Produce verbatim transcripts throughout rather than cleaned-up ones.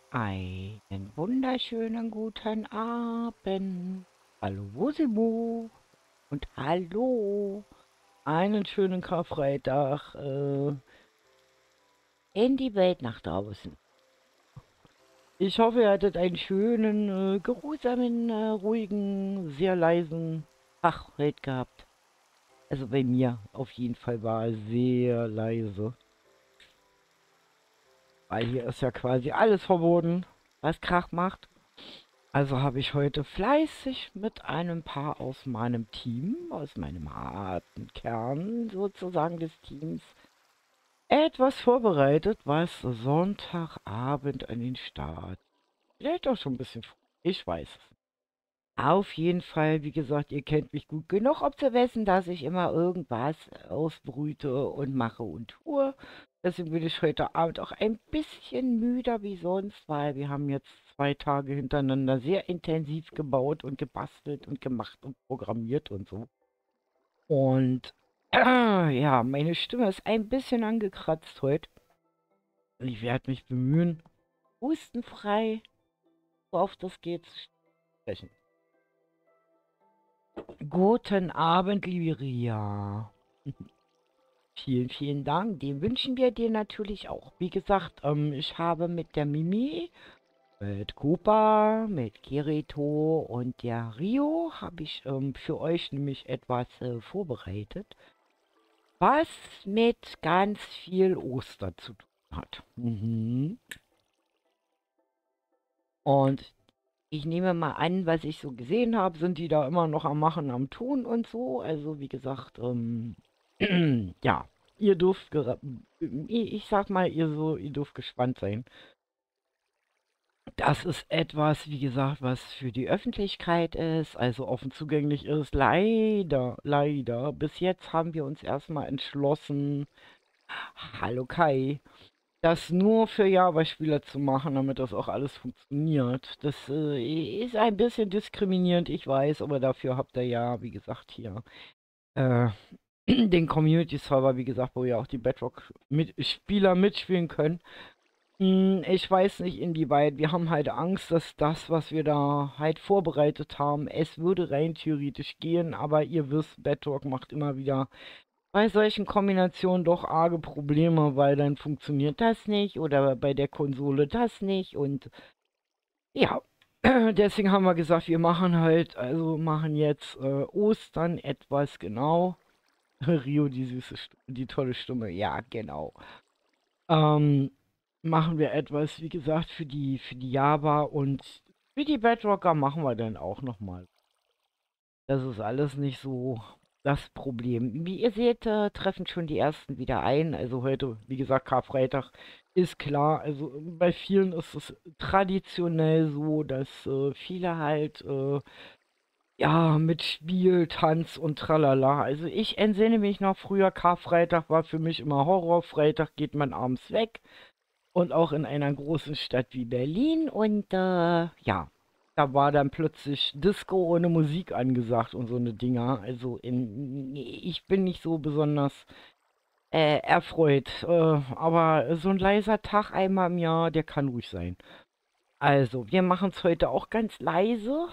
Einen wunderschönen guten Abend. Hallo Wusimo und hallo. Einen schönen Karfreitag äh, in die Welt nach draußen. Ich hoffe, ihr hattet einen schönen, äh, geruhsamen, äh, ruhigen, sehr leisen Tag heute gehabt. Also bei mir auf jeden Fall war er sehr leise. Weil hier ist ja quasi alles verboten, was Krach macht. Also habe ich heute fleißig mit einem Paar aus meinem Team, aus meinem harten Kern sozusagen des Teams, etwas vorbereitet, was Sonntagabend an den Start. Vielleicht auch schon ein bisschen früh, ich weiß es. Auf jeden Fall, wie gesagt, ihr kennt mich gut genug, um zu wissen, dass ich immer irgendwas ausbrüte und mache und tue. Deswegen bin ich heute Abend auch ein bisschen müder wie sonst, weil wir haben jetzt zwei Tage hintereinander sehr intensiv gebaut und gebastelt und gemacht und programmiert und so. Und äh, ja, meine Stimme ist ein bisschen angekratzt heute. Ich werde mich bemühen, hustenfrei, so oft das geht, zu sprechen. Guten Abend, liebe Ria. Vielen, vielen Dank. Den wünschen wir dir natürlich auch. Wie gesagt, ähm, ich habe mit der Mimi, mit Cooper, mit Kirito und der Rio habe ich ähm, für euch nämlich etwas äh, vorbereitet, was mit ganz viel Oster zu tun hat. Mhm. Und ich nehme mal an, was ich so gesehen habe, sind die da immer noch am Machen, am Tun und so. Also wie gesagt, ähm, ja, ihr dürft, gera- ich ich sag mal, ihr so, ihr dürft gespannt sein. Das ist etwas, wie gesagt, was für die Öffentlichkeit ist, also offen zugänglich ist. Leider, leider. Bis jetzt haben wir uns erstmal entschlossen, hallo Kai, das nur für Java-Spieler zu machen, damit das auch alles funktioniert. Das äh, ist ein bisschen diskriminierend, ich weiß, aber dafür habt ihr ja, wie gesagt, hier äh, den Community-Server, wie gesagt, wo ja auch die Bedrock-Spieler mitspielen können. Hm, ich weiß nicht inwieweit. Wir haben halt Angst, dass das, was wir da halt vorbereitet haben, es würde rein theoretisch gehen, aber ihr wisst, Bedrock macht immer wieder bei solchen Kombinationen doch arge Probleme, weil dann funktioniert das nicht oder bei der Konsole das nicht und ja, deswegen haben wir gesagt, wir machen halt, also machen jetzt äh, Ostern etwas genau. Rio, die süße, St- die tolle Stimme, ja, genau. Ähm, machen wir etwas, wie gesagt, für die, für die Java und für die Bedrocker machen wir dann auch nochmal. Das ist alles nicht so das Problem. Wie ihr seht, äh, treffen schon die ersten wieder ein. Also heute, wie gesagt, Karfreitag ist klar. Also bei vielen ist es traditionell so, dass äh, viele halt äh, ja mit Spiel, Tanz und tralala. Also ich entsinne mich noch früher, Karfreitag war für mich immer Horror. Freitag geht man abends weg. Und auch in einer großen Stadt wie Berlin. Und äh, ja, da war dann plötzlich Disco ohne Musik angesagt und so eine Dinger. Also in, ich bin nicht so besonders äh, erfreut. Äh, aber so ein leiser Tag einmal im Jahr, der kann ruhig sein. Also, wir machen es heute auch ganz leise.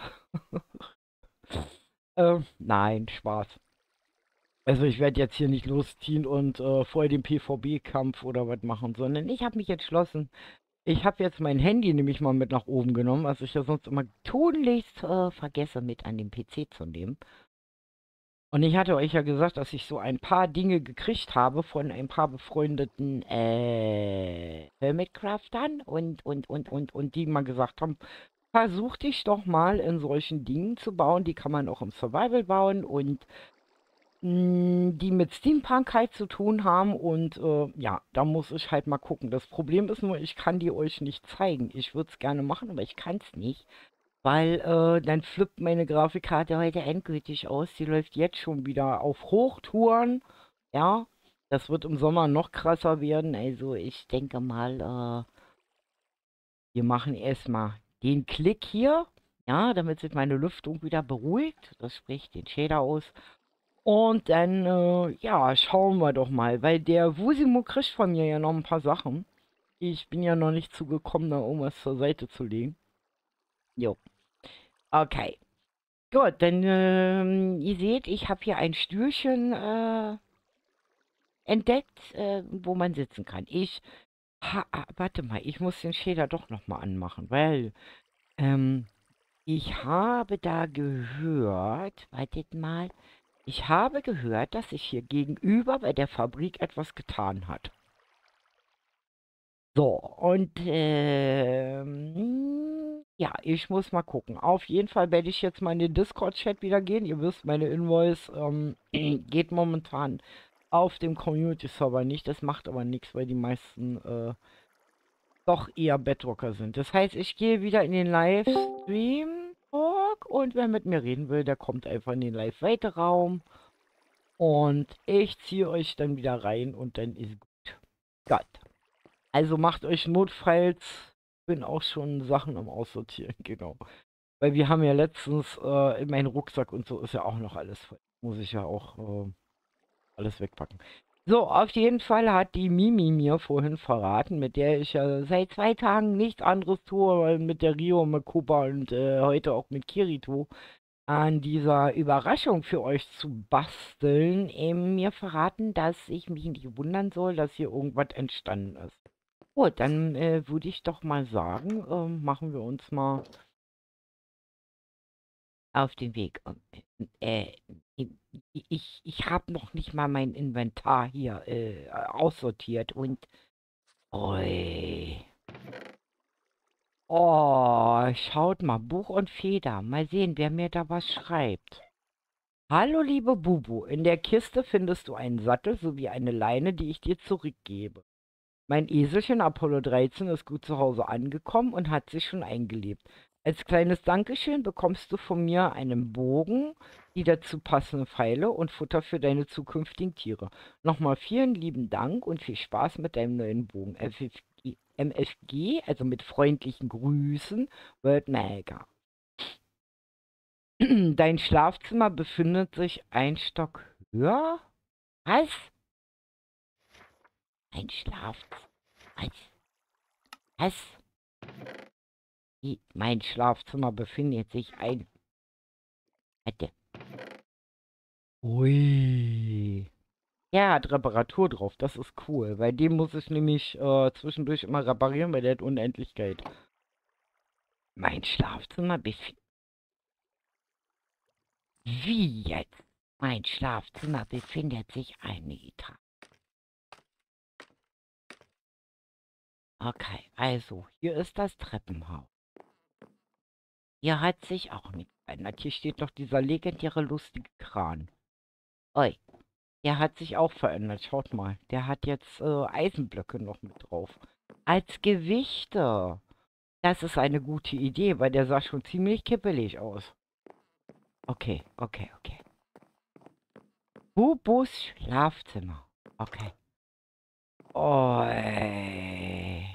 Äh, nein, Spaß. Also ich werde jetzt hier nicht losziehen und äh, vorher den P V B-Kampf oder was machen, sondern ich habe mich entschlossen, ich habe jetzt mein Handy nämlich mal mit nach oben genommen, was ich ja sonst immer tunlichst äh, vergesse mit an den P C zu nehmen. Und ich hatte euch ja gesagt, dass ich so ein paar Dinge gekriegt habe von ein paar befreundeten äh, Hermitcraftern und, und, und, und, und die mal gesagt haben, versuch dich doch mal in solchen Dingen zu bauen. Die kann man auch im Survival bauen und mh, die mit Steampunk halt zu tun haben und äh, ja, da muss ich halt mal gucken. Das Problem ist nur, ich kann die euch nicht zeigen. Ich würde es gerne machen, aber ich kann es nicht, weil äh, dann flippt meine Grafikkarte heute endgültig aus. Die läuft jetzt schon wieder auf Hochtouren. Ja, das wird im Sommer noch krasser werden. Also ich denke mal, äh, wir machen erstmal den Klick hier. Ja, damit sich meine Lüftung wieder beruhigt. Das spricht den Shader aus. Und dann, äh, ja, schauen wir doch mal, weil der Wusimo kriegt von mir ja noch ein paar Sachen. Ich bin ja noch nicht zugekommen, da irgendwas zur Seite zu legen. Jo. Okay. Gut, dann, ähm, ihr seht, ich habe hier ein Stühlchen äh, entdeckt, äh, wo man sitzen kann. Ich, ha, ah, warte mal, ich muss den Shader doch nochmal anmachen, weil, ähm, ich habe da gehört, wartet mal, ich habe gehört, dass sich hier gegenüber bei der Fabrik etwas getan hat. So, und ähm, ja, ich muss mal gucken. Auf jeden Fall werde ich jetzt mal in den Discord-Chat wieder gehen. Ihr wisst, meine Invoice ähm, geht momentan auf dem Community-Server nicht. Das macht aber nichts, weil die meisten äh, doch eher Bedrocker sind. Das heißt, ich gehe wieder in den Livestream-Talk und wer mit mir reden will, der kommt einfach in den Live-Weite-Raum und ich ziehe euch dann wieder rein und dann ist gut. Gott. Also macht euch notfalls, bin auch schon Sachen am Aussortieren, genau. Weil wir haben ja letztens äh, in meinen Rucksack und so ist ja auch noch alles voll. Muss ich ja auch äh, alles wegpacken. So, auf jeden Fall hat die Mimi mir vorhin verraten, mit der ich ja seit zwei Tagen nichts anderes tue, weil mit der Rio, mit Kuba und äh, heute auch mit Kirito an dieser Überraschung für euch zu basteln, eben mir verraten, dass ich mich nicht wundern soll, dass hier irgendwas entstanden ist. Gut, dann äh, würde ich doch mal sagen, ähm, machen wir uns mal auf den Weg. Ähm, Äh, ich ich habe noch nicht mal mein Inventar hier äh, aussortiert und... Ui. Oh, schaut mal, Buch und Feder. Mal sehen, wer mir da was schreibt. Hallo, liebe Bubu, in der Kiste findest du einen Sattel sowie eine Leine, die ich dir zurückgebe. Mein Eselchen Apollo dreizehn ist gut zu Hause angekommen und hat sich schon eingelebt. Als kleines Dankeschön bekommst du von mir einen Bogen, die dazu passenden Pfeile und Futter für deine zukünftigen Tiere. Nochmal vielen lieben Dank und viel Spaß mit deinem neuen Bogen. F F G, M F G, also mit freundlichen Grüßen, World Mega. Dein Schlafzimmer befindet sich ein Stock höher? Was? Ein Schlafzimmer? Was? Was? Die, mein Schlafzimmer befindet sich ein... Warte. Ui. Ja, hat Reparatur drauf. Das ist cool, weil den muss ich nämlich äh, zwischendurch immer reparieren, weil der hat Unendlichkeit. Mein Schlafzimmer befindet... Wie jetzt? Mein Schlafzimmer befindet sich eine Etage. Okay, also, hier ist das Treppenhaus. Hier hat sich auch nichts verändert. Hier steht doch dieser legendäre lustige Kran. Oi, der hat sich auch verändert. Schaut mal, der hat jetzt äh, Eisenblöcke noch mit drauf. Als Gewichte. Das ist eine gute Idee, weil der sah schon ziemlich kippelig aus. Okay, okay, okay. Bubus Schlafzimmer. Okay. Oi.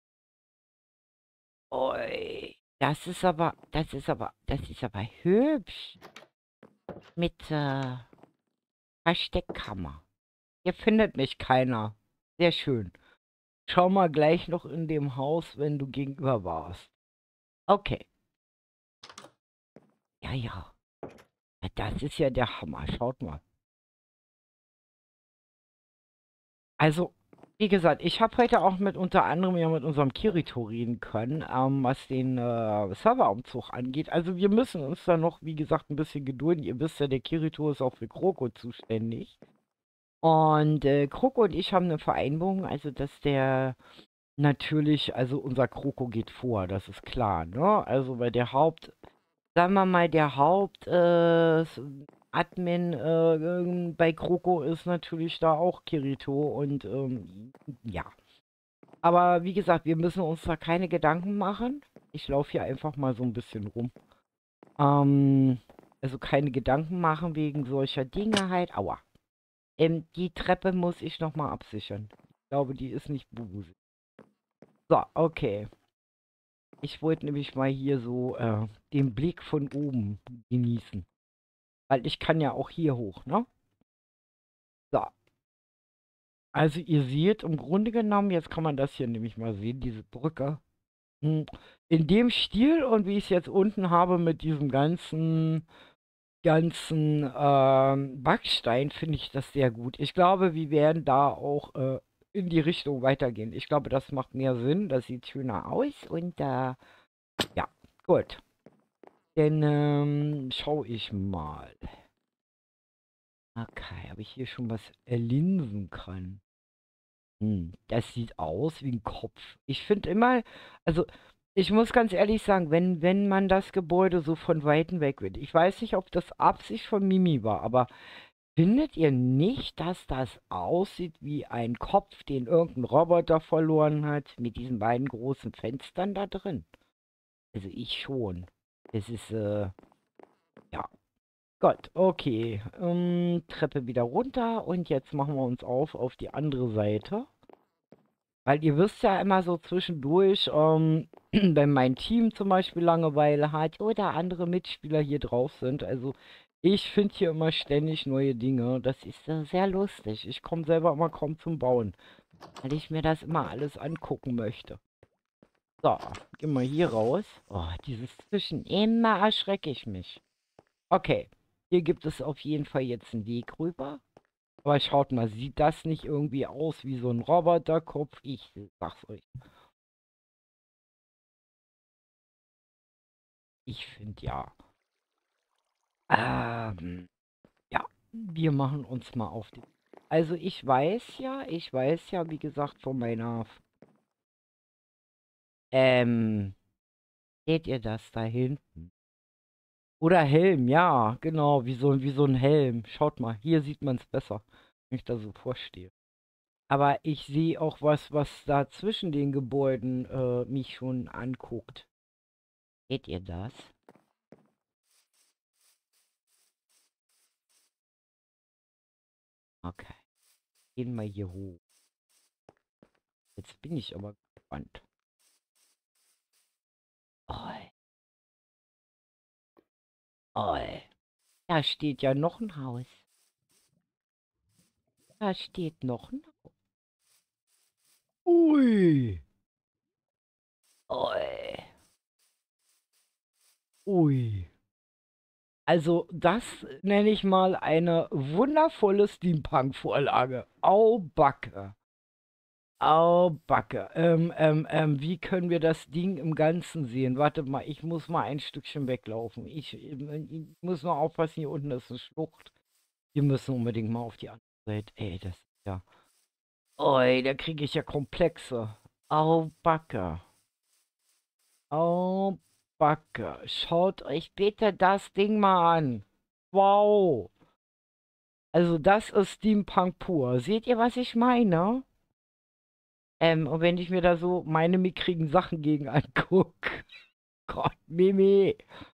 Oi. Das ist aber, das ist aber, das ist aber hübsch. Mit äh, Versteckkammer. Hier findet mich keiner. Sehr schön. Schau mal gleich noch in dem Haus, wenn du gegenüber warst. Okay. Ja, ja. Das ist ja der Hammer. Schaut mal. Also, wie gesagt, ich habe heute auch mit unter anderem ja mit unserem Kirito reden können, ähm, was den äh, Serverumzug angeht. Also wir müssen uns da noch, wie gesagt, ein bisschen gedulden. Ihr wisst ja, der Kirito ist auch für Kroko zuständig. Und äh, Kroko und ich haben eine Vereinbarung, also dass der natürlich, also unser Kroko geht vor, das ist klar, ne? Also weil der Haupt, sagen wir mal, der Haupt äh, s- Admin äh, ähm, bei Kroko ist natürlich da auch Kirito und ähm, ja. Aber wie gesagt, wir müssen uns da keine Gedanken machen. Ich laufe hier einfach mal so ein bisschen rum. Ähm, also keine Gedanken machen wegen solcher Dinge halt. Aua. Ähm, die Treppe muss ich nochmal absichern. Ich glaube, die ist nicht bubusig. So, okay. Ich wollte nämlich mal hier so äh, den Blick von oben genießen. Weil ich kann ja auch hier hoch, ne? So. Also ihr seht im Grunde genommen, jetzt kann man das hier nämlich mal sehen, diese Brücke. Hm, In dem Stil und wie ich es jetzt unten habe mit diesem ganzen, ganzen ähm, Backstein, finde ich das sehr gut. Ich glaube, wir werden da auch äh, in die Richtung weitergehen. Ich glaube, das macht mehr Sinn, das sieht schöner aus und äh, ja, gut. Dann ähm, schaue ich mal. Okay, ob ich hier schon was erlinsen kann. Hm, das sieht aus wie ein Kopf. Ich finde immer, also ich muss ganz ehrlich sagen, wenn, wenn man das Gebäude so von Weitem weg wird, ich weiß nicht, ob das Absicht von Mimi war, aber findet ihr nicht, dass das aussieht wie ein Kopf, den irgendein Roboter verloren hat, mit diesen beiden großen Fenstern da drin? Also ich schon. Es ist, äh, ja. Gott, okay. Ähm, Treppe wieder runter und jetzt machen wir uns auf auf die andere Seite. Weil ihr wisst ja immer so zwischendurch, ähm, wenn mein Team zum Beispiel Langeweile hat oder andere Mitspieler hier drauf sind. Also ich finde hier immer ständig neue Dinge. Das ist äh, sehr lustig. Ich komme selber immer kaum zum Bauen, weil ich mir das immer alles angucken möchte. So, gehen wir hier raus. Oh, dieses Zwischen. Immer erschrecke ich mich. Okay, hier gibt es auf jeden Fall jetzt einen Weg rüber. Aber schaut mal, sieht das nicht irgendwie aus wie so ein Roboterkopf? Ich sag's euch. Ich finde ja. Ähm, ja, wir machen uns mal auf die. Also ich weiß ja, ich weiß ja, wie gesagt, von meiner. Ähm, seht ihr das da hinten? Oder Helm, ja, genau, wie so, wie so ein Helm. Schaut mal, hier sieht man es besser, wenn ich da so vorstehe. Aber ich sehe auch was, was da zwischen den Gebäuden äh, mich schon anguckt. Seht ihr das? Okay, gehen wir hier hoch. Jetzt bin ich aber gespannt. Oh, oh, da steht ja noch ein Haus. Da steht noch ein Haus. Ui. Ui. Ui. Also das nenne ich mal eine wundervolle Steampunk-Vorlage. Au Backe. Au Backe. Ähm, ähm, ähm, wie können wir das Ding im Ganzen sehen? Warte mal, ich muss mal ein Stückchen weglaufen. Ich, ich muss noch aufpassen, hier unten ist eine Schlucht. Wir müssen unbedingt mal auf die andere Seite. Ey, das ist ja... Ui, da kriege ich ja Komplexe. Au Backe. Oh, Backe. Schaut euch bitte das Ding mal an. Wow. Also das ist Steampunk pur. Seht ihr, was ich meine? Ähm, und wenn ich mir da so meine mickrigen Sachen gegen angucke. Gott, Mimi.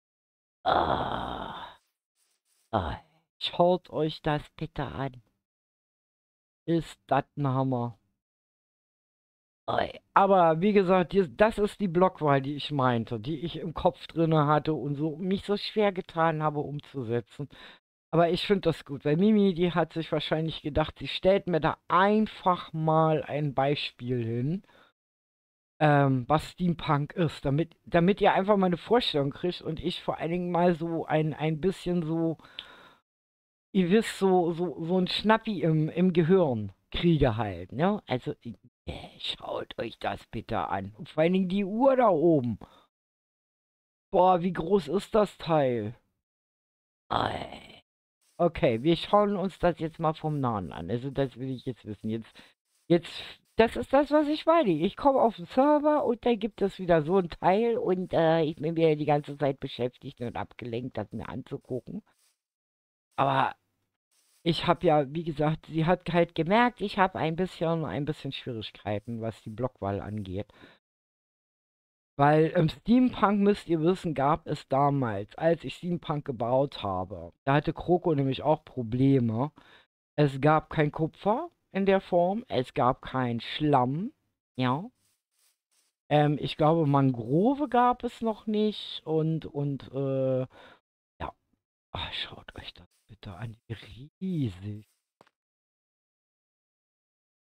Ah, ah. Schaut euch das bitte an. Ist das ein Hammer. Ui. Aber wie gesagt, dies- das ist die Blockwahl, die ich meinte, die ich im Kopf drinne hatte und so mich so schwer getan habe umzusetzen. Aber ich finde das gut, weil Mimi, die hat sich wahrscheinlich gedacht, sie stellt mir da einfach mal ein Beispiel hin, ähm, was Steampunk ist, damit, damit ihr einfach mal eine Vorstellung kriegt und ich vor allen Dingen mal so ein, ein bisschen so, ihr wisst, so, so, so ein Schnappi im, im Gehirn kriege halt, ne? Also, äh, schaut euch das bitte an. Und vor allen Dingen die Uhr da oben. Boah, wie groß ist das Teil? Ei. Okay, wir schauen uns das jetzt mal vom Nahen an. Also das will ich jetzt wissen. Jetzt, jetzt, das ist das, was ich meine. Ich komme auf den Server und da gibt es wieder so ein Teil und äh, ich bin mir die ganze Zeit beschäftigt und abgelenkt, das mir anzugucken. Aber ich habe ja, wie gesagt, sie hat halt gemerkt, ich habe ein bisschen, ein bisschen Schwierigkeiten, was die Blockwahl angeht. Weil im Steampunk, müsst ihr wissen, gab es damals, als ich Steampunk gebaut habe, da hatte Kroko nämlich auch Probleme. Es gab kein Kupfer in der Form, es gab kein Schlamm, ja. Ähm, ich glaube, Mangrove gab es noch nicht und, und, äh, ja. Ah, schaut euch das bitte an, wie riesig.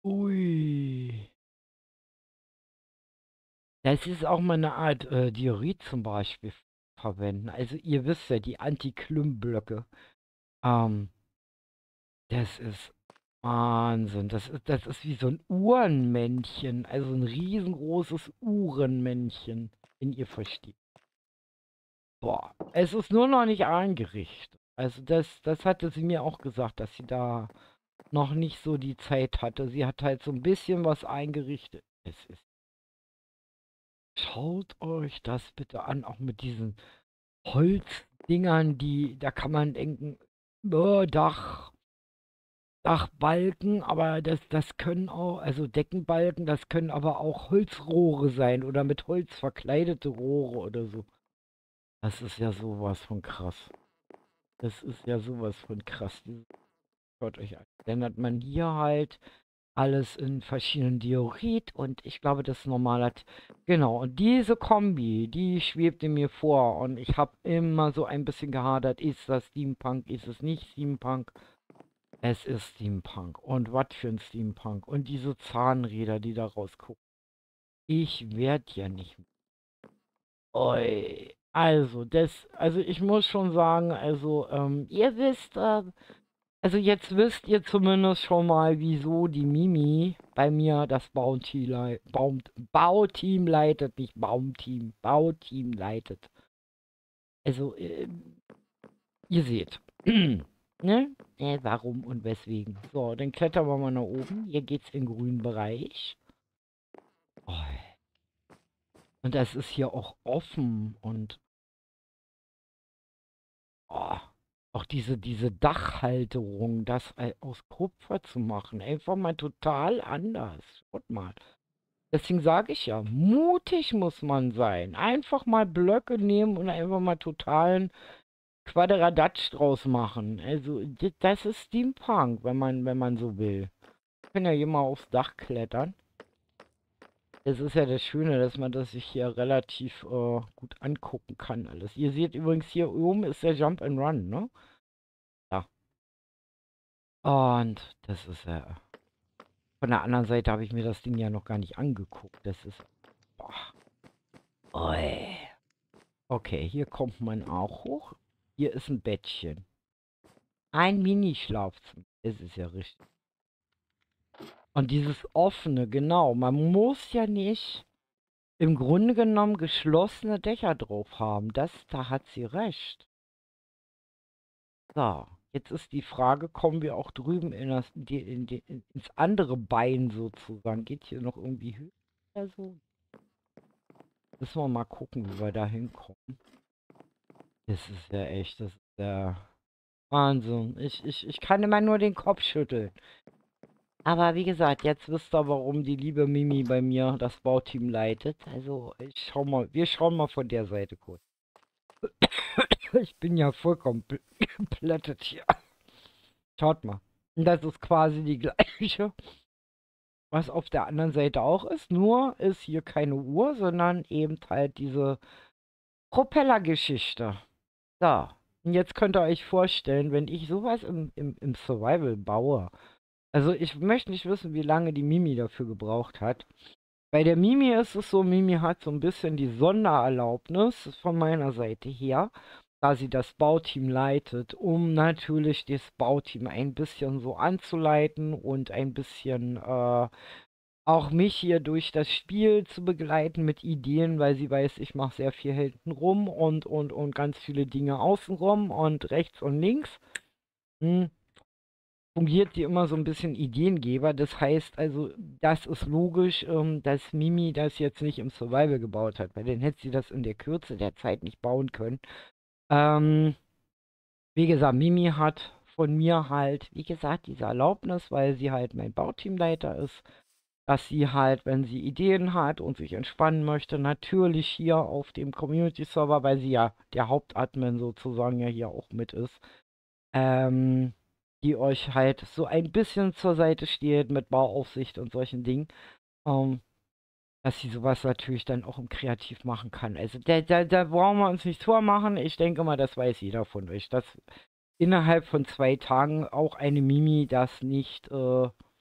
Ui. Das ist auch mal eine Art äh, Diorit zum Beispiel verwenden. Also ihr wisst ja, die Anti-Klüm-Blöcke. Ähm, das ist Wahnsinn. Das ist, das ist wie so ein Uhrenmännchen. Also ein riesengroßes Uhrenmännchen, wenn ihr versteht. Boah, es ist nur noch nicht eingerichtet. Also das, das hatte sie mir auch gesagt, dass sie da noch nicht so die Zeit hatte. Sie hat halt so ein bisschen was eingerichtet. Es ist. Schaut euch das bitte an, auch mit diesen Holzdingern, die, da kann man denken, oh, Dach, Dachbalken, aber das, das können auch, also Deckenbalken, das können aber auch Holzrohre sein oder mit Holz verkleidete Rohre oder so. Das ist ja sowas von krass. Das ist ja sowas von krass. Dieses- Schaut euch an. Dann hat man hier halt alles in verschiedenen Diorit und ich glaube, das normal hat. Genau, und diese Kombi, die schwebte mir vor und ich habe immer so ein bisschen gehadert, ist das Steampunk, ist es nicht Steampunk? Es ist Steampunk. Und was für ein Steampunk. Und diese Zahnräder, die da rausgucken. Ich werde ja nicht. Oi. Also, das, also ich muss schon sagen, also, ähm, ihr wisst, äh, also jetzt wisst ihr zumindest schon mal, wieso die Mimi bei mir das Bauteam, lei Baum Bauteam leitet, nicht Baumteam, Bauteam leitet. Also, äh, ihr seht. Ne? Äh, warum und weswegen. So, dann klettern wir mal nach oben. Hier geht's in den grünen Bereich. Oh, und das ist hier auch offen und oh, auch diese, diese Dachhalterung, das äh, aus Kupfer zu machen, einfach mal total anders. Schaut mal. Deswegen sage ich ja, mutig muss man sein. Einfach mal Blöcke nehmen und einfach mal totalen Quadradatsch draus machen. Also, d- das ist Steampunk, wenn man, wenn man so will. Ich kann ja hier mal aufs Dach klettern. Das ist ja das Schöne, dass man das sich hier relativ äh, gut angucken kann alles. Ihr seht übrigens hier oben ist der Jump and Run, ne? Ja. Und das ist ja. Von der anderen Seite habe ich mir das Ding ja noch gar nicht angeguckt. Das ist. Boah. Ui. Okay, hier kommt man auch hoch. Hier ist ein Bettchen. Ein Mini-Schlafzimmer. Das ist ja richtig. Und dieses offene, genau. Man muss ja nicht im Grunde genommen geschlossene Dächer drauf haben. Das, da hat sie recht. So, jetzt ist die Frage, kommen wir auch drüben in das, in die, in die, in, ins andere Bein sozusagen? Geht hier noch irgendwie höher oder so? Müssen wir mal gucken, wie wir da hinkommen. Das ist ja echt, das ist ja Wahnsinn. Ich, ich, ich kann immer nur den Kopf schütteln. Aber wie gesagt, jetzt wisst ihr, warum die liebe Mimi bei mir das Bauteam leitet. Also, ich schau mal, wir schauen mal von der Seite kurz. Ich bin ja vollkommen pl- geplättet hier. Schaut mal. Und das ist quasi die gleiche, was auf der anderen Seite auch ist. Nur ist hier keine Uhr, sondern eben halt diese Propellergeschichte. So. Und jetzt könnt ihr euch vorstellen, wenn ich sowas im, im, im Survival baue. Also ich möchte nicht wissen, wie lange die Mimi dafür gebraucht hat. Bei der Mimi ist es so, Mimi hat so ein bisschen die Sondererlaubnis von meiner Seite her, da sie das Bauteam leitet, um natürlich das Bauteam ein bisschen so anzuleiten und ein bisschen äh, auch mich hier durch das Spiel zu begleiten mit Ideen, weil sie weiß, ich mache sehr viel hinten rum und, und, und ganz viele Dinge außenrum und rechts und links. Hm, fungiert sie immer so ein bisschen Ideengeber. Das heißt also, das ist logisch, ähm, dass Mimi das jetzt nicht im Survival gebaut hat, weil dann hätte sie das in der Kürze der Zeit nicht bauen können. Ähm, wie gesagt, Mimi hat von mir halt, wie gesagt, diese Erlaubnis, weil sie halt mein Bauteamleiter ist, dass sie halt, wenn sie Ideen hat und sich entspannen möchte, natürlich hier auf dem Community-Server, weil sie ja der Hauptadmin sozusagen ja hier auch mit ist, ähm, die euch halt so ein bisschen zur Seite steht mit Bauaufsicht und solchen Dingen, ähm, dass sie sowas natürlich dann auch im Kreativ machen kann. Also da, da, da brauchen wir uns nicht vormachen. Ich denke mal, das weiß jeder von euch, dass innerhalb von zwei Tagen auch eine Mimi das nicht äh,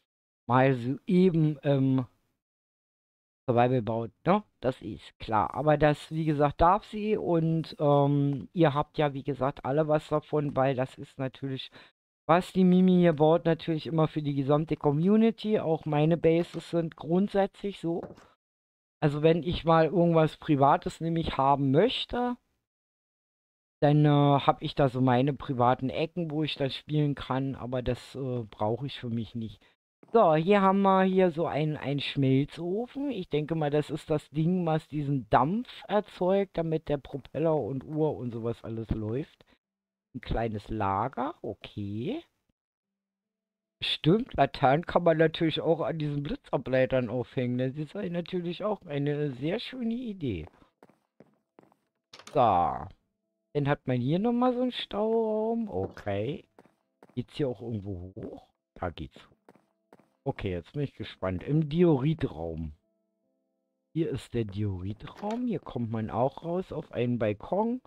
mal so eben ähm, Survival baut, ne? Das ist klar. Aber das, wie gesagt, darf sie und ähm, ihr habt ja, wie gesagt, alle was davon, weil das ist natürlich, was die Mimi hier baut, natürlich immer für die gesamte Community. Auch meine Bases sind grundsätzlich so. Also wenn ich mal irgendwas Privates nämlich haben möchte, dann äh, habe ich da so meine privaten Ecken, wo ich dann spielen kann, aber das äh, brauche ich für mich nicht. So, hier haben wir hier so einen, einen Schmelzofen. Ich denke mal, das ist das Ding, was diesen Dampf erzeugt, damit der Propeller und Uhr und sowas alles läuft. Ein kleines Lager, okay. Stimmt, Laternen kann man natürlich auch an diesen Blitzableitern aufhängen. Das ist ja natürlich auch eine sehr schöne Idee. So, dann hat man hier nochmal so einen Stauraum. Okay. Geht's hier auch irgendwo hoch? Da geht's. Okay, jetzt bin ich gespannt. Im Dioritraum. Hier ist der Dioritraum. Hier kommt man auch raus auf einen Balkon.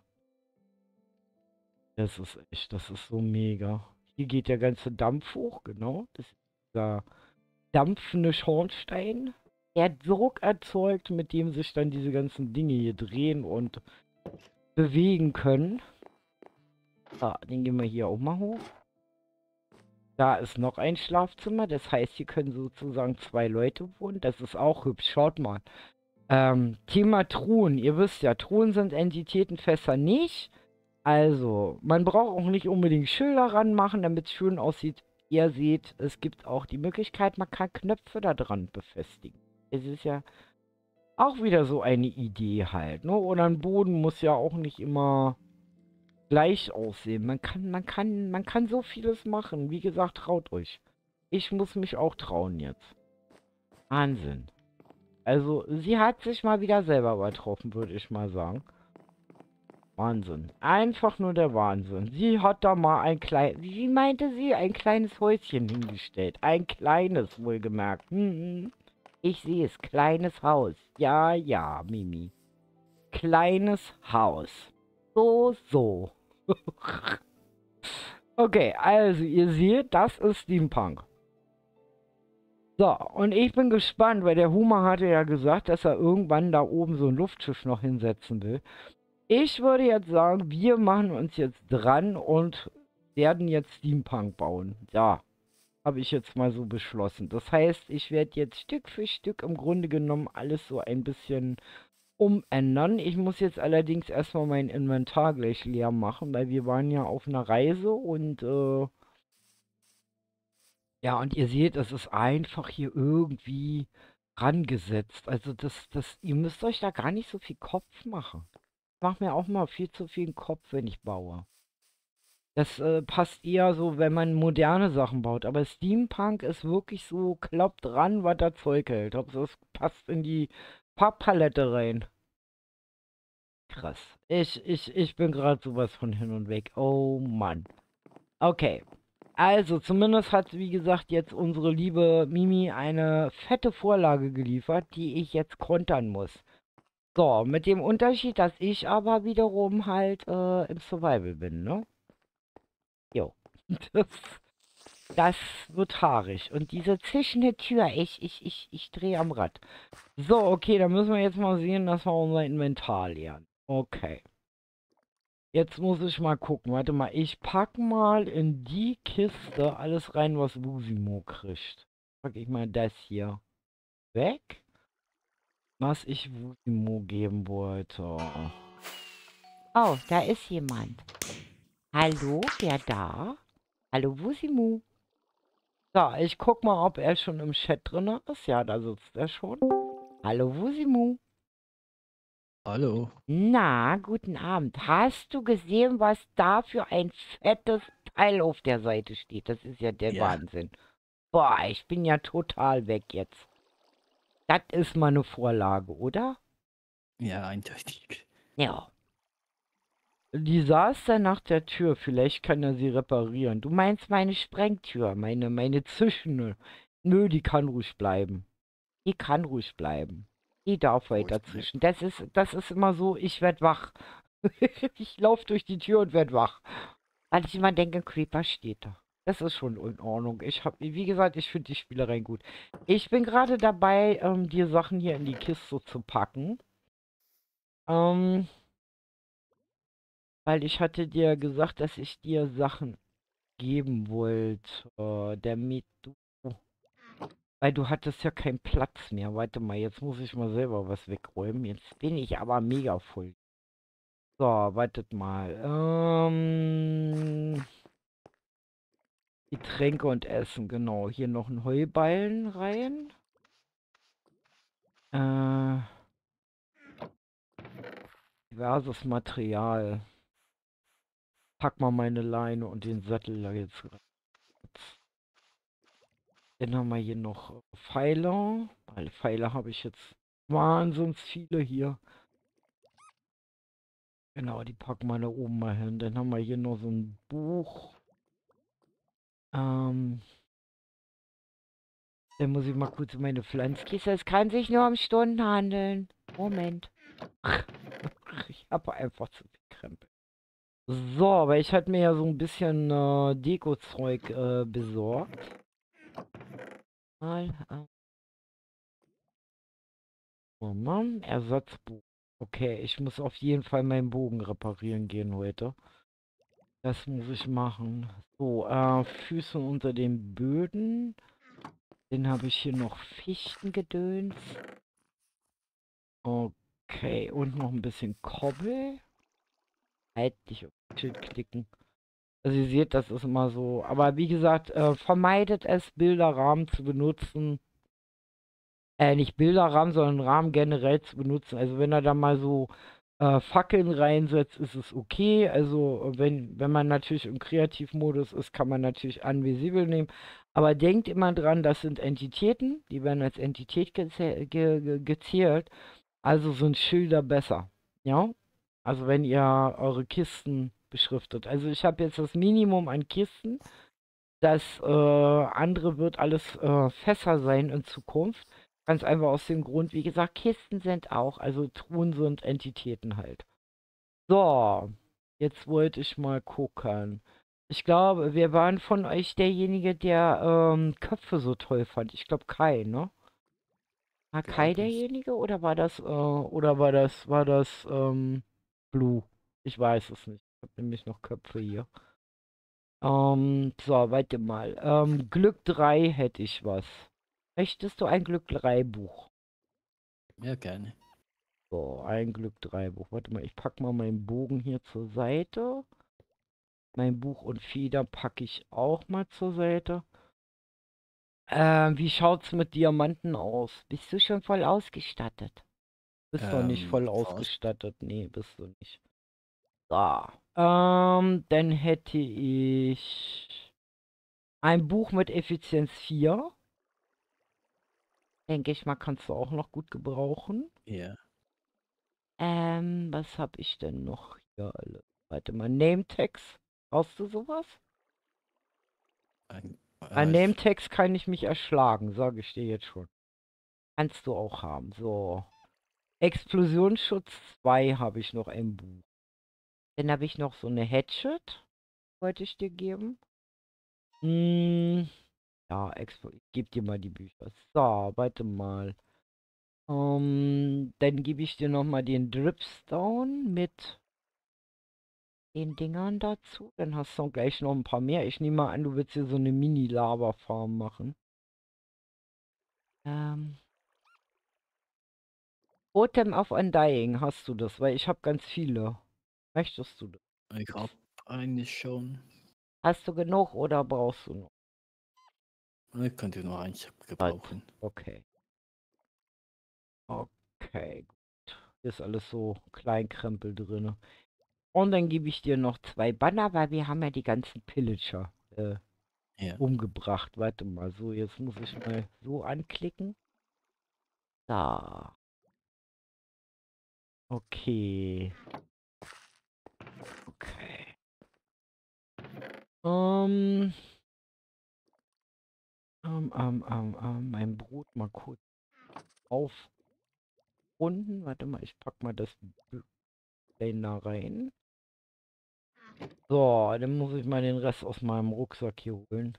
Das ist echt, das ist so mega. Hier geht der ganze Dampf hoch, genau. Das ist dieser dampfende Schornstein. Der hat Druck erzeugt, mit dem sich dann diese ganzen Dinge hier drehen und bewegen können. So, den gehen wir hier auch mal hoch. Da ist noch ein Schlafzimmer. Das heißt, hier können sozusagen zwei Leute wohnen. Das ist auch hübsch. Schaut mal. Ähm, Thema Truhen. Ihr wisst ja, Truhen sind Entitätenfässer nicht. Also, man braucht auch nicht unbedingt Schilder ranmachen, damit es schön aussieht. Ihr seht, es gibt auch die Möglichkeit, man kann Knöpfe da dran befestigen. Es ist ja auch wieder so eine Idee halt, ne? Oder ein Boden muss ja auch nicht immer gleich aussehen. Man kann, man kann, man kann so vieles machen. Wie gesagt, traut euch. Ich muss mich auch trauen jetzt. Wahnsinn. Also, sie hat sich mal wieder selber übertroffen, würde ich mal sagen. Wahnsinn. Einfach nur der Wahnsinn. Sie hat da mal ein kleines, wie meinte sie, ein kleines Häuschen hingestellt. Ein kleines, wohlgemerkt. Hm, ich sehe es, kleines Haus. Ja, ja, Mimi. Kleines Haus. So, so. Okay, also ihr seht, das ist Steampunk. So, und ich bin gespannt, weil der Huma hatte ja gesagt, dass er irgendwann da oben so ein Luftschiff noch hinsetzen will. Ich würde jetzt sagen, wir machen uns jetzt dran und werden jetzt Steampunk bauen. Ja, habe ich jetzt mal so beschlossen. Das heißt, ich werde jetzt Stück für Stück im Grunde genommen alles so ein bisschen umändern. Ich muss jetzt allerdings erstmal mein Inventar gleich leer machen, weil wir waren ja auf einer Reise und äh, ja, und ihr seht, es ist einfach hier irgendwie rangesetzt. Also das, das, ihr müsst euch da gar nicht so viel Kopf machen. Ich mache mir auch mal viel zu viel Kopf, wenn ich baue. Das äh, passt eher so, wenn man moderne Sachen baut. Aber Steampunk ist wirklich so, kloppt ran, was das Zeug hält. Das passt in die Farbpalette rein. Krass. Ich, ich, ich bin gerade sowas von hin und weg. Oh Mann. Okay. Also, zumindest hat, wie gesagt, jetzt unsere liebe Mimi eine fette Vorlage geliefert, die ich jetzt kontern muss. So, mit dem Unterschied, dass ich aber wiederum halt äh, im Survival bin, ne? Jo. Das, das wird haarig. Und diese zischende Tür, ich, ich, ich, ich drehe am Rad. So, okay, dann müssen wir jetzt mal sehen, dass wir unser Inventar leeren. Okay. Jetzt muss ich mal gucken. Warte mal, ich pack mal in die Kiste alles rein, was Wusimo kriegt. Pack ich mal das hier weg, was ich Wusimo geben wollte. Oh, da ist jemand. Hallo, wer da? Hallo, Wusimo. So, ich guck mal, ob er schon im Chat drin ist. Ja, da sitzt er schon. Hallo, Wusimo. Hallo. Na, guten Abend. Hast du gesehen, was da für ein fettes Teil auf der Seite steht? Das ist ja der Ja, Wahnsinn. Boah, ich bin ja total weg jetzt. Das ist mal eine Vorlage, oder? ja, eindeutig. Ja. Die saß da nach der Tür. Vielleicht kann er sie reparieren. Du meinst meine Sprengtür, meine, meine zischende. Nö, die kann ruhig bleiben. Die kann ruhig bleiben. Die darf Oh, ich weiter bin, zischen. Das ist, das ist immer so, ich werd wach. Ich laufe durch die Tür und werd wach. Weil ich immer denke, Creeper steht da. Das ist schon in Ordnung. Ich habe, wie gesagt, ich finde die Spielereien gut. Ich bin gerade dabei, ähm, dir Sachen hier in die Kiste zu packen. Ähm, weil ich hatte dir gesagt, dass ich dir Sachen geben wollte, äh, damit du, weil du hattest ja keinen Platz mehr. Warte mal, jetzt muss ich mal selber was wegräumen. Jetzt bin ich aber mega voll. So, wartet mal. Ähm, Getränke und Essen, genau. Hier noch ein Heuballen rein. Äh, diverses Material. Pack mal meine Leine und den Sattel da jetzt rein. Dann haben wir hier noch Pfeiler. Alle Pfeiler habe ich jetzt wahnsinnig viele hier. Genau, die packen wir da oben mal hin. Dann haben wir hier noch so ein Buch. Ähm, dann muss ich mal kurz in meine Pflanzkiste. Es kann sich nur um Stunden handeln. Moment. Ich habe einfach zu viel Krempel. So, aber ich hatte mir ja so ein bisschen äh, Deko-Zeug äh, besorgt. Mal, äh, oh Mann, Ersatzbuch. Okay, ich muss auf jeden Fall meinen Bogen reparieren gehen heute. Das muss ich machen. So, äh, Füße unter den Böden. Den habe ich hier noch Fichtengedöns. Okay, und noch ein bisschen Kobbel. Halt nicht auf das Schild klicken. Also ihr seht, das ist immer so. Aber wie gesagt, äh, vermeidet es, Bilderrahmen zu benutzen. Äh, nicht Bilderrahmen, sondern Rahmen generell zu benutzen. Also wenn er da mal so äh, Fackeln reinsetzt, ist es okay. Also wenn, wenn man natürlich im Kreativmodus ist, kann man natürlich Unvisible nehmen. Aber denkt immer dran, das sind Entitäten, die werden als Entität gezäh ge ge gezählt. Also sind Schilder besser. Ja? Also wenn ihr eure Kisten beschriftet. Also ich habe jetzt das Minimum an Kisten. Das äh, andere wird alles äh, Fässer sein in Zukunft. Ganz einfach aus dem Grund, wie gesagt, Kisten sind auch, also Truhen sind Entitäten halt. So, jetzt wollte ich mal gucken. Ich glaube, wer war denn von euch derjenige, der ähm, Köpfe so toll fand? Ich glaube Kai, ne? War Kai Glaube ich. derjenige oder war das, äh, oder war das, war das, ähm, Blue? Ich weiß es nicht. Ich habe nämlich noch Köpfe hier. Ähm, so, warte mal. Ähm, Glück drei hätte ich was. Möchtest du ein Glück drei Buch? Ja, gerne. So, ein Glück drei Buch. Warte mal, ich packe mal meinen Bogen hier zur Seite. Mein Buch und Feder packe ich auch mal zur Seite. Ähm, wie schaut's mit Diamanten aus? Bist du schon voll ausgestattet? Bist doch nicht Ähm, voll fast. ausgestattet. Nee, bist du nicht. So. Ähm, dann hätte ich ein Buch mit Effizienz vier. Denke ich mal, kannst du auch noch gut gebrauchen. Ja. Ähm, was habe ich denn noch hier alle? Warte mal, Name-Tags. Brauchst du sowas? Ein, An äh, ich, Name-Tags kann ich mich erschlagen, sage ich dir jetzt schon. Kannst du auch haben. So. Explosionsschutz zwei habe ich noch im Buch. Dann habe ich noch so eine Hatchet. Wollte ich dir geben. Hm, ja, Explo ich gebe dir mal die Bücher. So, warte mal. Ähm, dann gebe ich dir noch mal den Dripstone mit den Dingern dazu. Dann hast du gleich noch ein paar mehr. Ich nehme mal an, du willst hier so eine Mini-Lava-Farm machen. Ähm, Totem of Undying, hast du das? Weil ich habe ganz viele. Möchtest du das? ich habe eigentlich schon. Hast du genug oder brauchst du noch? Ich könnte nur eins Halt. gebrauchen. Okay. Okay, gut. Hier ist alles so Kleinkrempel drin. Und dann gebe ich dir noch zwei Banner, weil wir haben ja die ganzen Pillager äh, Ja. umgebracht. Warte mal, so, jetzt muss ich mal so anklicken. Da. Okay. Okay. Ähm, ähm, ähm, ähm, ähm, mein Brot mal kurz aufrunden. Warte mal, ich pack mal das Plane da rein. So, dann muss ich mal den Rest aus meinem Rucksack hier holen.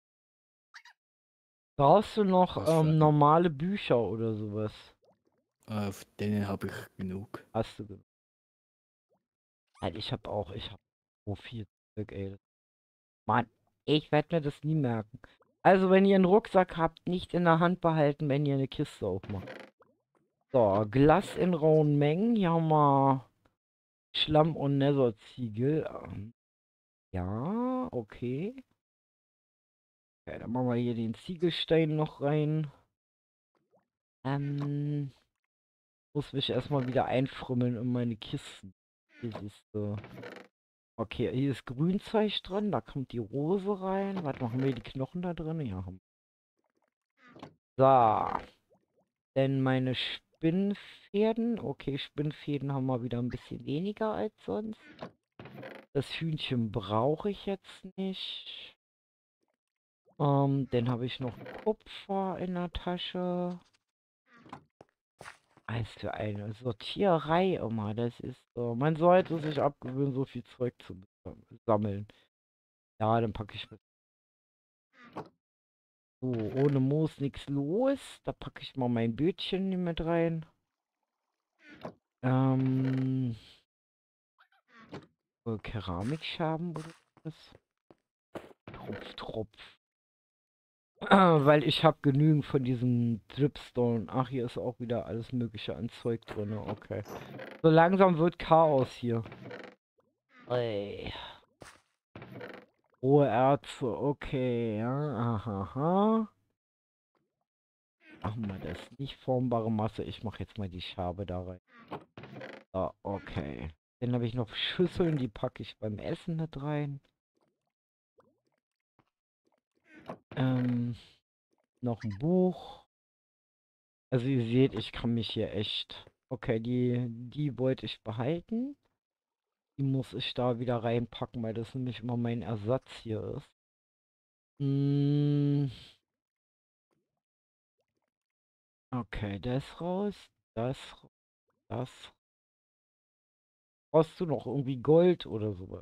Brauchst du noch Was für ähm, ein, normale Bücher oder sowas? äh, auf denen habe ich genug. Hast du genug? Halt, ich hab auch, ich hab so viel Zeug, ey. Mann, ich werde mir das nie merken. Also, wenn ihr einen Rucksack habt, nicht in der Hand behalten, wenn ihr eine Kiste aufmacht. So, Glas in rauen Mengen. Hier haben wir Schlamm und Netherziegel. Ähm, ja, okay. Okay, dann machen wir hier den Ziegelstein noch rein. Ähm, muss mich erstmal wieder einfrümmeln in meine Kisten. Hier siehst du. Okay, hier ist Grünzeug drin, da kommt die Rose rein. Warte mal, haben wir die Knochen da drin? Ja, haben wir. So, denn meine Spinnfäden. Okay, Spinnfäden haben wir wieder ein bisschen weniger als sonst. Das Hühnchen brauche ich jetzt nicht. Ähm, dann habe ich noch Kupfer in der Tasche. Als für eine Sortiererei immer. Das ist so. Man sollte sich abgewöhnen, so viel Zeug zu sammeln. Ja, dann packe ich mit. So, ohne Moos nichts los. Da packe ich mal mein Bötchen hier mit rein. Ähm, äh, Keramikscherben oder was? Tropf, Tropf. Weil ich habe genügend von diesem Dripstone. Ach, hier ist auch wieder alles mögliche an Zeug drin. Okay. So langsam wird Chaos hier. Ey. Rohe Erze, okay, ja, aha, aha. Machen wir das. Nicht formbare Masse. Ich mache jetzt mal die Schabe da rein. So, okay. Dann habe ich noch Schüsseln, die packe ich beim Essen mit rein. Ähm, noch ein Buch. Also ihr seht, ich kann mich hier echt... Okay, die, die wollte ich behalten. Die muss ich da wieder reinpacken, weil das nämlich immer mein Ersatz hier ist. Mm, okay, das raus. Das, das. Brauchst du noch irgendwie Gold oder sowas?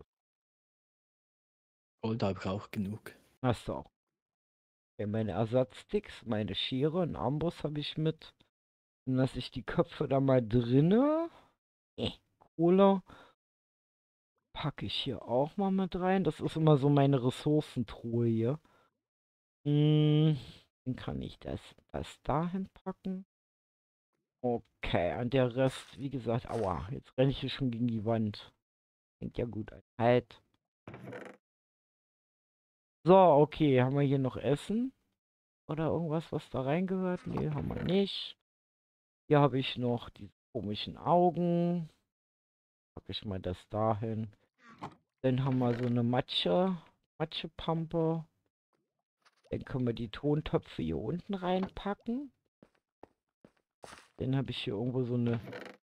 Gold habe ich auch genug. Hast du auch. Okay, meine Ersatzsticks, meine Schere, einen Armbrust habe ich mit. Dann lasse ich die Köpfe da mal drinne. Äh, Kohle packe ich hier auch mal mit rein. Das ist immer so meine Ressourcentruhe hier. Hm, dann kann ich das, das dahin packen. Okay, und der Rest, wie gesagt, aua, jetzt renne ich hier schon gegen die Wand. Fängt ja gut an. Halt. So, okay, haben wir hier noch Essen? Oder irgendwas, was da reingehört? Nee, haben wir nicht. Hier habe ich noch diese komischen Augen. Packe ich mal das dahin. Dann haben wir so eine Matsche, Matschepampe. Dann können wir die Tontöpfe hier unten reinpacken. Dann habe ich hier irgendwo so eine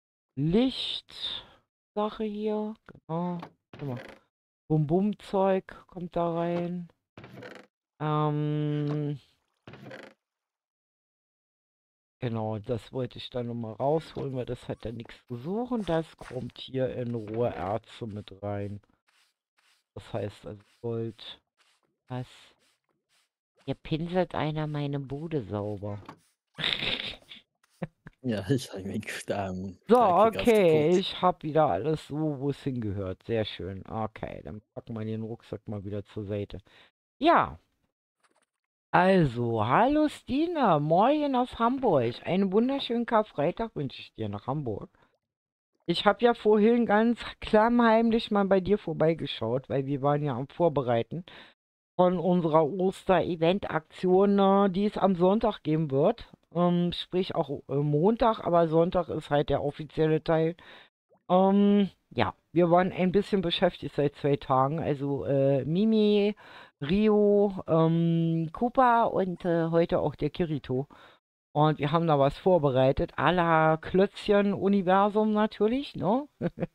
Lichtsache hier. Genau. Bum-Bum-Zeug kommt da rein. Ähm, genau, das wollte ich dann nochmal rausholen, weil das hat ja nichts zu suchen. Das kommt hier in rohe Erze mit rein. Das heißt also Gold. Was? Hier pinselt einer meine Bude sauber. Ja, ich habe mich ähm, So, dreckig okay, ausgeputzt. ich habe wieder alles so, wo es hingehört. Sehr schön. Okay, dann packen wir den Rucksack mal wieder zur Seite. Ja, also, hallo Stina, moin aus Hamburg. Einen wunderschönen Karfreitag wünsche ich dir nach Hamburg. Ich habe ja vorhin ganz klammheimlich mal bei dir vorbeigeschaut, weil wir waren ja am Vorbereiten von unserer Oster-Event-Aktion, äh, die es am Sonntag geben wird. Ähm, sprich auch äh, Montag, aber Sonntag ist halt der offizielle Teil. Ähm, ja, wir waren ein bisschen beschäftigt seit zwei Tagen. Also äh, Mimi, Rio, ähm, Koopa und äh, heute auch der Kirito. Und wir haben da was vorbereitet. À la Klötzchen-Universum natürlich, ne?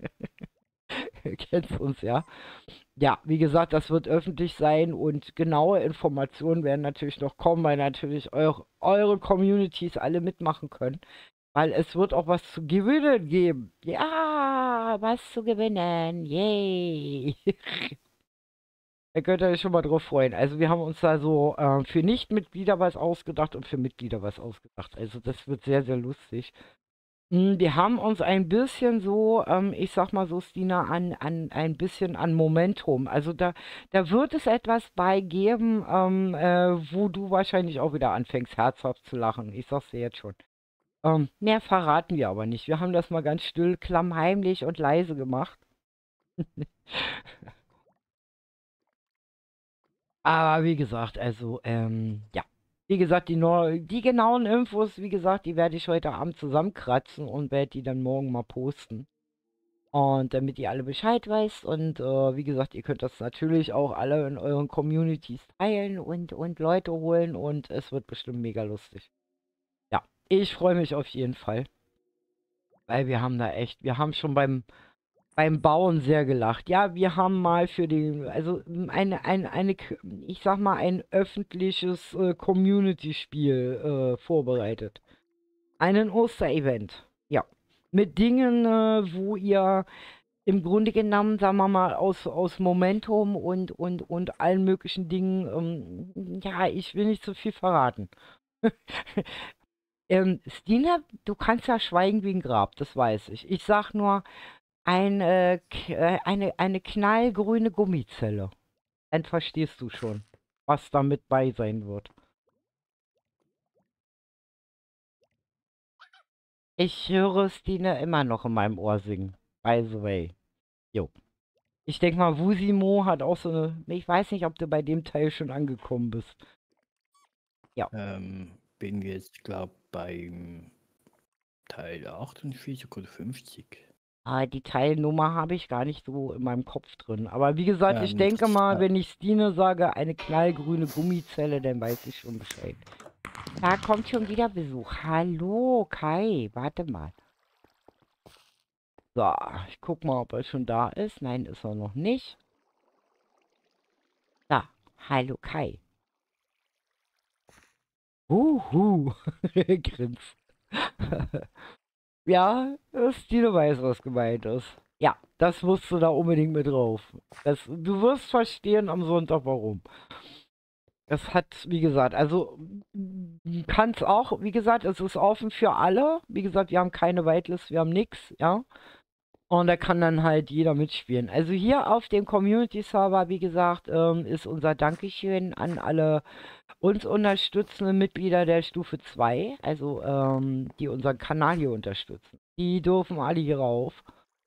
Kennst uns ja. Ja, wie gesagt, das wird öffentlich sein und genaue Informationen werden natürlich noch kommen, weil natürlich eure, eure Communities alle mitmachen können. Weil es wird auch was zu gewinnen geben. Ja, was zu gewinnen. Yay. Da könnt ihr euch schon mal drauf freuen. Also wir haben uns da so äh, für Nichtmitglieder was ausgedacht und für Mitglieder was ausgedacht. Also das wird sehr, sehr lustig. Hm, Wir haben uns ein bisschen so, ähm, ich sag mal so, Stina, an, an ein bisschen an Momentum. Also da, da wird es etwas bei geben, ähm, äh, wo du wahrscheinlich auch wieder anfängst, herzhaft zu lachen. Ich sag's dir jetzt schon. Ähm, mehr verraten wir aber nicht. Wir haben das mal ganz still, klammheimlich und leise gemacht. Aber wie gesagt, also, ähm, ja. Wie gesagt, die, neu die genauen Infos, wie gesagt, die werde ich heute Abend zusammenkratzen und werde die dann morgen mal posten. Und damit ihr alle Bescheid weißt und äh, wie gesagt, ihr könnt das natürlich auch alle in euren Communities teilen und, und Leute holen und es wird bestimmt mega lustig. Ja, ich freue mich auf jeden Fall, weil wir haben da echt, wir haben schon beim beim Bauen sehr gelacht. Ja, wir haben mal für den, also m, eine, eine, eine, K- ich sag mal, ein öffentliches äh, Community-Spiel äh, vorbereitet. Einen Osterevent. Ja. Mit Dingen, äh, wo ihr im Grunde genommen, sagen wir mal, aus, aus Momentum und, und, und allen möglichen Dingen, ähm, ja, ich will nicht zu viel verraten. ähm, Stina, du kannst ja schweigen wie ein Grab, das weiß ich. Ich sag nur, ein, äh, k- äh, eine, eine knallgrüne Gummizelle. Dann verstehst du schon, was damit bei sein wird. Ich höre Stine immer noch in meinem Ohr singen. By the way. Jo. Ich denke mal, Wusimo hat auch so eine. Ich weiß nicht, ob du bei dem Teil schon angekommen bist. Ja. Ähm, bin jetzt, glaube beim Teil achtundvierzig oder fünfzig. Ah, die Teilnummer habe ich gar nicht so in meinem Kopf drin. Aber wie gesagt, ich Ähm, denke das, mal, äh, wenn ich Stine sage, eine knallgrüne Gummizelle, dann weiß ich schon Bescheid. Da kommt schon wieder Besuch. Hallo, Kai. Warte mal. So, ich guck mal, ob er schon da ist. Nein, ist er noch nicht. Da, hallo Kai. Huhu, Grins. Ja, Stine weiß, was gemeint ist. Ja, das musst du da unbedingt mit drauf. Das, du wirst verstehen am Sonntag, warum. Das hat, wie gesagt, also kann es auch, wie gesagt, es ist offen für alle. Wie gesagt, wir haben keine Whitelist, wir haben nichts, ja. Und da kann dann halt jeder mitspielen. Also hier auf dem Community-Server, wie gesagt, ähm, ist unser Dankeschön an alle uns unterstützenden Mitglieder der Stufe zwei, also ähm, die unseren Kanal hier unterstützen. Die dürfen alle hier rauf.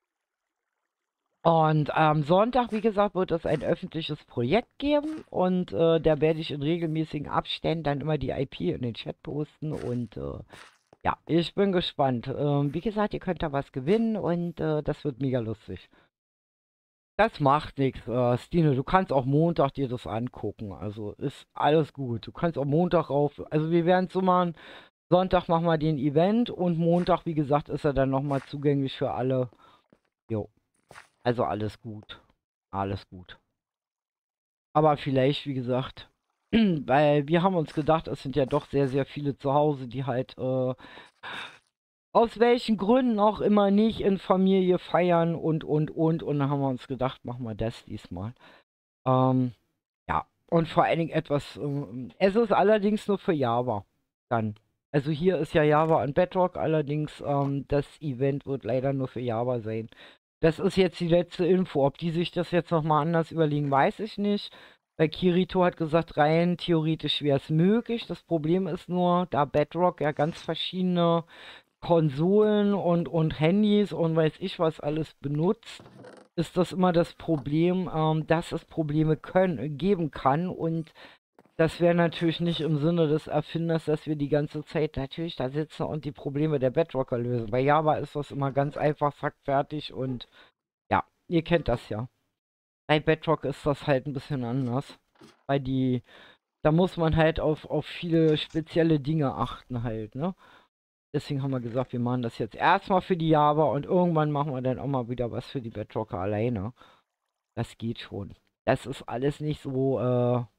Und am Sonntag, wie gesagt, wird es ein öffentliches Projekt geben und äh, da werde ich in regelmäßigen Abständen dann immer die I P in den Chat posten und äh, ja, ich bin gespannt. Ähm, wie gesagt, ihr könnt da was gewinnen und äh, das wird mega lustig. Das macht nichts, äh, Stine. Du kannst auch Montag dir das angucken. Also ist alles gut. Du kannst auch Montag rauf. Also wir werden es so machen. Sonntag machen wir den Event und Montag, wie gesagt, ist er dann nochmal zugänglich für alle. Jo. Also alles gut. Alles gut. Aber vielleicht, wie gesagt, weil wir haben uns gedacht, es sind ja doch sehr, sehr viele zu Hause, die halt äh, aus welchen Gründen auch immer nicht in Familie feiern und, und, und. Und dann haben wir uns gedacht, machen wir das diesmal. Ähm, ja, und vor allen Dingen etwas, ähm, es ist allerdings nur für Java dann. Also hier ist ja Java und Bedrock, allerdings ähm, das Event wird leider nur für Java sein. Das ist jetzt die letzte Info. Ob die sich das jetzt nochmal anders überlegen, weiß ich nicht. Weil Kirito hat gesagt, rein theoretisch wäre es möglich. Das Problem ist nur, da Bedrock ja ganz verschiedene Konsolen und, und Handys und weiß ich was alles benutzt, ist das immer das Problem, ähm, dass es Probleme können, geben kann. Und das wäre natürlich nicht im Sinne des Erfinders, dass wir die ganze Zeit natürlich da sitzen und die Probleme der Bedrocker lösen. Bei Java ist das immer ganz einfach, zack, fertig und ja, ihr kennt das ja. Bei Bedrock ist das halt ein bisschen anders. Weil die, da muss man halt auf, auf viele spezielle Dinge achten halt, ne? Deswegen haben wir gesagt, wir machen das jetzt erstmal für die Java und irgendwann machen wir dann auch mal wieder was für die Bedrocker alleine. Das geht schon. Das ist alles nicht so, äh,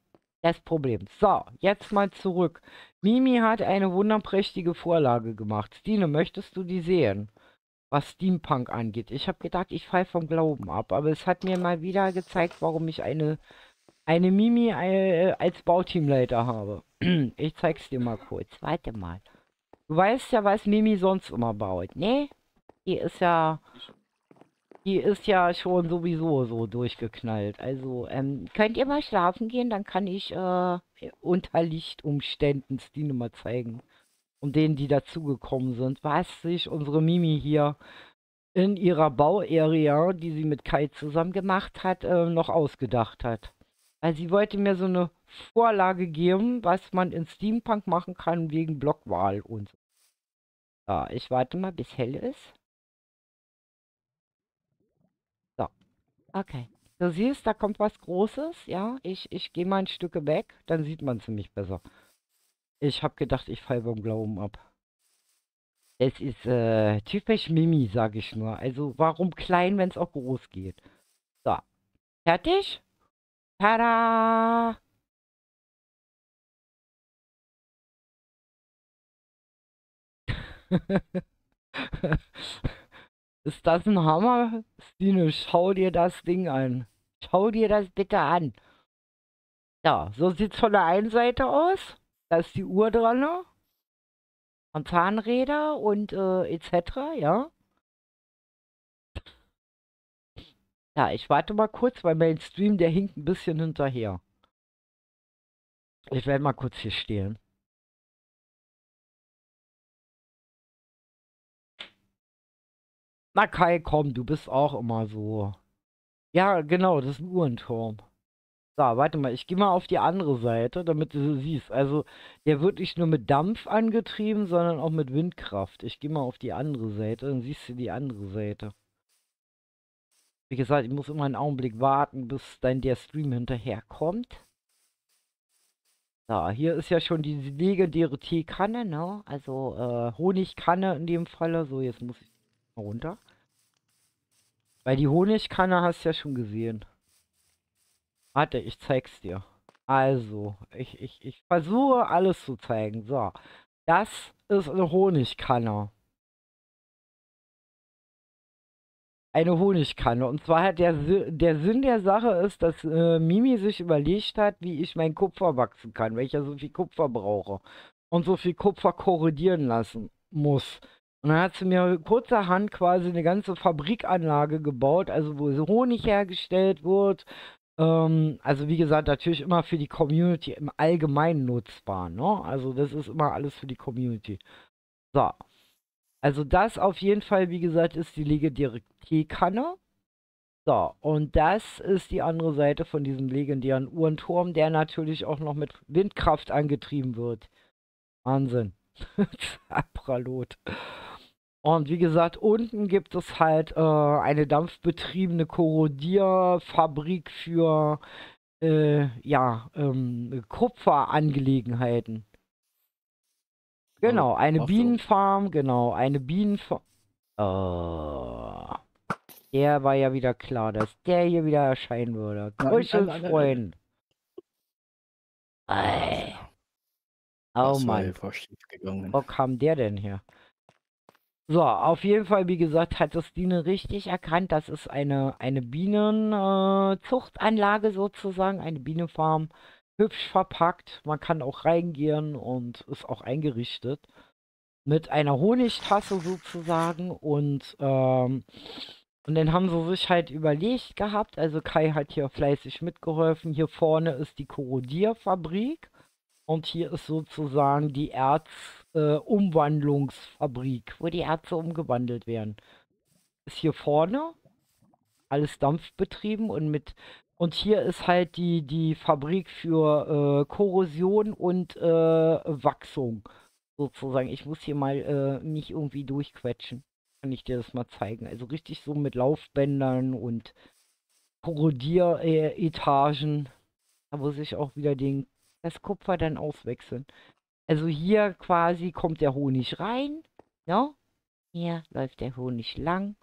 das Problem. So, jetzt mal zurück. Mimi hat eine wunderprächtige Vorlage gemacht. Stine, möchtest du die sehen? Was Steampunk angeht. Ich habe gedacht, ich falle vom Glauben ab, aber es hat mir mal wieder gezeigt, warum ich eine, eine Mimi äh, als Bauteamleiter habe. Ich zeig's dir mal kurz. Warte mal. Du weißt ja, was Mimi sonst immer baut, ne? Die ist ja, die ist ja schon sowieso so durchgeknallt. Also, ähm, könnt ihr mal schlafen gehen? Dann kann ich äh, unter Lichtumständen Stine mal zeigen. Und denen, die dazugekommen sind, was sich unsere Mimi hier in ihrer Bauarea, die sie mit Kai zusammen gemacht hat, äh, noch ausgedacht hat. Weil sie wollte mir so eine Vorlage geben, was man in Steampunk machen kann wegen Blockwahl und so. Ja, ich warte mal, bis hell ist. So, okay. Du siehst, da kommt was Großes, ja. Ich, ich gehe mal ein Stück weg, dann sieht man es nämlich besser. Ich habe gedacht, ich falle beim Glauben ab. Es ist äh, typisch Mimi, sage ich nur. Also warum klein, wenn es auch groß geht? So, fertig? Tada! Ist das ein Hammer? Stine, schau dir das Ding an. Schau dir das bitte an. Ja, so sieht's von der einen Seite aus. Da ist die Uhr dran, ne? Und Zahnräder und äh, et cetera, ja. Ja, ich warte mal kurz, weil mein Stream, der hinkt ein bisschen hinterher. Ich werde mal kurz hier stehen. Na Kai, komm, du bist auch immer so. Ja, genau, das ist ein Uhrenturm. So, warte mal, ich gehe mal auf die andere Seite, damit du siehst. Also, der wird nicht nur mit Dampf angetrieben, sondern auch mit Windkraft. Ich gehe mal auf die andere Seite, dann siehst du die andere Seite. Wie gesagt, ich muss immer einen Augenblick warten, bis dann der Stream hinterherkommt. So, hier ist ja schon die legendäre Teekanne, ne? Also, äh, Honigkanne in dem Falle. So, jetzt muss ich mal runter. Weil die Honigkanne hast du ja schon gesehen. Warte, ich zeig's dir. Also, ich, ich, ich versuche alles zu zeigen. So, das ist eine Honigkanne. Eine Honigkanne. Und zwar hat der, Si- der Sinn der Sache ist, dass äh, Mimi sich überlegt hat, wie ich mein Kupfer wachsen kann, weil ich ja so viel Kupfer brauche. Und so viel Kupfer korrodieren lassen muss. Und dann hat sie mir kurzerhand quasi eine ganze Fabrikanlage gebaut, also wo so Honig hergestellt wird. Ähm, also wie gesagt, natürlich immer für die Community im Allgemeinen nutzbar, ne? Also das ist immer alles für die Community. So. Also das auf jeden Fall, wie gesagt, ist die legendäre Teekanne. So, und das ist die andere Seite von diesem legendären Uhrenturm, der natürlich auch noch mit Windkraft angetrieben wird. Wahnsinn. Apralot. Und wie gesagt, unten gibt es halt äh, eine dampfbetriebene Korrodierfabrik für äh, ja, ähm, Kupferangelegenheiten. Oh, Genau, eine ach so. Bienenfarm, genau, eine Bienenfarm. Oh, der war ja wieder klar, dass der hier wieder erscheinen würde. Nein, nein, nein, nein, nein. Kuschelfreund. Ach Ey. ja, Oh das war ja Mann, fast schief gegangen. wo kam der denn her? So, auf jeden Fall, wie gesagt, hat das Biene richtig erkannt. Das ist eine, eine Bienenzuchtanlage äh, Zuchtanlage sozusagen, eine Bienenfarm. Hübsch verpackt. Man kann auch reingehen und ist auch eingerichtet. Mit einer Honigtasse sozusagen. Und, ähm, und dann haben sie sich halt überlegt gehabt. Also Kai hat hier fleißig mitgeholfen. Hier vorne ist die Korrodierfabrik. Und hier ist sozusagen die Erzumwandlungsfabrik, äh, wo die Erze umgewandelt werden. Ist hier vorne alles dampfbetrieben und mit und hier ist halt die, die Fabrik für äh, Korrosion und äh, Wachsung sozusagen. Ich muss hier mal äh, mich irgendwie durchquetschen. Kann ich dir das mal zeigen. Also richtig so mit Laufbändern und Korrodieretagen. Da muss ich auch wieder den, das Kupfer dann auswechseln. Also hier quasi kommt der Honig rein. Ne? Hier läuft der Honig lang.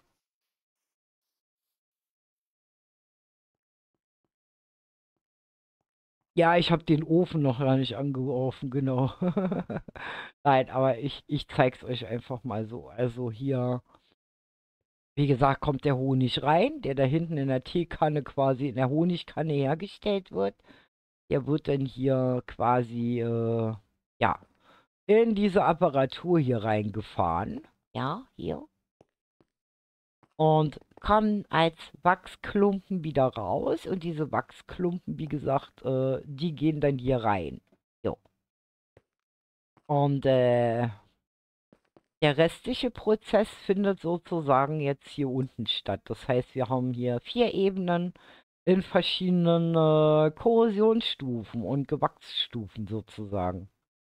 Ja, ich habe den Ofen noch gar nicht angeworfen, genau. Nein, aber ich, ich zeig's euch einfach mal so. Also hier, wie gesagt, kommt der Honig rein, der da hinten in der Teekanne quasi in der Honigkanne hergestellt wird. Der wird dann hier quasi, äh, ja, in diese Apparatur hier reingefahren. Ja, hier. Und kommen als Wachsklumpen wieder raus. Und diese Wachsklumpen, wie gesagt, äh, die gehen dann hier rein. Jo. Und äh, der restliche Prozess findet sozusagen jetzt hier unten statt. Das heißt, wir haben hier vier Ebenen in verschiedenen äh, Korrosionsstufen und Gewachsstufen sozusagen.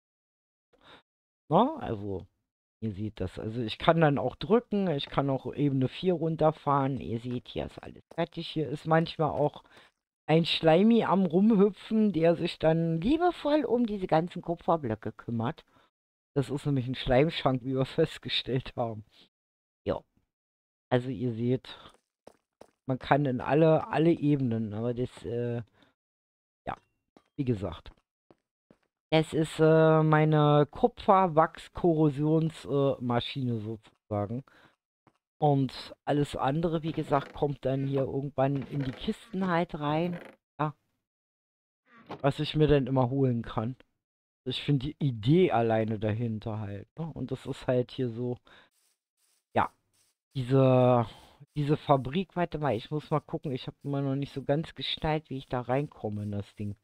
Na, also, ihr seht das. Also ich kann dann auch drücken, ich kann auch Ebene vier runterfahren. Ihr seht, hier ist alles fertig. Hier ist manchmal auch ein Schleimi am Rumhüpfen, der sich dann liebevoll um diese ganzen Kupferblöcke kümmert. Das ist nämlich ein Schleimschrank, wie wir festgestellt haben. Ja, also ihr seht, man kann in alle, alle Ebenen, aber das, äh, ja, wie gesagt. Es ist äh, meine Kupferwachs-Korrosionsmaschine sozusagen. Und alles andere, wie gesagt, kommt dann hier irgendwann in die Kisten halt rein. Ja, was ich mir dann immer holen kann. Ich finde die Idee alleine dahinter halt. Ne? Und das ist halt hier so, ja, diese, diese Fabrik, warte mal, ich muss mal gucken, ich habe immer noch nicht so ganz geschnallt, wie ich da reinkomme in das Ding.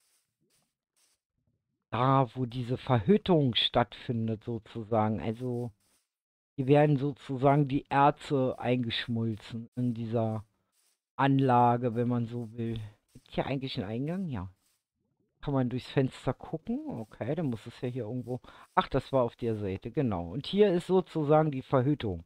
Da, wo diese Verhüttung stattfindet sozusagen. Also, hier werden sozusagen die Erze eingeschmolzen in dieser Anlage, wenn man so will. Gibt hier eigentlich einen Eingang? Ja. Kann man durchs Fenster gucken? Okay, dann muss es ja hier irgendwo... Ach, das war auf der Seite, genau. Und hier ist sozusagen die Verhüttung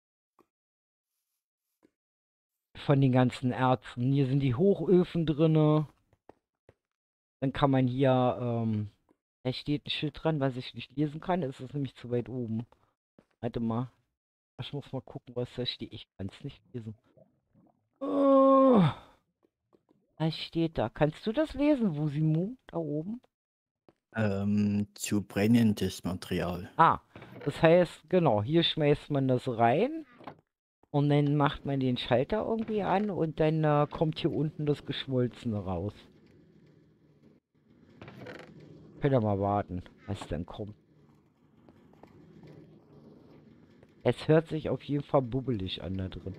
von den ganzen Erzen. Hier sind die Hochöfen drinne. Dann kann man hier, ähm, da steht ein Schild dran, was ich nicht lesen kann. Es ist nämlich zu weit oben. Warte mal. Ich muss mal gucken, was da steht. Ich kann es nicht lesen. Oh, was steht da? Kannst du das lesen, Wusimu? Da oben? Ähm, zu brennendes Material. Ah, das heißt, genau, hier schmeißt man das rein und dann macht man den Schalter irgendwie an und dann äh, kommt hier unten das Geschmolzene raus. Könnt ihr mal warten, was dann kommt. Es hört sich auf jeden Fall bubbelig an da drin.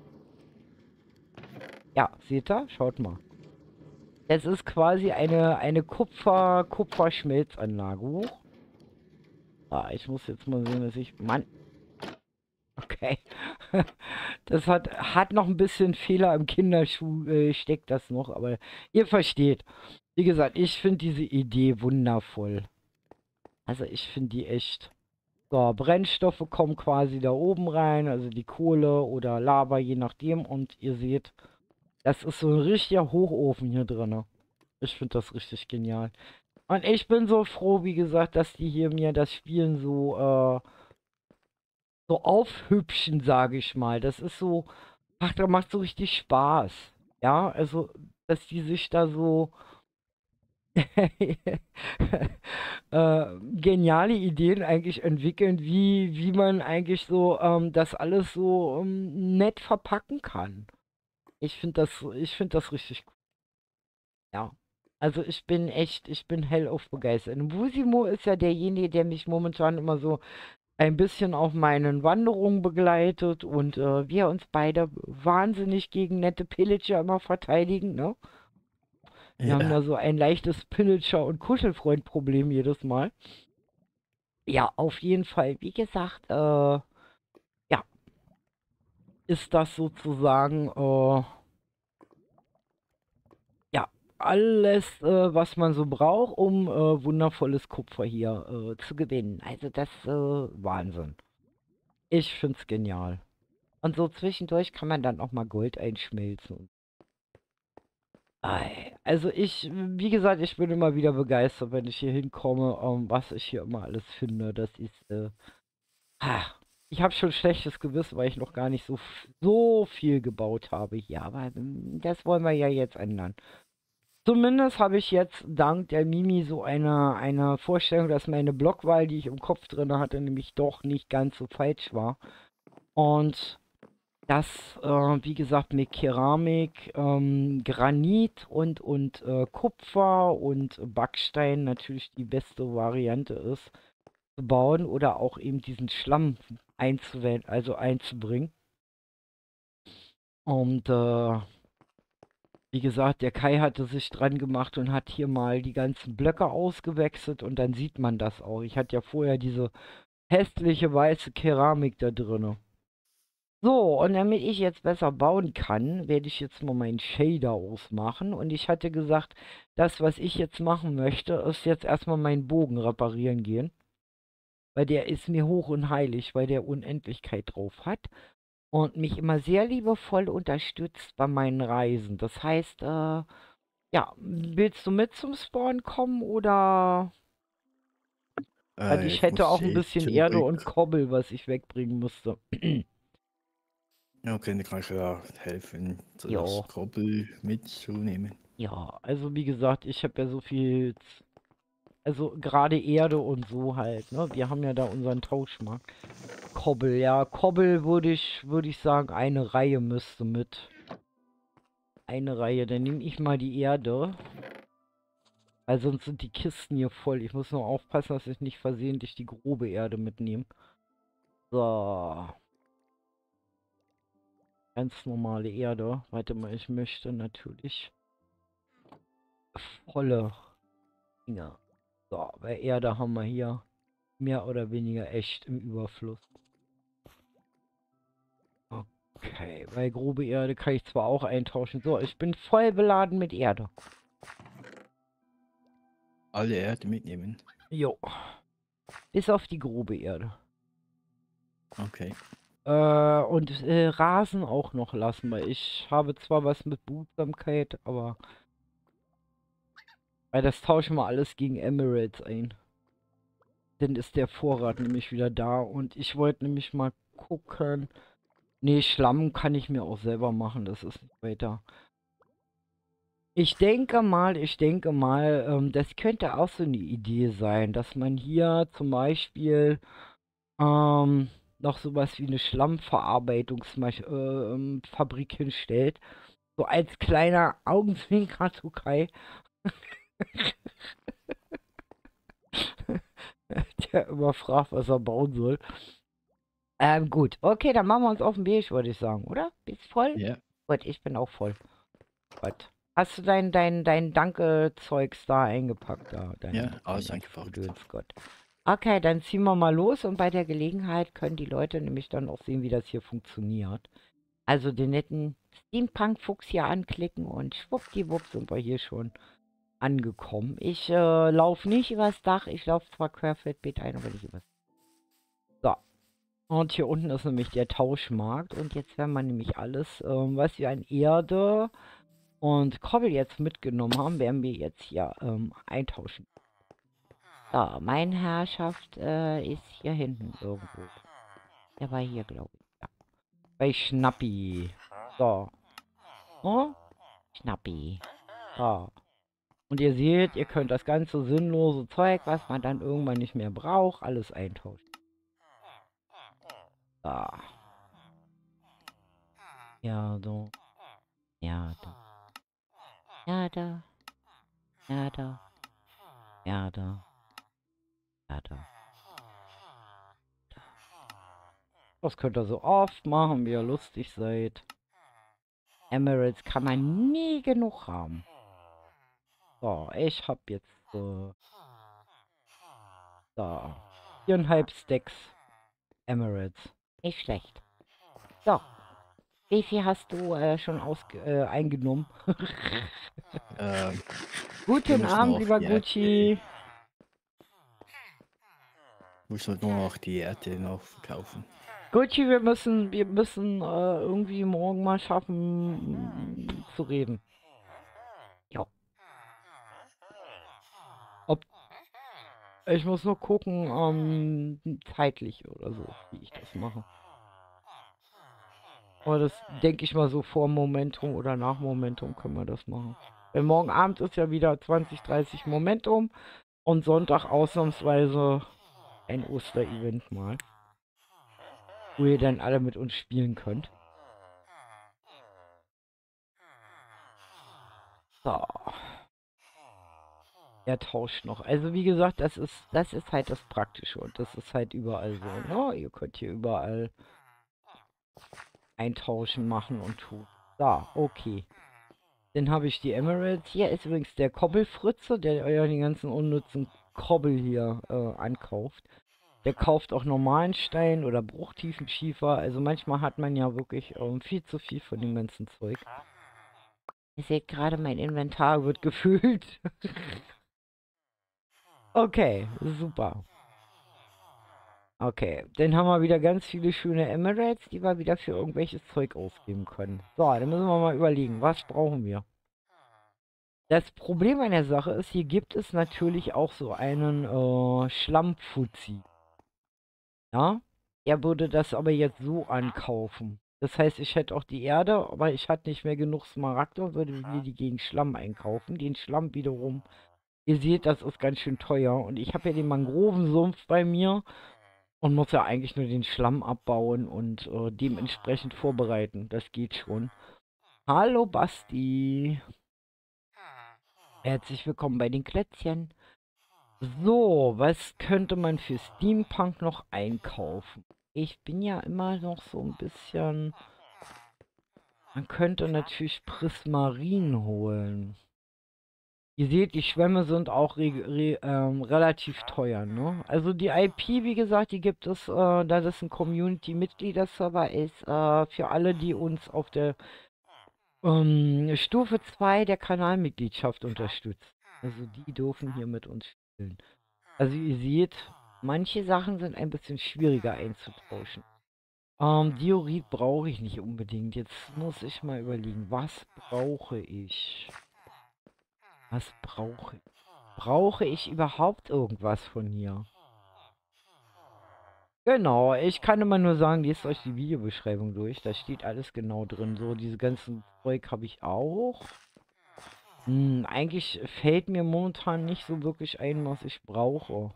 Ja, seht ihr? Schaut mal. Es ist quasi eine, eine Kupfer, Kupferschmelzanlage. Huch. Ah, ich muss jetzt mal sehen, dass ich... Mann. Okay. Das hat, hat noch ein bisschen Fehler im Kinderschuh, äh, steckt das noch, aber ihr versteht. Wie gesagt, ich finde diese Idee wundervoll. Also ich finde die echt... So, Brennstoffe kommen quasi da oben rein, also die Kohle oder Lava, je nachdem. Und ihr seht, das ist so ein richtiger Hochofen hier drin. Ich finde das richtig genial. Und ich bin so froh, wie gesagt, dass die hier mir das Spielen so, äh, so aufhübschen, sage ich mal. Das ist so, ach, da macht so richtig Spaß. Ja, also, dass die sich da so äh, geniale Ideen eigentlich entwickeln, wie, wie man eigentlich so ähm, das alles so ähm, nett verpacken kann. Ich finde das, ich finde das richtig cool. Ja. Also ich bin echt, ich bin hellauf begeistert. Und Wusimo ist ja derjenige, der mich momentan immer so ein bisschen auf meinen Wanderungen begleitet und äh, wir uns beide wahnsinnig gegen nette Pillager immer verteidigen, ne? Wir haben da Ja, so ein leichtes Pillager- und Kuschelfreund-Problem jedes Mal. Ja, auf jeden Fall. Wie gesagt, äh, ja, ist das sozusagen, äh, ja, alles, äh, was man so braucht, um äh, wundervolles Kupfer hier äh, zu gewinnen. Also das, äh, Wahnsinn. Ich find's genial. Und so zwischendurch kann man dann auch mal Gold einschmelzen. Ei, also ich, wie gesagt, ich bin immer wieder begeistert, wenn ich hier hinkomme, ähm, was ich hier immer alles finde. Das ist, äh, ah, ich habe schon schlechtes Gewissen, weil ich noch gar nicht so, f- so viel gebaut habe hier. Aber ähm, das wollen wir ja jetzt ändern. Zumindest habe ich jetzt dank der Mimi so eine, eine Vorstellung, dass meine Blockwahl, die ich im Kopf drin hatte, nämlich doch nicht ganz so falsch war. Und dass, äh, wie gesagt, mit Keramik, ähm, Granit und, und äh, Kupfer und Backstein natürlich die beste Variante ist, zu bauen oder auch eben diesen Schlamm einzuwenden, also einzubringen. Und äh, wie gesagt, der Kai hatte sich dran gemacht und hat hier mal die ganzen Blöcke ausgewechselt und dann sieht man das auch. Ich hatte ja vorher diese hässliche weiße Keramik da drinne. So, und damit ich jetzt besser bauen kann, werde ich jetzt mal meinen Shader ausmachen. Und ich hatte gesagt, das, was ich jetzt machen möchte, ist jetzt erstmal meinen Bogen reparieren gehen. Weil der ist mir hoch und heilig, weil der Unendlichkeit drauf hat. Und mich immer sehr liebevoll unterstützt bei meinen Reisen. Das heißt, äh, ja, willst du mit zum Spawn kommen oder... Weil Äh, ich ich hätte auch muss ein eh bisschen Erde und zurück. Kobbel, was ich wegbringen musste. Ja, okay, dann kann ich ja helfen, so das Ja. Koppel mitzunehmen. Ja, also wie gesagt, ich habe ja so viel, z- also gerade Erde und so halt, ne? Wir haben ja da unseren Tauschmarkt. Kobbel, ja, Kobbel würde ich, würde ich sagen, eine Reihe müsste mit. Eine Reihe, dann nehme ich mal die Erde, weil sonst sind die Kisten hier voll. Ich muss nur aufpassen, dass ich nicht versehentlich die grobe Erde mitnehme. So, ganz normale Erde. Warte mal, ich möchte natürlich volle Dinger. So, bei Erde haben wir hier mehr oder weniger echt im Überfluss. Okay, bei grobe Erde kann ich zwar auch eintauschen. So, ich bin voll beladen mit Erde. Alle Erde mitnehmen. Jo. Bis auf die grobe Erde. Okay. Äh, und äh, Rasen auch noch lassen, weil ich habe zwar was mit Behutsamkeit, aber weil das tauschen wir alles gegen Emeralds ein. Dann ist der Vorrat nämlich wieder da und ich wollte nämlich mal gucken. Nee, Schlamm kann ich mir auch selber machen, das ist nicht weiter. Ich denke mal, ich denke mal, ähm, das könnte auch so eine Idee sein, dass man hier zum Beispiel ähm, noch sowas wie eine Schlammverarbeitungsfabrik äh, ähm, Fabrik hinstellt. So als kleiner Augenzwinker zu Kai, der immer fragt, was er bauen soll. Ähm, gut. Okay, dann machen wir uns auf den Weg, würde ich sagen, oder? Bist voll? Ja. Gut, ich bin auch voll. Gut. Hast du dein, dein, dein Danke-Zeugs da eingepackt? Da, dein, Ja, dein alles ganzes eingepackt. Gedöns, Gott. Okay, dann ziehen wir mal los und bei der Gelegenheit können die Leute nämlich dann auch sehen, wie das hier funktioniert. Also den netten Steampunk-Fuchs hier anklicken und schwuppdiwupp sind wir hier schon angekommen. Ich äh, laufe nicht übers Dach, ich laufe zwar querfeldbeet ein, aber nicht übers Dach. So. Und hier unten ist nämlich der Tauschmarkt und jetzt werden wir nämlich alles, ähm, was wir an Erde und Kobbel jetzt mitgenommen haben, werden wir jetzt hier ähm, eintauschen. So, meine Herrschaft äh, ist hier hinten irgendwo. Der war hier, glaube ich. Ja. Bei Schnappi. So. Oh? Schnappi. So. Und ihr seht, ihr könnt das ganze sinnlose Zeug, was man dann irgendwann nicht mehr braucht, alles eintauschen. So. Ja, so. Ja, da. Ja, da. Ja, da. Ja, da. Ja, da. Das könnt ihr so oft machen, wie ihr lustig seid. Emeralds kann man nie genug haben. So, ich hab jetzt äh, da viereinhalb Stacks Emeralds. Nicht schlecht. So, wie viel hast du äh, schon ausge äh, eingenommen? Ähm, wir Guten müssen Abend, noch lieber die Erde, Gucci. müssen nur noch die Erde noch verkaufen. Gucci, wir müssen, wir müssen äh, irgendwie morgen mal schaffen mm, zu reden. Ja. Ob, ich muss nur gucken, ähm, zeitlich oder so, wie ich das mache. Aber das denke ich mal so vor Momentum oder nach Momentum können wir das machen. Weil morgen Abend ist ja wieder zwanzig, dreißig Momentum und Sonntag ausnahmsweise ein Oster-Event mal, wo ihr dann alle mit uns spielen könnt. So. Er tauscht noch. Also wie gesagt, das ist, das ist halt das Praktische und das ist halt überall so, ne? Ihr könnt hier überall eintauschen, machen und tun. So, okay. Dann habe ich die Emeralds. Hier ist übrigens der Kobbelfritze, der euer die ganzen unnützen Kobbel hier äh, ankauft. Der kauft auch normalen Stein oder Bruchtiefenschiefer. Also manchmal hat man ja wirklich ähm, viel zu viel von dem ganzen Zeug. Ihr seht gerade, mein Inventar wird gefüllt. Okay, super. Okay, dann haben wir wieder ganz viele schöne Emeralds, die wir wieder für irgendwelches Zeug ausgeben können. So, dann müssen wir mal überlegen, was brauchen wir? Das Problem an der Sache ist, hier gibt es natürlich auch so einen äh, Schlammpfutzi. Ja? Er würde das aber jetzt so ankaufen. Das heißt, ich hätte auch die Erde, aber ich hatte nicht mehr genug Smaragde und würde mir die gegen Schlamm einkaufen. Den Schlamm wiederum, ihr seht, das ist ganz schön teuer. Und ich habe ja den Mangrovensumpf bei mir und muss ja eigentlich nur den Schlamm abbauen und äh, dementsprechend vorbereiten. Das geht schon. Hallo Basti. Herzlich willkommen bei den Klötzchen. So, was könnte man für Steampunk noch einkaufen? Ich bin ja immer noch so ein bisschen... Man könnte natürlich Prismarin holen. Ihr seht, die Schwämme sind auch re re ähm, relativ teuer, ne? Also die I P, wie gesagt, die gibt es, äh, da das ein Community-Mitglieder-Server ist, äh, für alle, die uns auf der ähm, Stufe zwei der Kanalmitgliedschaft unterstützen. Also die dürfen hier mit uns spielen. Also ihr seht, manche Sachen sind ein bisschen schwieriger einzutauschen. Ähm, Diorit brauche ich nicht unbedingt. Jetzt muss ich mal überlegen, was brauche ich? Was brauche ich? Brauche ich überhaupt irgendwas von hier? Genau, ich kann immer nur sagen, lest euch die Videobeschreibung durch. Da steht alles genau drin. So, diese ganzen Zeug habe ich auch. Hm, eigentlich fällt mir momentan nicht so wirklich ein, was ich brauche.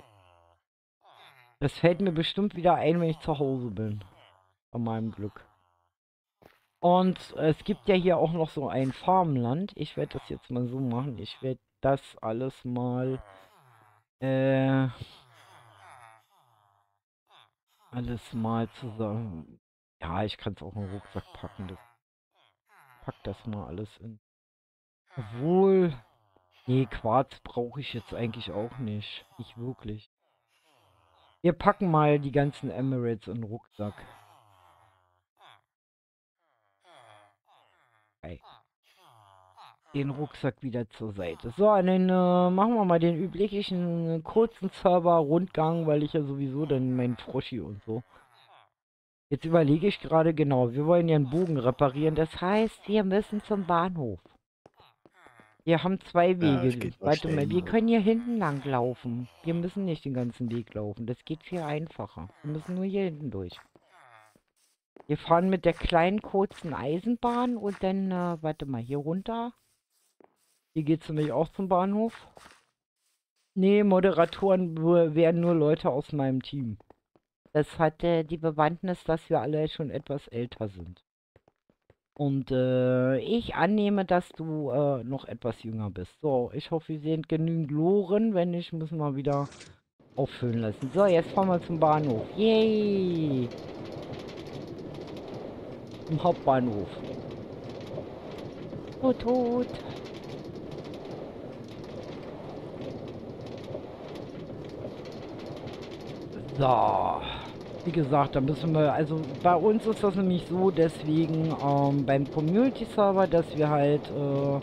Das fällt mir bestimmt wieder ein, wenn ich zu Hause bin. An meinem Glück. Und es gibt ja hier auch noch so ein Farmland. Ich werde das jetzt mal so machen. Ich werde das alles mal... Äh, alles mal zusammen... Ja, ich kann es auch in den Rucksack packen. Das, pack das mal alles in. Obwohl... Nee, Quarz brauche ich jetzt eigentlich auch nicht. Nicht wirklich. Wir packen mal die ganzen Emeralds in den Rucksack. Okay. Den Rucksack wieder zur Seite. So, und dann äh, machen wir mal den üblichen äh, kurzen Server-Rundgang, weil ich ja sowieso dann meinen Froschi und so. Jetzt überlege ich gerade genau, wir wollen ja einen Bogen reparieren. Das heißt, wir müssen zum Bahnhof. Wir haben zwei Ja, es Wege. geht mal Warte schnell mal, wir genug. können hier hinten lang laufen. Wir müssen nicht den ganzen Weg laufen. Das geht viel einfacher. Wir müssen nur hier hinten durch. Wir fahren mit der kleinen kurzen Eisenbahn und dann, äh, warte mal, hier runter. Hier geht es nämlich auch zum Bahnhof. Nee, Moderatoren nur- wären nur Leute aus meinem Team. Das hat äh, die Bewandtnis, dass wir alle schon etwas älter sind. Und äh, ich annehme, dass du äh, noch etwas jünger bist. So, ich hoffe, wir sehen genügend Loren. Wenn nicht, müssen wir wieder auffüllen lassen. So, jetzt fahren wir zum Bahnhof. Yay! Zum Hauptbahnhof. Tut, tut. So. Wie gesagt, da müssen wir, also bei uns ist das nämlich so, deswegen ähm, beim Community-Server, dass wir halt äh,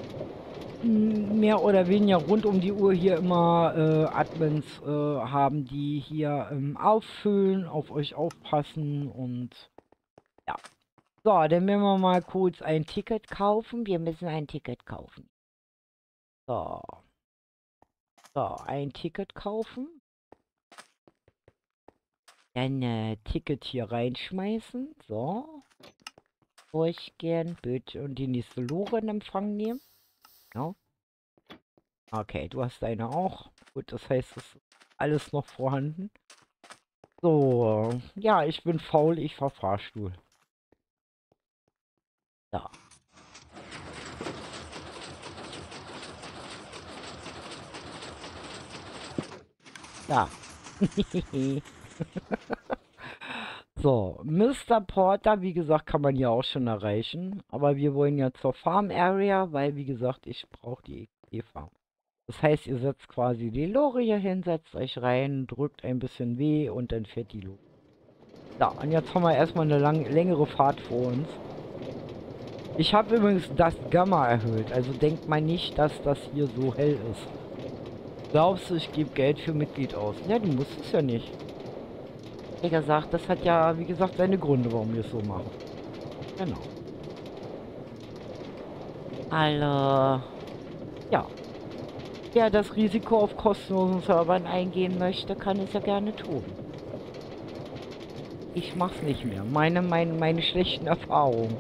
mehr oder weniger rund um die Uhr hier immer äh, Admins äh, haben, die hier ähm, auffüllen, auf euch aufpassen und ja. So, dann werden wir mal kurz ein Ticket kaufen. Wir müssen ein Ticket kaufen. So. So, ein Ticket kaufen. Dann äh, Ticket hier reinschmeißen. So. Durchgehen, Bild und die nächste Lore in Empfang nehmen. Genau. Okay, du hast deine auch. Gut, das heißt, es ist alles noch vorhanden. So, ja, ich bin faul, ich fahr Fahrstuhl. Da. Da. So, Mister Porter, wie gesagt, kann man hier auch schon erreichen. Aber wir wollen ja zur Farm Area, weil, wie gesagt, ich brauche die X P-Farm. Das heißt, ihr setzt quasi die Lore hier hin, setzt euch rein, drückt ein bisschen W und dann fährt die los. Ja, und jetzt haben wir erstmal eine lang, längere Fahrt vor uns. Ich habe übrigens das Gamma erhöht, also denkt mal nicht, dass das hier so hell ist. Glaubst du, ich gebe Geld für Mitglied aus? Ja, du musst es ja nicht. Wie gesagt, das hat ja, wie gesagt, seine Gründe, warum wir es so machen. Genau. Alle, ja. Wer das Risiko auf kostenlosen Servern eingehen möchte, kann es ja gerne tun. Ich mach's nicht mehr. Meine, meine, meine schlechten Erfahrungen.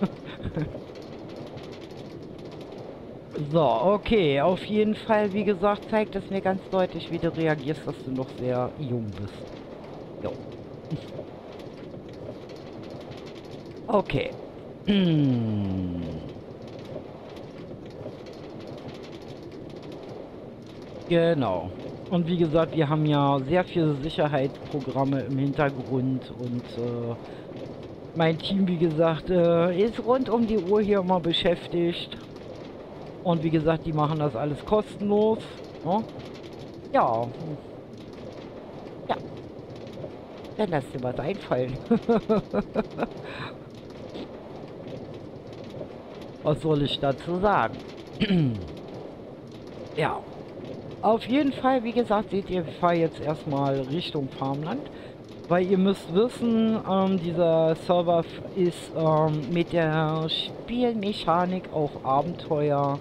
So, okay. Auf jeden Fall, wie gesagt, zeigt es mir ganz deutlich, wie du reagierst, dass du noch sehr jung bist. Jo. Okay. Genau. Und wie gesagt, wir haben ja sehr viele Sicherheitsprogramme im Hintergrund und äh, mein Team, wie gesagt, äh, ist rund um die Uhr hier immer beschäftigt. Und wie gesagt, die machen das alles kostenlos. Ne? Ja. Ja. Dann lass dir was einfallen. Was soll ich dazu sagen? Ja. Auf jeden Fall, wie gesagt, seht ihr, ich fahre jetzt erstmal Richtung Farmland. Weil ihr müsst wissen, ähm, dieser Server ist ähm, mit der Spielmechanik auf Abenteuer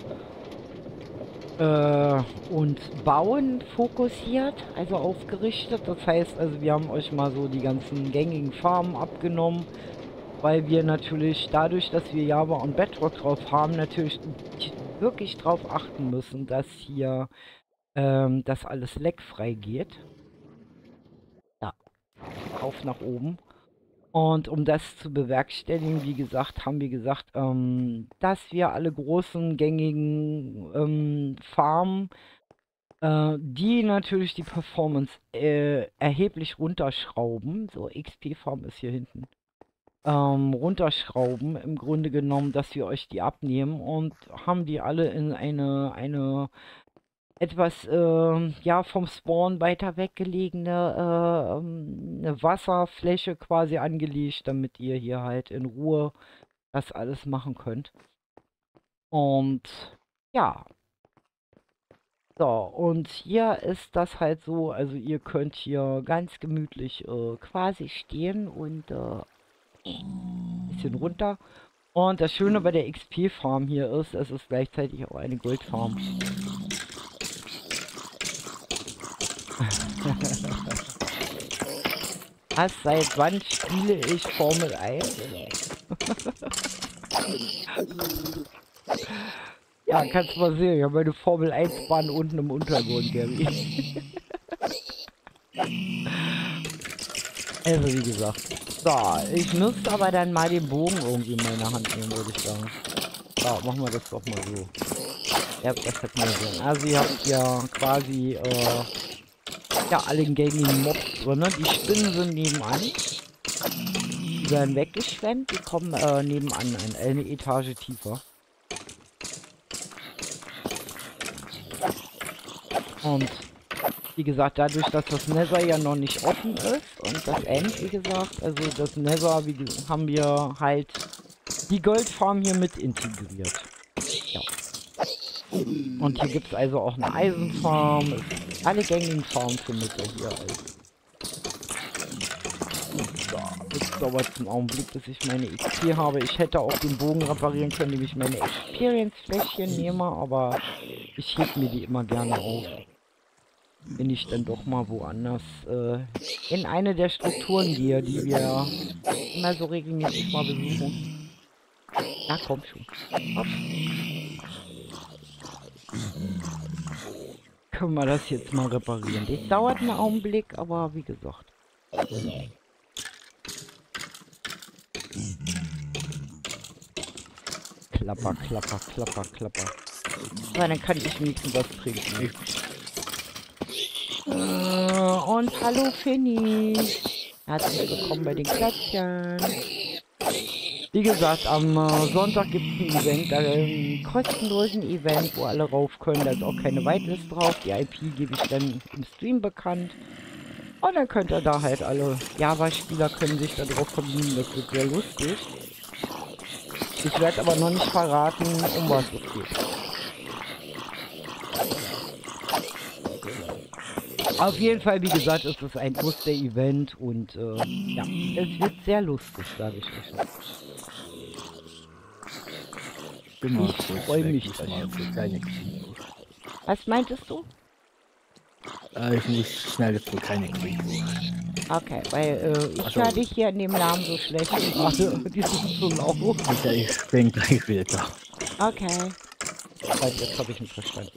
äh, und Bauen fokussiert, also ausgerichtet. Das heißt, also wir haben euch mal so die ganzen gängigen Farmen abgenommen, weil wir natürlich dadurch, dass wir Java und Bedrock drauf haben, natürlich wirklich drauf achten müssen, dass hier ähm, das alles leckfrei geht. Ja, auf nach oben. Und um das zu bewerkstelligen, wie gesagt, haben wir gesagt, ähm, dass wir alle großen gängigen ähm, Farmen, äh, die natürlich die Performance äh, erheblich runterschrauben, so X P-Farm ist hier hinten, ähm, runterschrauben, im Grunde genommen, dass wir euch die abnehmen und haben die alle in eine, eine etwas, äh, ja, vom Spawn weiter weggelegene äh, ähm, eine Wasserfläche quasi angelegt, damit ihr hier halt in Ruhe das alles machen könnt. Und ja, so, und hier ist das halt so, also ihr könnt hier ganz gemütlich äh, quasi stehen und äh, ein bisschen runter. Und das Schöne bei der X P-Farm hier ist, es ist gleichzeitig auch eine Goldfarm. Was, seit wann spiele ich Formel eins? Ja, kannst mal sehen, ich habe meine Formel eins Bahn unten im Untergrund, Gary. Also wie gesagt. So, ich müsste aber dann mal den Bogen irgendwie in meine Hand nehmen, würde ich sagen. So, machen wir das doch mal so. Ja, das hat mehr Sinn. Also ihr habt ja quasi, äh, ja, alle gängigen Mobs drin, ne? Die Spinnen sind nebenan. Die werden weggeschwemmt, die kommen äh, nebenan, ein, eine Etage tiefer. Und wie gesagt, dadurch, dass das Nether ja noch nicht offen ist und das End, wie gesagt, also das Nether, wie haben wir halt die Goldfarm hier mit integriert. Ja. Und hier gibt es also auch eine Eisenfarm. Alle gängigen Farmen findet ihr hier. Also. So, jetzt dauert es einen Augenblick, bis ich meine X P habe. Ich hätte auch den Bogen reparieren können, indem ich meine Experience-Fläschchen nehme, aber ich heb mir die immer gerne auf. Wenn ich dann doch mal woanders äh, in eine der Strukturen gehe, die wir immer so regelmäßig mal besuchen. Na komm schon. Hopp. können wir das jetzt mal reparieren. Das dauert einen Augenblick, aber wie gesagt. Klapper, klapper, klapper, klapper. Aber dann kann ich wenigstens was trinken. Äh, und hallo Finny. Herzlich willkommen bei den Klätzchen. Wie gesagt, am äh, Sonntag gibt es ein Event, äh, ein kostenlosen Event, wo alle rauf können. Da ist auch keine Whitelist drauf. Die I P gebe ich dann im Stream bekannt. Und dann könnt ihr da halt alle Java-Spieler können sich da drauf verbinden. Das wird sehr lustig. Ich werde aber noch nicht verraten, um was es geht. Auf jeden Fall, wie gesagt, ist es ein Oster-Event und äh, ja, es wird sehr lustig, sage ich euch schon. Ich freue mich drauf. Was meintest du? Äh, ich muss schnell für keine Krieg. Okay, weil äh, ich Also, höre dich hier in dem Namen so schlecht. Also, die sind so laut. ich bin gleich wieder da. Okay. Also, jetzt habe ich mich verstanden.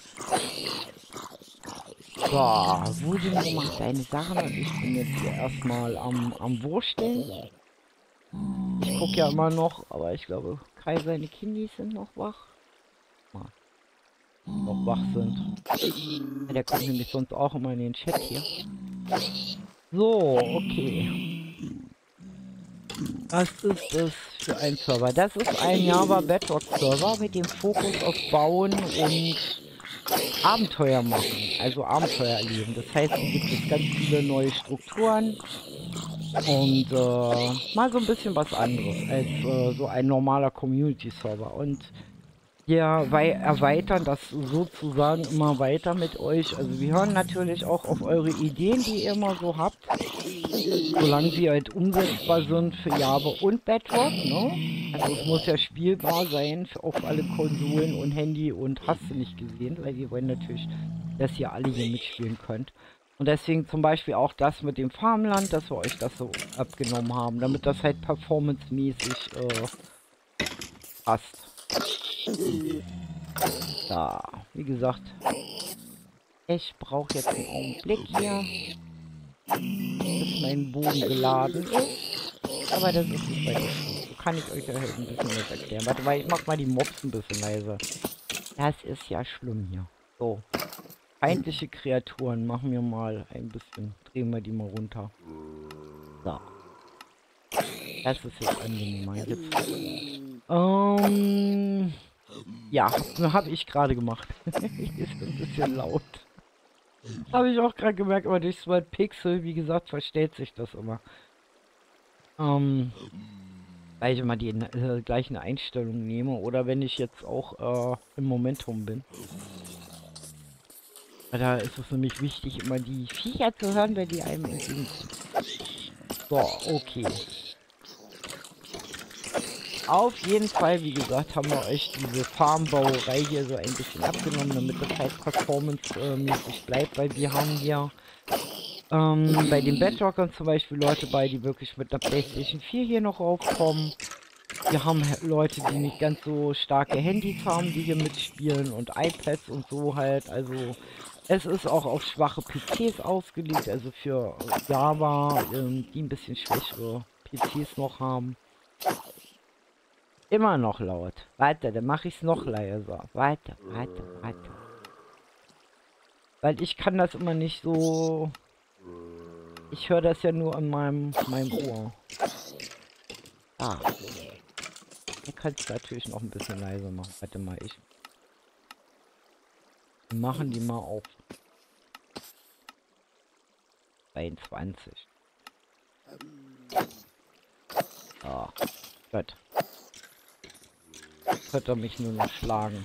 So, Wusimo macht seine Sachen und ich bin jetzt hier erstmal am, am Wursteln. Ich gucke ja immer noch, aber ich glaube, Kai, seine Kindis sind noch wach. Mal. Noch wach sind. Ja, der kommt nämlich sonst auch immer in den Chat hier. So, okay. Was ist das für ein Server? Das ist ein Java Bedrock Server mit dem Fokus auf Bauen und Abenteuer machen, also Abenteuer erleben. Das heißt, hier gibt es ganz viele neue Strukturen und äh, mal so ein bisschen was anderes als äh, so ein normaler Community-Server. Und wir erweitern das sozusagen immer weiter mit euch. Also wir hören natürlich auch auf eure Ideen, die ihr immer so habt, solange sie halt umsetzbar sind für Java und Bedrock, ne? Also es muss ja spielbar sein für auf alle Konsolen und Handy und hast du nicht gesehen, weil wir wollen natürlich, dass ihr alle hier mitspielen könnt. Und deswegen zum Beispiel auch das mit dem Farmland, dass wir euch das so abgenommen haben, damit das halt performancemäßig äh, passt. Da, wie gesagt, ich brauche jetzt einen Augenblick hier, bis mein Bogen geladen ist. Aber das ist nicht bei dir. So kann ich euch ja halt ein bisschen was erklären. Warte mal, ich mach mal die Mobs ein bisschen leiser. Das ist ja schlimm hier. So. Feindliche Kreaturen machen wir mal ein bisschen. Drehen wir die mal runter. So. Das ist jetzt angenehmer. Jetzt. Ähm. Ja, habe ich gerade gemacht. Ist ein bisschen laut. Habe ich auch gerade gemerkt, aber durch Smart Pixel, wie gesagt, verstellt sich das immer. Ähm, weil ich immer die äh, gleichen Einstellungen nehme oder wenn ich jetzt auch äh, im Momentum bin. Da ist es nämlich wichtig, immer die Viecher zu hören, wenn die einem entgegenkommen. So, okay. Auf jeden Fall, wie gesagt, haben wir euch diese Farmbauerei hier so ein bisschen abgenommen, damit das halt performance-mäßig bleibt, weil wir haben hier ähm, bei den Bedrockern zum Beispiel Leute bei, die wirklich mit einer PlayStation vier hier noch raufkommen. Wir haben Leute, die nicht ganz so starke Handys haben, die hier mitspielen und iPads und so halt, also es ist auch auf schwache P Cs ausgelegt, also für Java, ähm, die ein bisschen schwächere P Cs noch haben. Immer noch laut. Weiter, dann mache ich es noch leiser. Weiter, weiter, weiter. Weil ich kann das immer nicht so... Ich höre das ja nur an meinem, meinem Ohr. Ah. Hier kannst du natürlich noch ein bisschen leiser machen. Warte mal, ich... Wir machen die mal auf. zweiundzwanzig. Ah. Gut. Könnte er mich nur noch schlagen.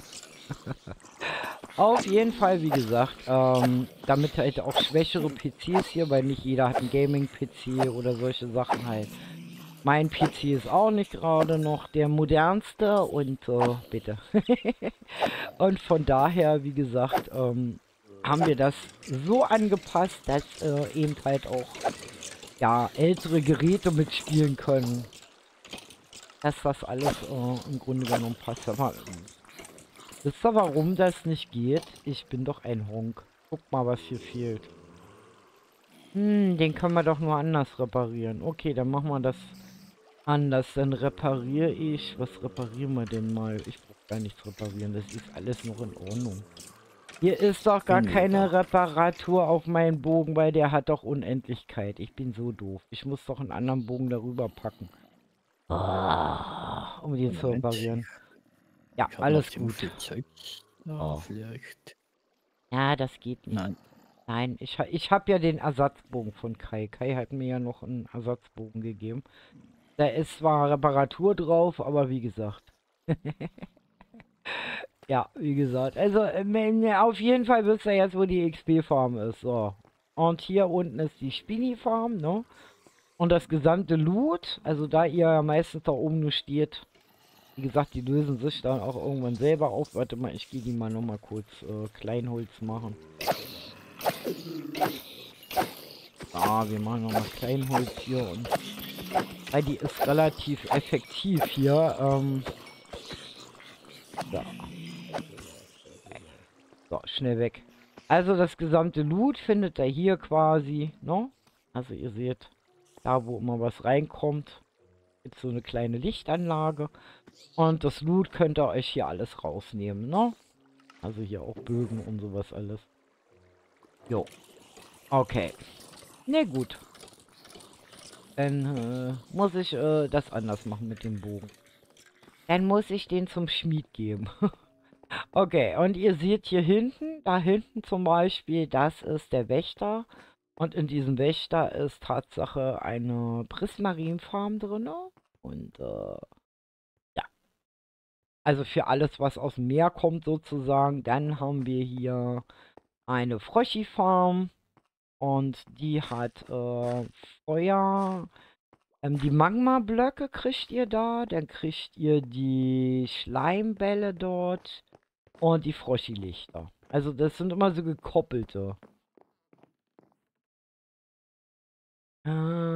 Auf jeden Fall, wie gesagt, ähm, damit halt auch schwächere P Cs hier, weil nicht jeder hat einen Gaming-P C oder solche Sachen halt. Mein P C ist auch nicht gerade noch der modernste und äh, bitte. Und von daher, wie gesagt, ähm, haben wir das so angepasst, dass äh, eben halt auch ja, ältere Geräte mitspielen können. Dass das alles äh, im Grunde genommen passt. Aber Wisst ihr, warum das nicht geht? Ich bin doch ein Honk. Guck mal, was hier fehlt. Hm, den können wir doch nur anders reparieren. Okay, dann machen wir das anders. Dann repariere ich... Was reparieren wir denn mal? Ich brauche gar nichts reparieren. Das ist alles noch in Ordnung. Hier ist doch gar Nee, keine da. Reparatur auf meinen Bogen, weil der hat doch Unendlichkeit. Ich bin so doof. Ich muss doch einen anderen Bogen darüber packen. Ah, um den zu Moment. reparieren. Ja, Ich habe noch alles ziemlich gut. viel Zeug. Ja, Oh. vielleicht. Ja, das geht nicht. Nein. Nein, ich, ha- ich habe ja den Ersatzbogen von Kai. Kai hat mir ja noch einen Ersatzbogen gegeben. Da ist zwar Reparatur drauf, aber wie gesagt. Ja, wie gesagt. Also, ähm, auf jeden Fall wisst ihr jetzt, wo die X P-Farm ist. So. Und hier unten ist die Spini-Farm, ne? Und das gesamte Loot, also da ihr ja meistens da oben nur steht, wie gesagt, die lösen sich dann auch irgendwann selber auf. Warte mal, ich gehe die mal nochmal kurz äh, Kleinholz machen. Ah, wir machen nochmal Kleinholz hier und weil die ist relativ effektiv hier. Ähm, so. So, schnell weg. Also das gesamte Loot findet ihr hier quasi, ne? Also ihr seht, da wo immer was reinkommt, gibt es so eine kleine Lichtanlage. Und das Loot könnt ihr euch hier alles rausnehmen, ne? Also hier auch Bögen und sowas alles. Jo. Okay. Ne, gut. Dann äh, muss ich äh, das anders machen mit dem Bogen. Dann muss ich den zum Schmied geben. Okay, und ihr seht hier hinten, da hinten zum Beispiel, das ist der Wächter. Und in diesem Wächter ist Tatsache eine Prismarinfarm drin. Und äh, ja, also für alles, was aus dem Meer kommt sozusagen. Dann haben wir hier eine Froschi-Farm. Und die hat äh, Feuer. Ähm, die Magma-Blöcke kriegt ihr da. Dann kriegt ihr die Schleimbälle dort. Und die Froschi-Lichter. Also das sind immer so gekoppelte. Äh,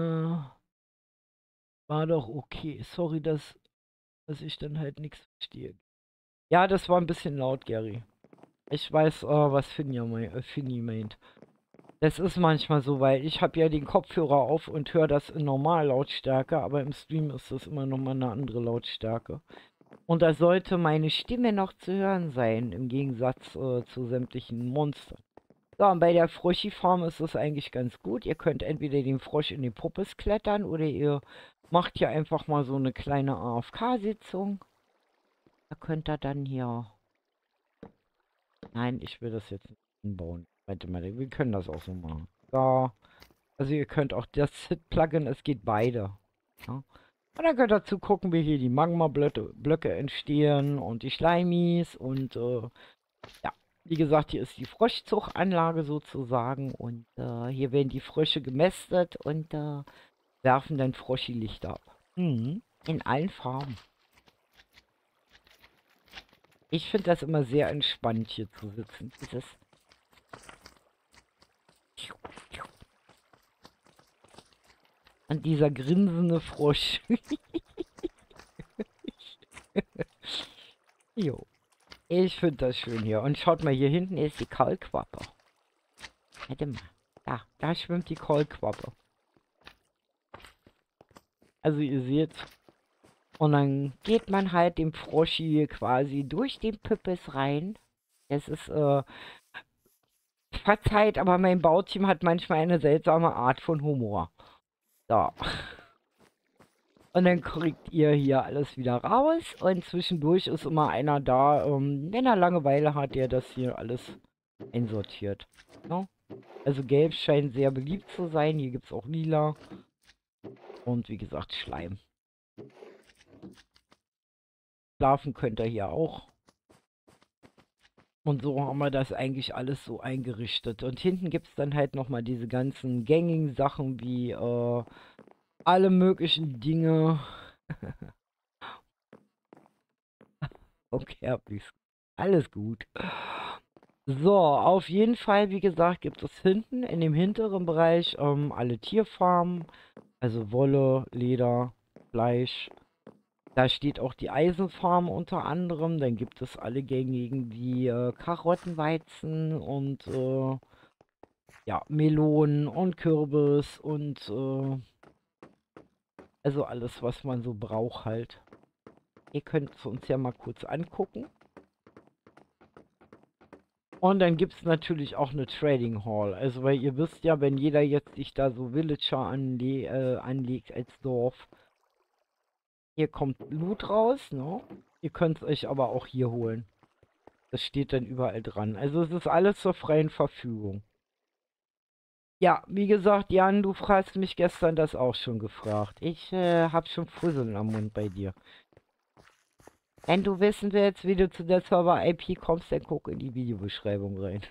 war doch okay. Sorry, dass, dass ich dann halt nichts verstehe. Ja, das war ein bisschen laut, Gary. Ich weiß, äh, was Finja mein, äh, Finny meint. Das ist manchmal so, weil ich habe ja den Kopfhörer auf und höre das in Normallautstärke, aber im Stream ist das immer nochmal eine andere Lautstärke. Und da sollte meine Stimme noch zu hören sein, im Gegensatz äh, zu sämtlichen Monstern. So, und bei der Froschi-Farm ist es eigentlich ganz gut. Ihr könnt entweder den Frosch in die Puppes klettern oder ihr macht hier einfach mal so eine kleine A F K-Sitzung. Da könnt ihr dann hier... Nein, ich will das jetzt nicht umbauen. Warte mal, wir können das auch so machen. So. Also ihr könnt auch das Sit-Plugin, es geht beide. Ja. Und dann könnt ihr zugucken, wie hier die Magma-Blöcke Blöcke entstehen und die Schleimis und äh, ja. Wie gesagt, hier ist die Froschzuchtanlage sozusagen und äh, hier werden die Frösche gemästet und äh, werfen dann Froschi-Lichter ab. Mhm. In allen Farben. Ich finde das immer sehr entspannt hier zu sitzen. Dieses und dieser grinsende Frosch. Jo. Ich finde das schön hier. Und schaut mal, hier hinten ist die Kaulquappe. Warte mal. Da, da schwimmt die Kaulquappe. Also ihr seht. Und dann geht man halt dem Froschi quasi durch den Püppes rein. Das ist, äh, verzeiht, aber mein Bauteam hat manchmal eine seltsame Art von Humor. So. Und dann kriegt ihr hier alles wieder raus. Und zwischendurch ist immer einer da, ähm, wenn er Langeweile hat, der das hier alles einsortiert. No? Also gelb scheint sehr beliebt zu sein. Hier gibt es auch lila. Und wie gesagt, Schleim. Schlafen könnt ihr hier auch. Und so haben wir das eigentlich alles so eingerichtet. Und hinten gibt es dann halt nochmal diese ganzen gängigen Sachen wie äh, alle möglichen Dinge. Okay, hab ich's. Alles gut. So, auf jeden Fall, wie gesagt, gibt es hinten in dem hinteren Bereich ähm, alle Tierfarmen. Also Wolle, Leder, Fleisch. Da steht auch die Eisenfarm unter anderem. Dann gibt es alle gängigen wie äh, Karottenweizen und äh, ja, Melonen und Kürbis und äh, also alles, was man so braucht halt. Ihr könnt es uns ja mal kurz angucken. Und dann gibt es natürlich auch eine Trading Hall. Also, weil ihr wisst ja, wenn jeder jetzt sich da so Villager anle äh, anlegt als Dorf, hier kommt Loot raus, ne? Ihr könnt es euch aber auch hier holen. Das steht dann überall dran. Also es ist alles zur freien Verfügung. Ja, wie gesagt, Jan, du fragst mich gestern das auch schon gefragt. Ich äh, hab schon Fusseln am Mund bei dir. Wenn du wissen willst, wie du zu der Server-I P kommst, dann guck in die Videobeschreibung rein.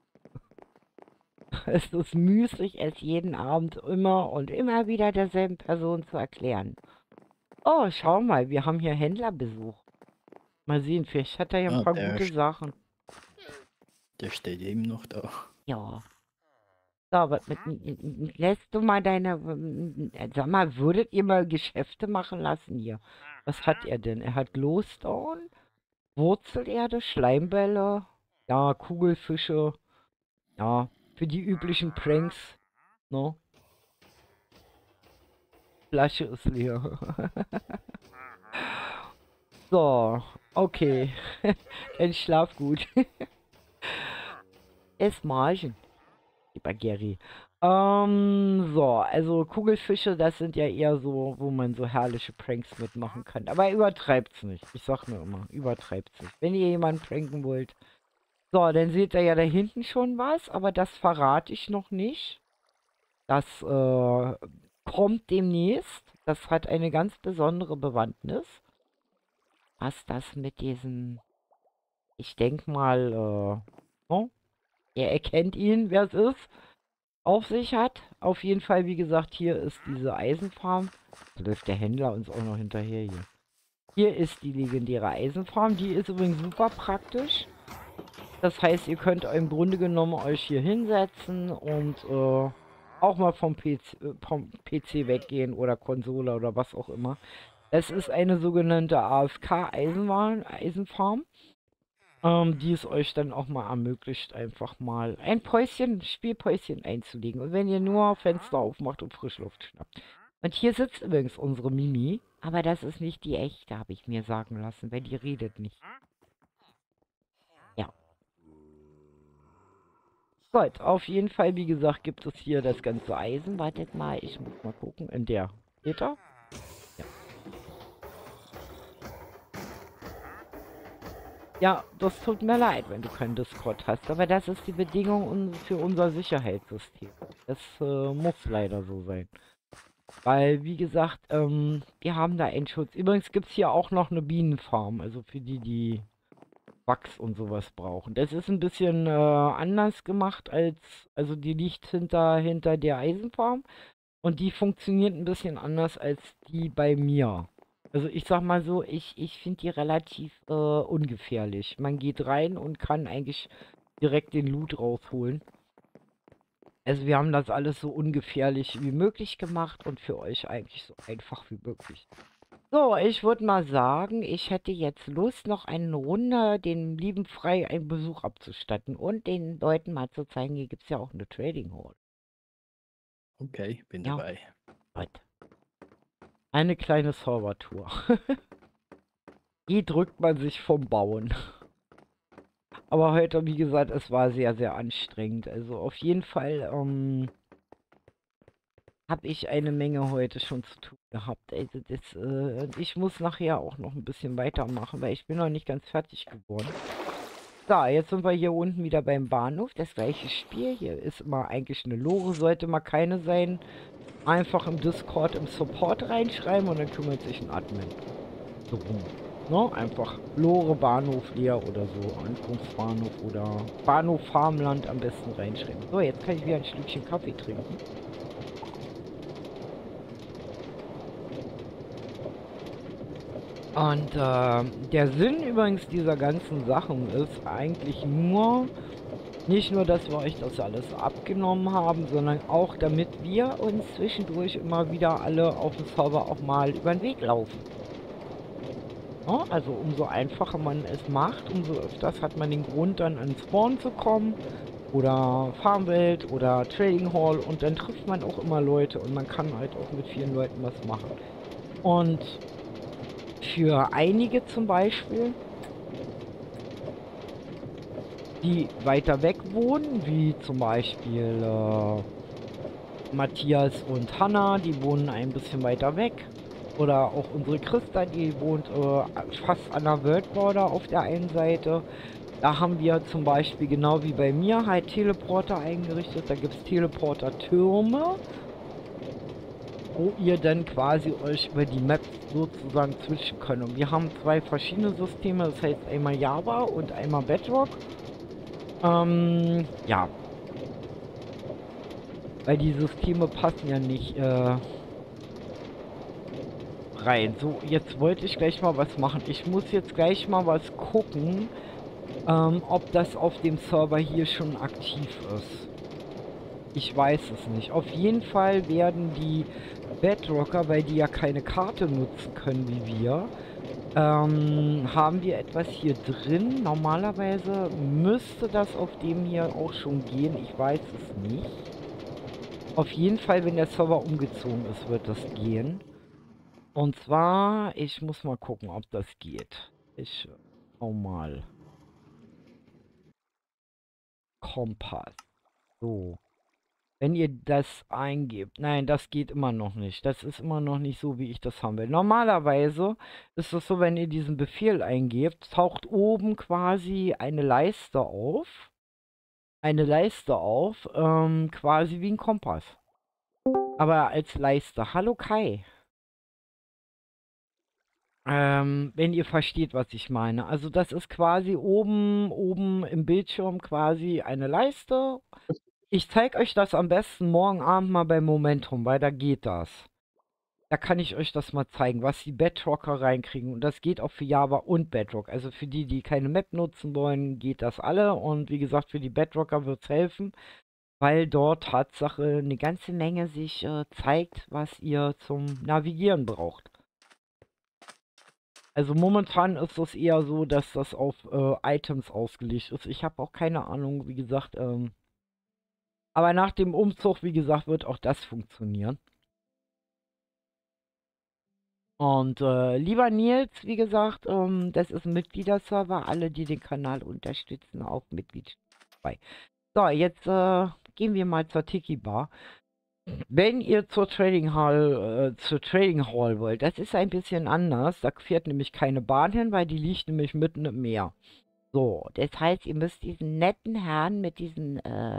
Es ist müßig, es jeden Abend immer und immer wieder derselben Person zu erklären. Oh, schau mal, wir haben hier Händlerbesuch. Mal sehen, vielleicht hat er ja ein Ah, paar der, gute st- Sachen. der steht eben noch da. Ja. So, was mit, lässt du mal deine, sag mal, würdet ihr mal Geschäfte machen lassen hier? Was hat er denn? Er hat Glowstone, Wurzelerde, Schleimbälle, ja, Kugelfische, ja, für die üblichen Pranks, ne? Flasche ist leer. So, okay. Dann schlaf gut. Es Margen. Lieber Gary. Ähm, so, also Kugelfische, das sind ja eher so, wo man so herrliche Pranks mitmachen kann. Aber übertreibt's nicht. Ich sag nur immer, übertreibt's nicht. Wenn ihr jemanden pranken wollt. So, dann seht ihr ja da hinten schon was, aber das verrate ich noch nicht. Das äh, kommt demnächst. Das hat eine ganz besondere Bewandtnis. Was das mit diesem, ich denke mal, äh, oh, ihr erkennt ihn, wer es ist, auf sich hat. Auf jeden Fall, wie gesagt, hier ist diese Eisenfarm. Da läuft der Händler uns auch noch hinterher hier. Hier ist die legendäre Eisenfarm. Die ist übrigens super praktisch. Das heißt, ihr könnt im Grunde genommen euch hier hinsetzen und äh, auch mal vom P C, äh, vom P C weggehen oder Konsole oder was auch immer. Es ist eine sogenannte A F K-Eisenfarm, ähm, die es euch dann auch mal ermöglicht, einfach mal ein Päuschen, Spielpäuschen einzulegen. Und wenn ihr nur Fenster aufmacht und Frischluft schnappt. Und hier sitzt übrigens unsere Mimi, aber das ist nicht die echte, habe ich mir sagen lassen, weil die redet nicht. Ja. Gut, auf jeden Fall, wie gesagt, gibt es hier das ganze Eisen. Wartet mal, ich muss mal gucken. In der. Seht ihr? Ja. Ja, das tut mir leid, wenn du keinen Discord hast, aber das ist die Bedingung un für unser Sicherheitssystem. Das äh, muss leider so sein. Weil, wie gesagt, ähm, wir haben da einen Schutz. Übrigens gibt es hier auch noch eine Bienenfarm, also für die, die Wachs und sowas brauchen. Das ist ein bisschen äh, anders gemacht als, also die liegt hinter, hinter der Eisenfarm und die funktioniert ein bisschen anders als die bei mir. Also ich sag mal so, ich, ich finde die relativ äh, ungefährlich. Man geht rein und kann eigentlich direkt den Loot rausholen. Also wir haben das alles so ungefährlich wie möglich gemacht und für euch eigentlich so einfach wie möglich. So, ich würde mal sagen, ich hätte jetzt Lust, noch eine Runde den lieben Frei einen Besuch abzustatten und den Leuten mal zu zeigen, hier gibt es ja auch eine Trading Hall. Okay, bin Ja, dabei. gut. Eine kleine Server-Tour. Die drückt man sich vom Bauen. Aber heute, wie gesagt, es war sehr, sehr anstrengend. Also auf jeden Fall ähm, habe ich eine Menge heute schon zu tun gehabt. Also das, äh, ich muss nachher auch noch ein bisschen weitermachen, weil ich bin noch nicht ganz fertig geworden. So, jetzt sind wir hier unten wieder beim Bahnhof. Das gleiche Spiel. Hier ist immer eigentlich eine Lore, sollte mal keine sein. Einfach im Discord im Support reinschreiben und dann kümmert sich ein Admin. So rum. Ne? Einfach Lore, Bahnhof leer oder so. Ankunftsbahnhof oder Bahnhof Farmland am besten reinschreiben. So, jetzt kann ich wieder ein Stückchen Kaffee trinken. Und äh, der Sinn übrigens dieser ganzen Sachen ist eigentlich nur, nicht nur, dass wir euch das alles abgenommen haben, sondern auch, damit wir uns zwischendurch immer wieder alle auf dem Server auch mal über den Weg laufen. Ne? Also umso einfacher man es macht, umso öfters hat man den Grund, dann ans Spawn zu kommen. Oder Farmwelt oder Trading Hall. Und dann trifft man auch immer Leute. Und man kann halt auch mit vielen Leuten was machen. Und für einige zum Beispiel, die weiter weg wohnen, wie zum Beispiel äh, Matthias und Hanna, die wohnen ein bisschen weiter weg. Oder auch unsere Christa, die wohnt äh, fast an der World Border auf der einen Seite. Da haben wir zum Beispiel, genau wie bei mir, halt Teleporter eingerichtet. Da gibt es Teleporter-Türme, wo ihr dann quasi euch über die Map sozusagen switchen könnt. Und wir haben zwei verschiedene Systeme, das heißt einmal Java und einmal Bedrock. Ähm, ja. Weil die Systeme passen ja nicht äh, rein. So, jetzt wollte ich gleich mal was machen. Ich muss jetzt gleich mal was gucken, ähm, ob das auf dem Server hier schon aktiv ist. Ich weiß es nicht. Auf jeden Fall werden die Bedrocker, weil die ja keine Karte nutzen können wie wir, ähm, haben wir etwas hier drin. Normalerweise müsste das auf dem hier auch schon gehen. Ich weiß es nicht. Auf jeden Fall, wenn der Server umgezogen ist, wird das gehen. Und zwar, ich muss mal gucken, ob das geht. Ich schau mal. Kompass. So. Wenn ihr das eingebt. Nein, das geht immer noch nicht. Das ist immer noch nicht so, wie ich das haben will. Normalerweise ist es so, wenn ihr diesen Befehl eingebt, taucht oben quasi eine Leiste auf. Eine Leiste auf, ähm, quasi wie ein Kompass. Aber als Leiste. Hallo Kai. Ähm, wenn ihr versteht, was ich meine. Also das ist quasi oben, oben im Bildschirm quasi eine Leiste. Ich zeige euch das am besten morgen Abend mal bei Momentum, weil da geht das. Da kann ich euch das mal zeigen, was die Bedrocker reinkriegen. Und das geht auch für Java und Bedrock. Also für die, die keine Map nutzen wollen, geht das alle. Und wie gesagt, für die Bedrocker wird es helfen, weil dort Tatsache eine ganze Menge sich äh, zeigt, was ihr zum Navigieren braucht. Also momentan ist es eher so, dass das auf äh, Items ausgelegt ist. Ich habe auch keine Ahnung, wie gesagt. Ähm, aber nach dem Umzug, wie gesagt, wird auch das funktionieren. Und äh, lieber Nils, wie gesagt, ähm, das ist ein Mitgliederserver. Alle, die den Kanal unterstützen, auf Mitgliedschaft zwei. So, jetzt äh, gehen wir mal zur Tiki Bar. Wenn ihr zur Trading Hall, äh, zur Trading Hall wollt, das ist ein bisschen anders. Da fährt nämlich keine Bahn hin, weil die liegt nämlich mitten im Meer. So, das heißt, ihr müsst diesen netten Herrn mit diesem äh,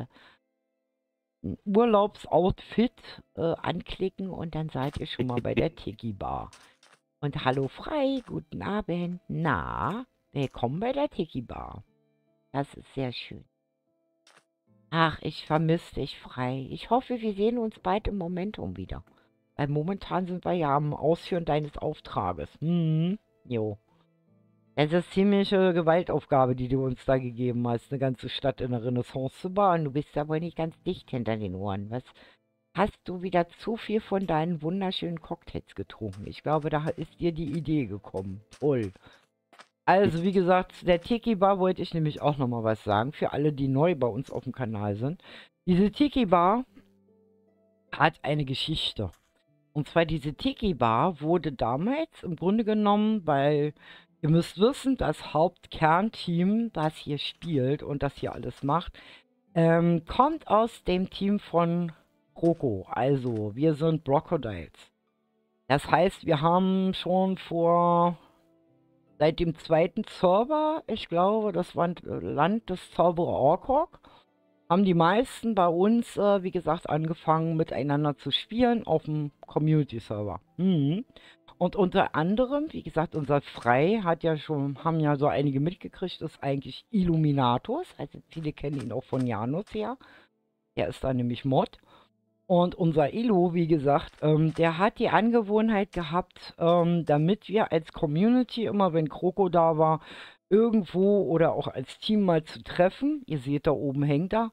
Urlaubsoutfit äh, anklicken und dann seid ihr schon mal bei der Tiki Bar. Und hallo Frei, guten Abend. Na, willkommen bei der Tiki Bar. Das ist sehr schön. Ach, ich vermisse dich, Frei. Ich hoffe, wir sehen uns bald im Momentum wieder. Weil momentan sind wir ja am Ausführen deines Auftrages. Hm, jo. Es ist ziemliche Gewaltaufgabe, die du uns da gegeben hast, eine ganze Stadt in der Renaissance zu bauen. Du bist ja wohl nicht ganz dicht hinter den Ohren. Was hast du wieder zu viel von deinen wunderschönen Cocktails getrunken? Ich glaube, da ist dir die Idee gekommen. Toll. Also, wie gesagt, der Tiki Bar wollte ich nämlich auch nochmal was sagen, für alle, die neu bei uns auf dem Kanal sind. Diese Tiki Bar hat eine Geschichte. Und zwar diese Tiki Bar wurde damals im Grunde genommen, weil ihr müsst wissen, das Hauptkernteam, das hier spielt und das hier alles macht, ähm, kommt aus dem Team von Kroko. Also, wir sind Brocodiles. Das heißt, wir haben schon vor... Seit dem zweiten Server, ich glaube, das war Land des Zauberer Orkok, haben die meisten bei uns, äh, wie gesagt, angefangen miteinander zu spielen auf dem Community-Server. Mhm. Und unter anderem, wie gesagt, unser Frei hat ja schon, haben ja so einige mitgekriegt, ist eigentlich Illuminatus. Also viele kennen ihn auch von Janus her. Er ist da nämlich Mod. Und unser Elo, wie gesagt, ähm, der hat die Angewohnheit gehabt, ähm, damit wir als Community, immer wenn Kroko da war, irgendwo oder auch als Team mal zu treffen. Ihr seht, da oben hängt er.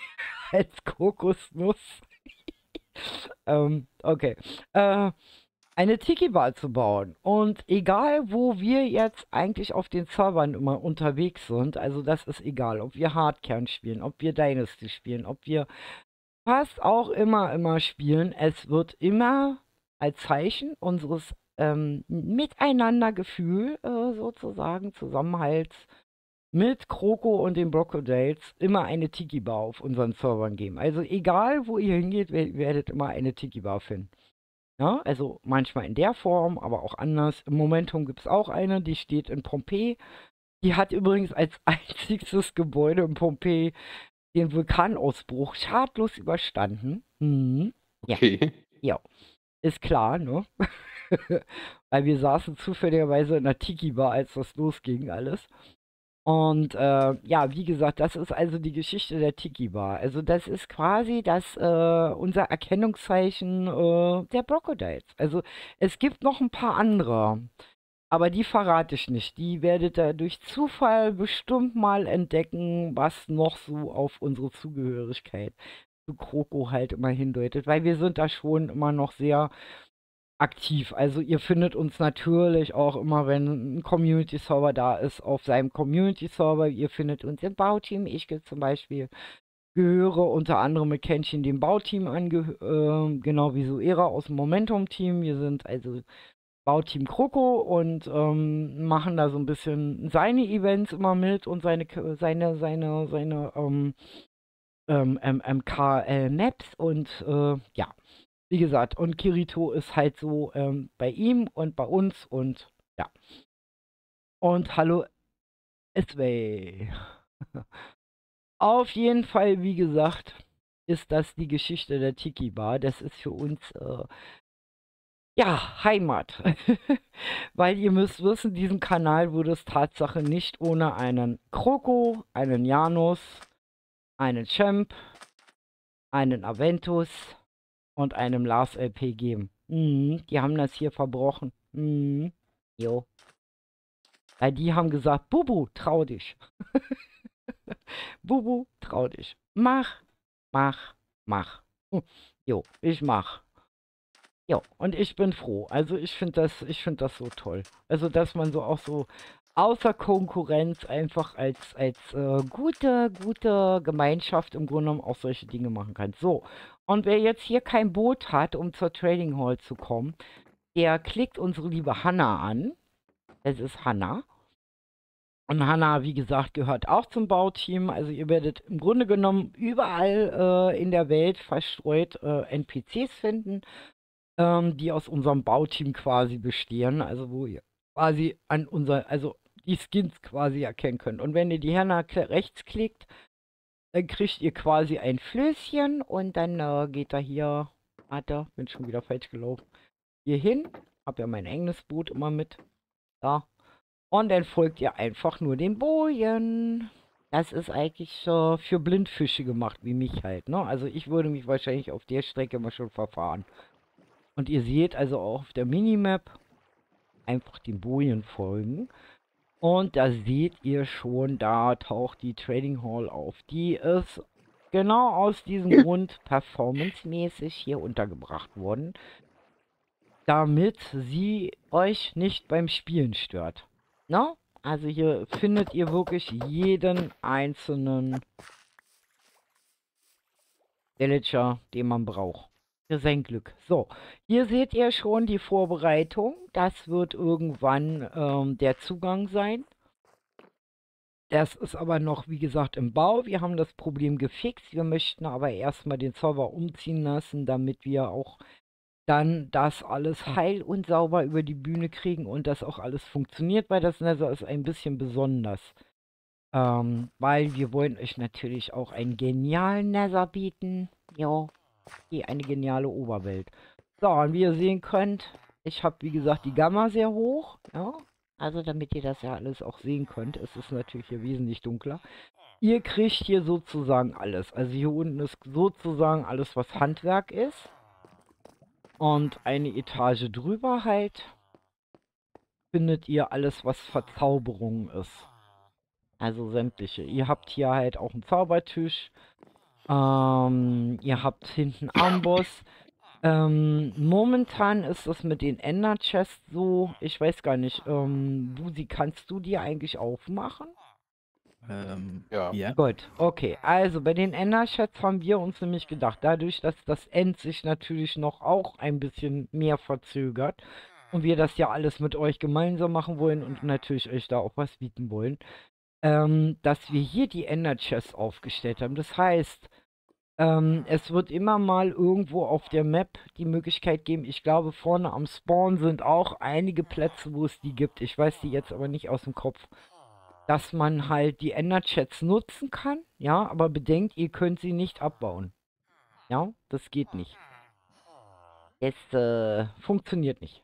Als Kokosnuss. ähm, okay. Äh, eine Tiki-Bar zu bauen. Und egal, wo wir jetzt eigentlich auf den Servern immer unterwegs sind, also das ist egal, ob wir Hardkern spielen, ob wir Dynasty spielen, ob wir fast auch immer, immer spielen, es wird immer als Zeichen unseres ähm, Miteinandergefühl äh, sozusagen, Zusammenhalts mit Kroko und den Brocodales immer eine Tiki-Bar auf unseren Servern geben. Also egal, wo ihr hingeht, wer- werdet immer eine Tiki-Bar finden. Ja, also manchmal in der Form, aber auch anders. Im Momentum gibt es auch eine, die steht in Pompeji. Die hat übrigens als einziges Gebäude in Pompeji den Vulkanausbruch schadlos überstanden. Mhm. Ja, Okay. ja, ist klar, ne? Weil wir saßen zufälligerweise in der Tiki-Bar, als das losging alles. Und äh, ja, wie gesagt, das ist also die Geschichte der Tiki-Bar. Also das ist quasi das äh, unser Erkennungszeichen äh, der Brocodites. Also es gibt noch ein paar andere, aber die verrate ich nicht. Die werdet ihr durch Zufall bestimmt mal entdecken, was noch so auf unsere Zugehörigkeit zu Kroko halt immer hindeutet. Weil wir sind da schon immer noch sehr aktiv. Also ihr findet uns natürlich auch immer, wenn ein Community-Server da ist, auf seinem Community-Server. Ihr findet uns im Bauteam. Ich zum Beispiel gehöre unter anderem mit Kenshin dem Bauteam an, äh, genau wie Suera aus dem Momentum-Team. Wir sind also Bauteam Kroko und ähm, machen da so ein bisschen seine Events immer mit und seine, seine, seine, seine ähm, ähm, M K L-Maps und äh, ja. Wie gesagt, und Kirito ist halt so ähm, bei ihm und bei uns und ja. Und hallo Esway. Auf jeden Fall, wie gesagt, ist das die Geschichte der Tiki Bar. Das ist für uns, äh, ja, Heimat. Weil ihr müsst wissen, diesen Kanal würde es Tatsache nicht ohne einen Kroko, einen Janus, einen Champ, einen Aventus und einem Lars L P geben. Mhm, die haben das hier verbrochen. Mhm. Jo. Weil die haben gesagt, Bubu, trau dich. Bubu, trau dich. Mach, mach, mach. Hm. Jo, ich mach. Jo, und ich bin froh. Also ich finde das, ich finde das so toll. Also, dass man so auch so außer Konkurrenz einfach als, als äh, gute, gute Gemeinschaft im Grunde genommen auch solche Dinge machen kann. So, und wer jetzt hier kein Boot hat, um zur Trading Hall zu kommen, der klickt unsere liebe Hanna an. Das ist Hanna. Und Hanna, wie gesagt, gehört auch zum Bauteam. Also ihr werdet im Grunde genommen überall äh, in der Welt verstreut äh, N P Cs finden, ähm, die aus unserem Bauteam quasi bestehen. Also wo ihr quasi an unser, also die Skins quasi erkennen könnt. Und wenn ihr die Hanna rechts klickt, dann kriegt ihr quasi ein Flößchen und dann äh, geht er hier, warte, bin schon wieder falsch gelaufen, hier hin. Hab ja mein eigenes Boot immer mit. Da. Und dann folgt ihr einfach nur den Bojen. Das ist eigentlich äh, für Blindfische gemacht, wie mich halt, ne? Also ich würde mich wahrscheinlich auf der Strecke mal schon verfahren. Und ihr seht also auch auf der Minimap einfach den Bojen folgen. Und da seht ihr schon, da taucht die Trading Hall auf. Die ist genau aus diesem Grund performancemäßig hier untergebracht worden, damit sie euch nicht beim Spielen stört. Ne? Also hier findet ihr wirklich jeden einzelnen Villager, den man braucht. Für sein Glück. So, hier seht ihr schon die Vorbereitung. Das wird irgendwann ähm, der Zugang sein. Das ist aber noch, wie gesagt, im Bau. Wir haben das Problem gefixt. Wir möchten aber erstmal den Server umziehen lassen, damit wir auch dann das alles heil und sauber über die Bühne kriegen und das auch alles funktioniert, weil das Nether ist ein bisschen besonders. Ähm, weil wir wollen euch natürlich auch einen genialen Nether bieten. Ja, die eine geniale Oberwelt. So, und wie ihr sehen könnt, ich habe, wie gesagt, die Gamma sehr hoch. Ja, also damit ihr das ja alles auch sehen könnt, ist es natürlich hier wesentlich dunkler. Ihr kriegt hier sozusagen alles. Also hier unten ist sozusagen alles, was Handwerk ist. Und eine Etage drüber halt findet ihr alles, was Verzauberung ist. Also sämtliche. Ihr habt hier halt auch einen Zaubertisch. Ähm, ihr habt hinten Amboss. Ähm, momentan ist das mit den Ender Chests so, ich weiß gar nicht, ähm, Busi, kannst du die eigentlich aufmachen? Ähm, Ja. ja. Gut, okay. Also bei den Ender Chests haben wir uns nämlich gedacht, dadurch, dass das End sich natürlich noch auch ein bisschen mehr verzögert und wir das ja alles mit euch gemeinsam machen wollen und natürlich euch da auch was bieten wollen, ähm, dass wir hier die Ender Chests aufgestellt haben. Das heißt, ähm, es wird immer mal irgendwo auf der Map die Möglichkeit geben, ich glaube vorne am Spawn sind auch einige Plätze, wo es die gibt. Ich weiß die jetzt aber nicht aus dem Kopf, dass man halt die Ender-Chats nutzen kann, ja, aber bedenkt, ihr könnt sie nicht abbauen. Ja, das geht nicht. Es äh, funktioniert nicht.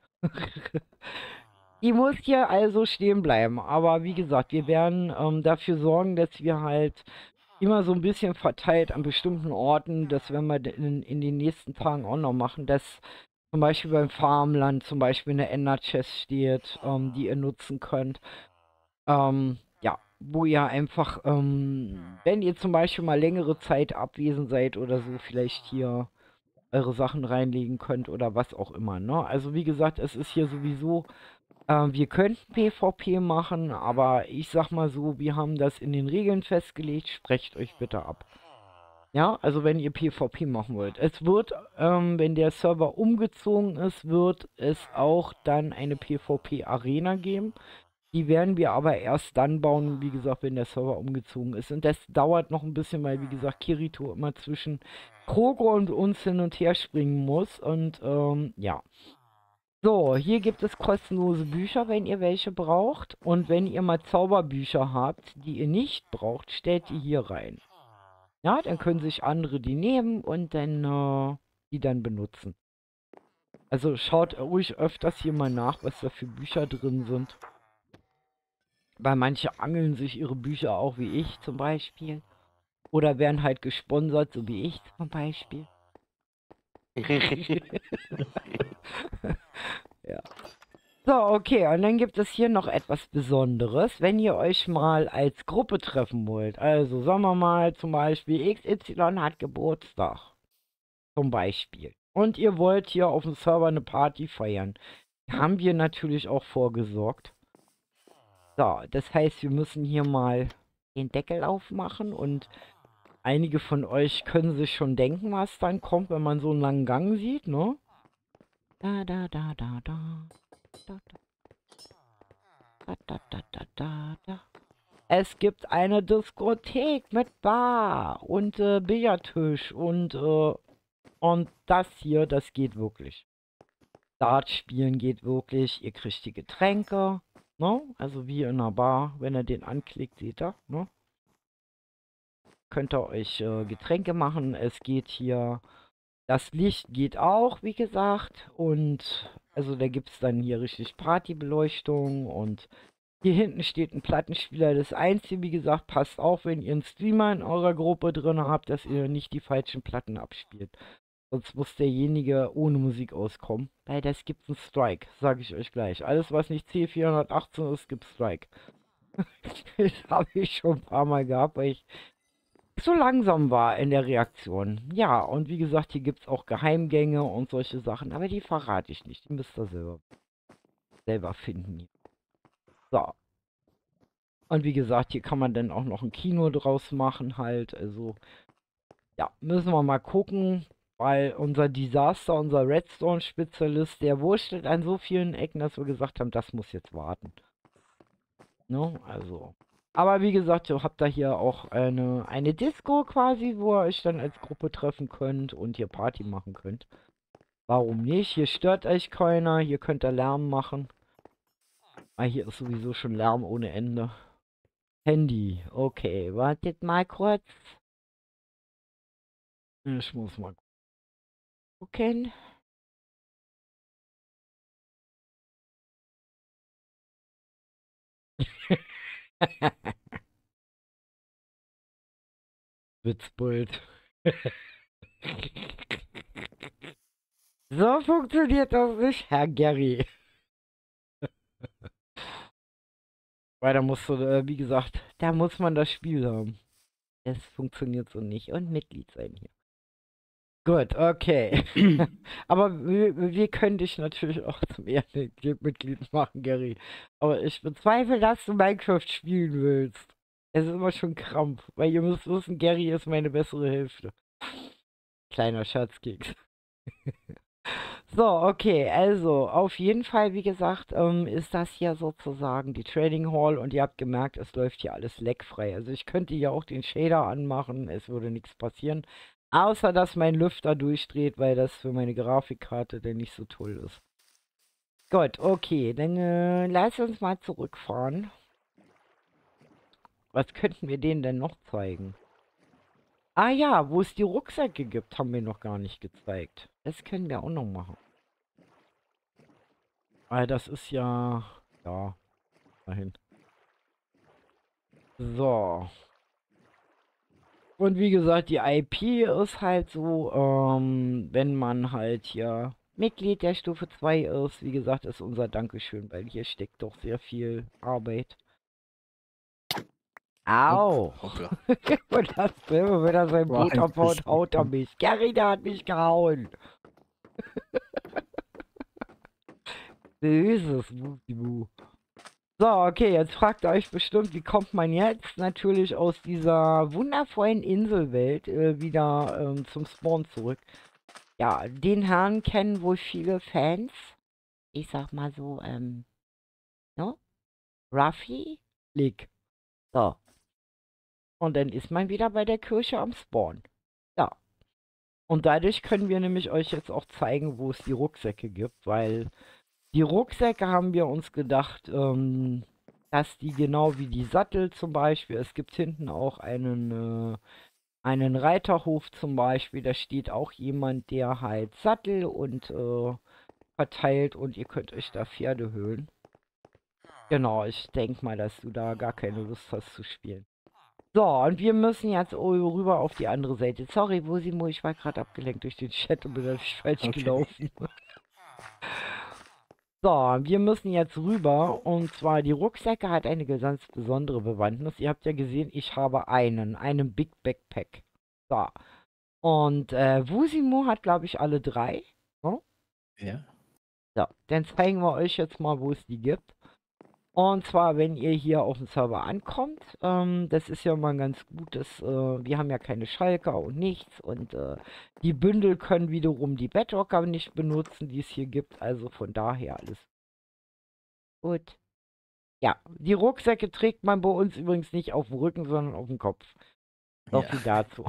Die muss hier also stehen bleiben, aber wie gesagt, wir werden ähm, dafür sorgen, dass wir halt immer so ein bisschen verteilt an bestimmten Orten, das werden wir in, in den nächsten Tagen auch noch machen, dass zum Beispiel beim Farmland zum Beispiel eine Ender-Chest steht, ähm, die ihr nutzen könnt. Ähm, ja, wo ihr einfach, ähm, wenn ihr zum Beispiel mal längere Zeit abwesend seid oder so, vielleicht hier eure Sachen reinlegen könnt oder was auch immer, ne? Also wie gesagt, es ist hier sowieso, äh, wir könnten PvP machen, aber ich sag mal so, wir haben das in den Regeln festgelegt, sprecht euch bitte ab. Ja, also wenn ihr PvP machen wollt. Es wird, ähm, wenn der Server umgezogen ist, wird es auch dann eine PvP-Arena geben. Die werden wir aber erst dann bauen, wie gesagt, wenn der Server umgezogen ist. Und das dauert noch ein bisschen, weil, wie gesagt, Kirito immer zwischen Krogo und uns hin und her springen muss. Und, ähm, ja. So, hier gibt es kostenlose Bücher, wenn ihr welche braucht. Und wenn ihr mal Zauberbücher habt, die ihr nicht braucht, stellt die hier rein. Ja, dann können sich andere die nehmen und dann, äh, die dann benutzen. Also schaut ruhig öfters hier mal nach, was da für Bücher drin sind. Weil manche angeln sich ihre Bücher auch wie ich zum Beispiel. Oder werden halt gesponsert, so wie ich zum Beispiel. Ja. So, okay, und dann gibt es hier noch etwas Besonderes, wenn ihr euch mal als Gruppe treffen wollt. Also, sagen wir mal zum Beispiel, X Y hat Geburtstag. Zum Beispiel. Und ihr wollt hier auf dem Server eine Party feiern. Haben wir natürlich auch vorgesorgt. So, das heißt, wir müssen hier mal den Deckel aufmachen und einige von euch können sich schon denken, was dann kommt, wenn man so einen langen Gang sieht, ne? Da, da, da, da, da. Da, da. Da, da, da, da, da, da. Es gibt eine Diskothek mit Bar und äh, Billardtisch und, äh, und das hier, das geht wirklich. Dart spielen geht wirklich. Ihr kriegt die Getränke, ne? Also wie in einer Bar, wenn ihr den anklickt, seht ihr, ne? Könnt ihr euch äh, Getränke machen. Es geht hier, das Licht geht auch, wie gesagt. Und also da gibt es dann hier richtig Partybeleuchtung. Und hier hinten steht ein Plattenspieler. Das Einzige, wie gesagt, passt auf, wenn ihr einen Streamer in eurer Gruppe drin habt, dass ihr nicht die falschen Platten abspielt. Sonst muss derjenige ohne Musik auskommen. Weil das gibt einen Strike, sage ich euch gleich. Alles, was nicht C vierhundertachtzehn ist, gibt Strike. Das habe ich schon ein paar Mal gehabt, weil ich so langsam war in der Reaktion. Ja, und wie gesagt, hier gibt es auch Geheimgänge und solche Sachen, aber die verrate ich nicht. Die müsst ihr selber, selber finden. So. Und wie gesagt, hier kann man dann auch noch ein Kino draus machen halt. Also, ja, müssen wir mal gucken, weil unser Desaster, unser Redstone-Spezialist, der wurschtelt an so vielen Ecken, dass wir gesagt haben, das muss jetzt warten. Ne, also... Aber wie gesagt, ihr habt da hier auch eine, eine Disco quasi, wo ihr euch dann als Gruppe treffen könnt und hier Party machen könnt. Warum nicht? Hier stört euch keiner, hier könnt ihr Lärm machen. Ah, hier ist sowieso schon Lärm ohne Ende. Handy, okay, wartet mal kurz. Ich muss mal gucken. Witzbold. So funktioniert das nicht, Herr Gary. Weil da musst du, äh, wie gesagt, da muss man das Spiel haben. Das funktioniert so nicht. Und Mitglied sein hier. Gut, okay. Aber wir, wir können dich natürlich auch zum Ehrenmitglied machen, Gary. Aber ich bezweifle, dass du Minecraft spielen willst. Es ist immer schon Krampf, weil ihr müsst wissen, Gary ist meine bessere Hälfte. Kleiner Scherzkeks. So, okay, also auf jeden Fall, wie gesagt, ähm, ist das hier sozusagen die Trading Hall und ihr habt gemerkt, es läuft hier alles leckfrei. Also ich könnte hier auch den Shader anmachen, es würde nichts passieren, außer dass mein Lüfter durchdreht, weil das für meine Grafikkarte denn nicht so toll ist. Gut, okay, dann äh, lass uns mal zurückfahren. Was könnten wir denen denn noch zeigen? Ah ja, wo es die Rucksäcke gibt, haben wir noch gar nicht gezeigt. Das können wir auch noch machen. Weil das ist ja... Ja, dahin. So. Und wie gesagt, die I P ist halt so, ähm, wenn man halt hier Mitglied der Stufe zwei ist, wie gesagt, ist unser Dankeschön, weil hier steckt doch sehr viel Arbeit. Au! Hoppla. Und das Film, wenn er sein War Boot ein abbaut, bisschen- haut er mich. Gary, der hat mich gehauen. Böses Wusibu. So, okay, jetzt fragt ihr euch bestimmt, wie kommt man jetzt natürlich aus dieser wundervollen Inselwelt äh, wieder ähm, zum Spawn zurück. Ja, den Herrn kennen wohl viele Fans. Ich sag mal so, ähm, ne? Ruffy, Lick. So. Und dann ist man wieder bei der Kirche am Spawn. Ja. Und dadurch können wir nämlich euch jetzt auch zeigen, wo es die Rucksäcke gibt, weil die Rucksäcke haben wir uns gedacht, ähm, dass die genau wie die Sattel zum Beispiel, es gibt hinten auch einen, äh, einen Reiterhof zum Beispiel, da steht auch jemand, der halt Sattel und äh, verteilt und ihr könnt euch da Pferde höhlen. Genau, ich denke mal, dass du da gar keine Lust hast zu spielen. So, und wir müssen jetzt rüber auf die andere Seite. Sorry, Wosimo, ich war gerade abgelenkt durch den Chat und bin natürlich falsch Okay. gelaufen. So, wir müssen jetzt rüber und zwar die Rucksäcke hat eine ganz besondere Bewandtnis. Ihr habt ja gesehen, ich habe einen, einen Big Backpack. So, und äh, Wusimo hat, glaube ich, alle drei. So. Ja. So, dann zeigen wir euch jetzt mal, wo es die gibt. Und zwar, wenn ihr hier auf dem Server ankommt, ähm, das ist ja mal ganz gut, dass, äh, wir haben ja keine Schalker und nichts und äh, die Bündel können wiederum die Bedrocker nicht benutzen, die es hier gibt, also von daher alles gut. Ja, die Rucksäcke trägt man bei uns übrigens nicht auf dem Rücken, sondern auf dem Kopf. So Ja. viel dazu.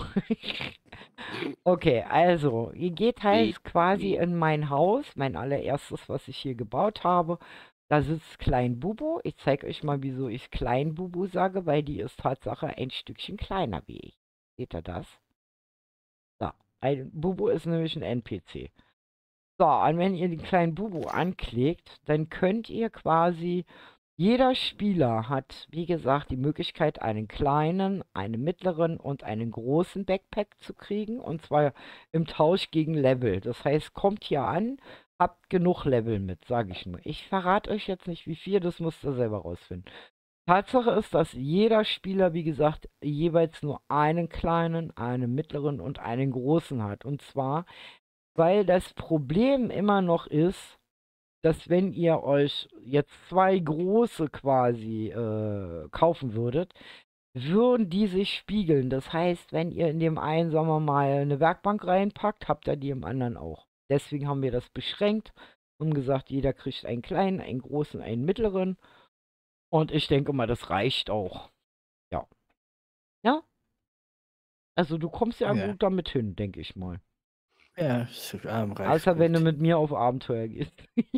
Okay, also, ihr geht halt quasi in mein Haus, mein allererstes, was ich hier gebaut habe. Da sitzt Klein Bubu. Ich zeige euch mal, wieso ich Klein Bubu sage, weil die ist Tatsache ein Stückchen kleiner wie ich. Seht ihr das? So, ein Bubu ist nämlich ein N P C. So, und wenn ihr den kleinen Bubu anklickt, dann könnt ihr quasi, jeder Spieler hat, wie gesagt, die Möglichkeit, einen kleinen, einen mittleren und einen großen Backpack zu kriegen. Und zwar im Tausch gegen Level. Das heißt, kommt hier an, habt genug Level mit, sage ich nur. Ich verrate euch jetzt nicht, wie viel, das müsst ihr selber rausfinden. Tatsache ist, dass jeder Spieler, wie gesagt, jeweils nur einen kleinen, einen mittleren und einen großen hat. Und zwar, weil das Problem immer noch ist, dass wenn ihr euch jetzt zwei große quasi äh, kaufen würdet, würden die sich spiegeln. Das heißt, wenn ihr in dem einen, sagen wir mal, eine Werkbank reinpackt, habt ihr die im anderen auch. Deswegen haben wir das beschränkt und gesagt, jeder kriegt einen kleinen, einen großen, einen mittleren. Und ich denke mal, das reicht auch. Ja. Ja? Also du kommst ja, Ja. gut damit hin, denke ich mal. Ja, so arm reicht Außer wenn du gut. mit mir auf Abenteuer gehst.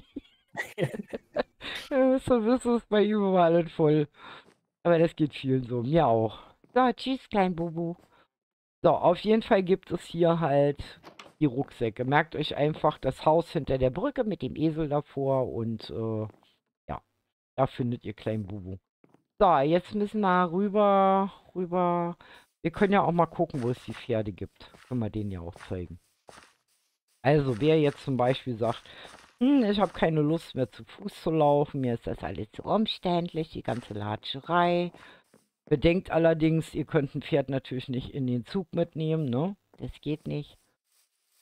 Ja, so wirst du es bei ihm immer alles voll. Aber das geht vielen so, mir auch. So, tschüss, klein Bubu. So, auf jeden Fall gibt es hier halt die Rucksäcke. Merkt euch einfach das Haus hinter der Brücke mit dem Esel davor und äh, ja, da findet ihr kleinen Bubu. So, jetzt müssen wir rüber, rüber. Wir können ja auch mal gucken, wo es die Pferde gibt. Können wir denen ja auch zeigen. Also, wer jetzt zum Beispiel sagt, hm, ich habe keine Lust mehr zu Fuß zu laufen, mir ist das alles zu umständlich, die ganze Latscherei. Bedenkt allerdings, ihr könnt ein Pferd natürlich nicht in den Zug mitnehmen, ne? Das geht nicht.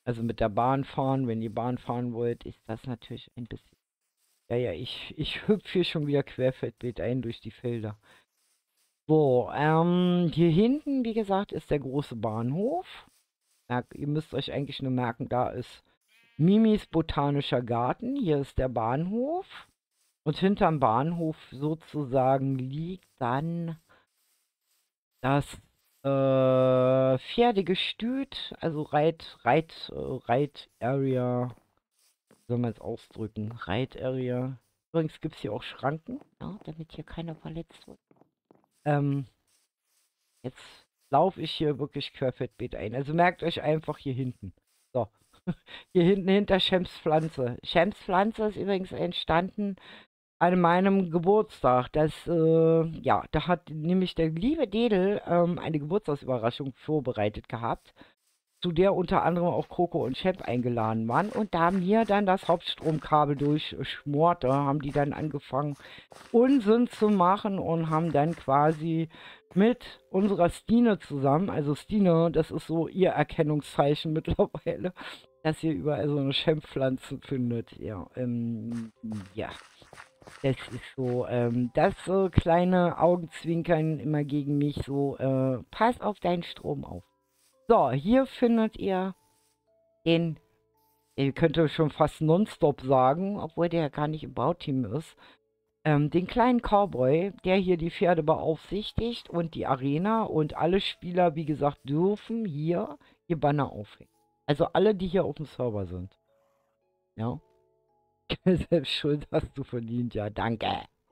Also mit der Bahn fahren, wenn ihr Bahn fahren wollt, ist das natürlich ein bisschen... Ja, ja, ich, ich hüpfe hier schon wieder querfeldbeet ein durch die Felder. So, ähm, hier hinten, wie gesagt, ist der große Bahnhof. Ja, ihr müsst euch eigentlich nur merken, da ist Mimis Botanischer Garten. Hier ist der Bahnhof. Und hinterm Bahnhof sozusagen liegt dann das äh, Pferdegestüt, also Reit, Reit, äh, Reit-Area, wie soll man es ausdrücken? Reit-Area. Übrigens gibt es hier auch Schranken, ja, damit hier keiner verletzt wird. Ähm, jetzt laufe ich hier wirklich querfeldbeet ein. Also merkt euch einfach hier hinten. So, hier hinten hinter Shems Pflanze. Shems Pflanze ist übrigens entstanden an meinem Geburtstag. Das, äh, ja, da hat nämlich der liebe Dedel ähm, eine Geburtstagsüberraschung vorbereitet gehabt, zu der unter anderem auch Coco und Shep eingeladen waren. Und da mir dann das Hauptstromkabel durchschmorte, haben die dann angefangen, Unsinn zu machen und haben dann quasi mit unserer Stine zusammen, also Stine, das ist so ihr Erkennungszeichen mittlerweile, dass ihr überall so eine Schempfpflanze findet. Ja, ähm, ja. Das ist so, ähm, das so kleine Augenzwinkern immer gegen mich, so, äh, pass auf deinen Strom auf. So, hier findet ihr den, ihr könnt schon fast nonstop sagen, obwohl der gar nicht im Bauteam ist, ähm, den kleinen Cowboy, der hier die Pferde beaufsichtigt und die Arena und alle Spieler, wie gesagt, dürfen hier ihr Banner aufhängen. Also alle, die hier auf dem Server sind. Ja. Selbst schuld hast du verdient, ja, danke.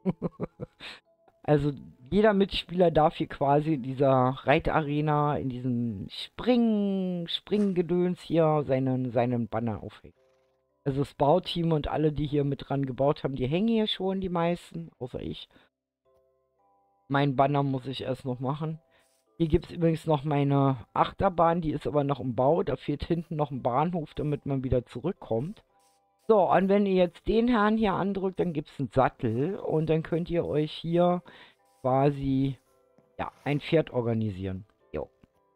Also jeder Mitspieler darf hier quasi in dieser Reitarena, in diesem Spring, Springgedöns hier seinen, seinen Banner aufhängen. Also das Bauteam und alle, die hier mit dran gebaut haben, die hängen hier schon, die meisten, außer ich. Mein Banner muss ich erst noch machen. Hier gibt es übrigens noch meine Achterbahn, die ist aber noch im Bau. Da fehlt hinten noch ein Bahnhof, damit man wieder zurückkommt. So, und wenn ihr jetzt den Herrn hier andrückt, dann gibt es einen Sattel und dann könnt ihr euch hier quasi, ja, ein Pferd organisieren. Jo.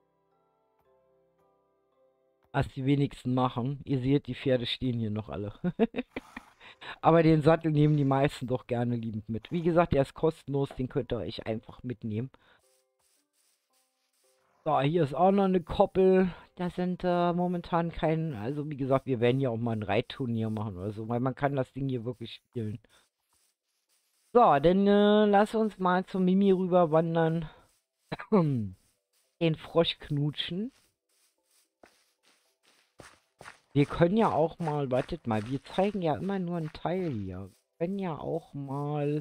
Was die wenigsten machen. Ihr seht, die Pferde stehen hier noch alle. Aber den Sattel nehmen die meisten doch gerne liebend mit. Wie gesagt, der ist kostenlos, den könnt ihr euch einfach mitnehmen. So, hier ist auch noch eine Koppel. Da sind äh, momentan kein, also wie gesagt, wir werden ja auch mal ein Reitturnier machen oder so, weil man kann das Ding hier wirklich spielen. So, dann äh, lass uns mal zum Mimi rüber wandern. Den Frosch knutschen. Wir können ja auch mal, wartet mal, wir zeigen ja immer nur einen Teil hier. Wir können ja auch mal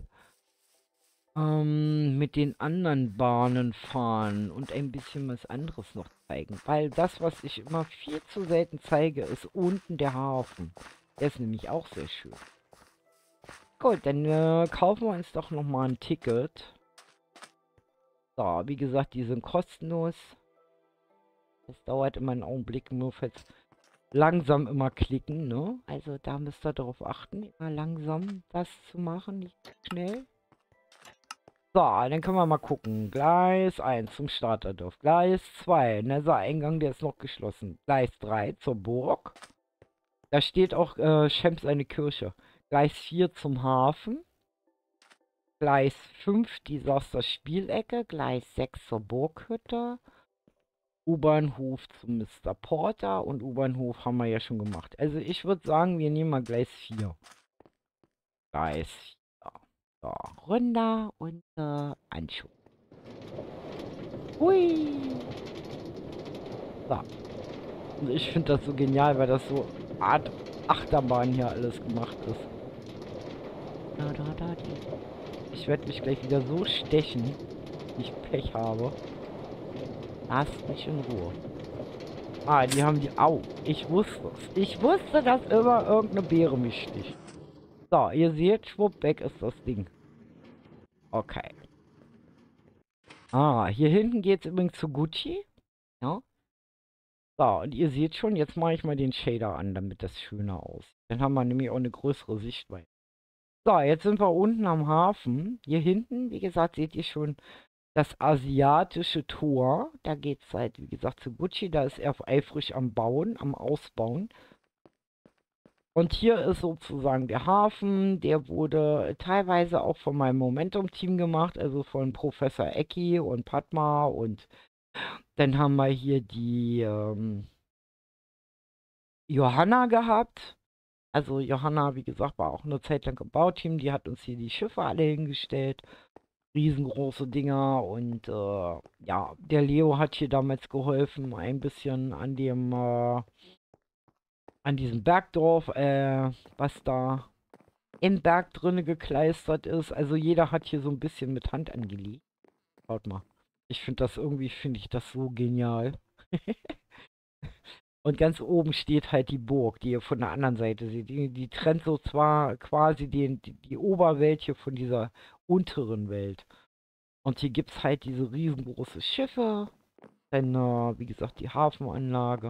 ähm, mit den anderen Bahnen fahren und ein bisschen was anderes noch zeigen. Weil das, was ich immer viel zu selten zeige, ist unten der Hafen. Der ist nämlich auch sehr schön. Gut, dann äh, kaufen wir uns doch nochmal ein Ticket. So, wie gesagt, die sind kostenlos. Das dauert immer einen Augenblick, nur falls langsam immer klicken, ne? Also da müsst ihr darauf achten, immer langsam das zu machen, nicht zu schnell. So, dann können wir mal gucken. Gleis eins zum Starterdorf. Gleis zwei, ne, so Eingang, der ist noch geschlossen. Gleis drei zur Burg. Da steht auch äh, Schems eine Kirche. Gleis vier zum Hafen. Gleis fünf die Soester Spielecke. Gleis sechs zur Burghütte. U-Bahnhof zum Mister Porter und U-Bahnhof haben wir ja schon gemacht. Also ich würde sagen, wir nehmen mal Gleis vier. Gleis vier. So, runter und äh, Anschub. Hui! So. Und ich finde das so genial, weil das so Art Achterbahn hier alles gemacht ist. Da, da, da, die. Ich werde mich gleich wieder so stechen, wenn ich Pech habe. Lasst mich in Ruhe. Ah, die haben die... Au, ich wusste es. Ich wusste, dass immer irgendeine Beere mich sticht. So, ihr seht, schwupp, weg ist das Ding. Okay. Ah, hier hinten geht es übrigens zu Gucci. Ja. So, und ihr seht schon, jetzt mache ich mal den Shader an, damit das schöner aussieht. Dann haben wir nämlich auch eine größere Sichtweite. So, jetzt sind wir unten am Hafen. Hier hinten, wie gesagt, seht ihr schon das asiatische Tor. Da geht es halt, wie gesagt, zu Gucci. Da ist er eifrig am Bauen, am Ausbauen. Und hier ist sozusagen der Hafen. Der wurde teilweise auch von meinem Momentum-Team gemacht, also von Professor Ecki und Padma. Und dann haben wir hier die ähm, Johanna gehabt. Also Johanna, wie gesagt, war auch eine Zeit lang im Bauteam. Die hat uns hier die Schiffe alle hingestellt. Riesengroße Dinger. Und äh, ja, der Leo hat hier damals geholfen, ein bisschen an dem, äh, an diesem Bergdorf, äh, was da im Berg drinne gekleistert ist. Also jeder hat hier so ein bisschen mit Hand angelegt. Schaut mal. Ich finde das irgendwie, finde ich das so genial. Und ganz oben steht halt die Burg, die ihr von der anderen Seite seht. Die, die trennt so zwar quasi den, die, die Oberwelt hier von dieser unteren Welt. Und hier gibt es halt diese riesengroße Schiffe. Dann, äh, wie gesagt, die Hafenanlage.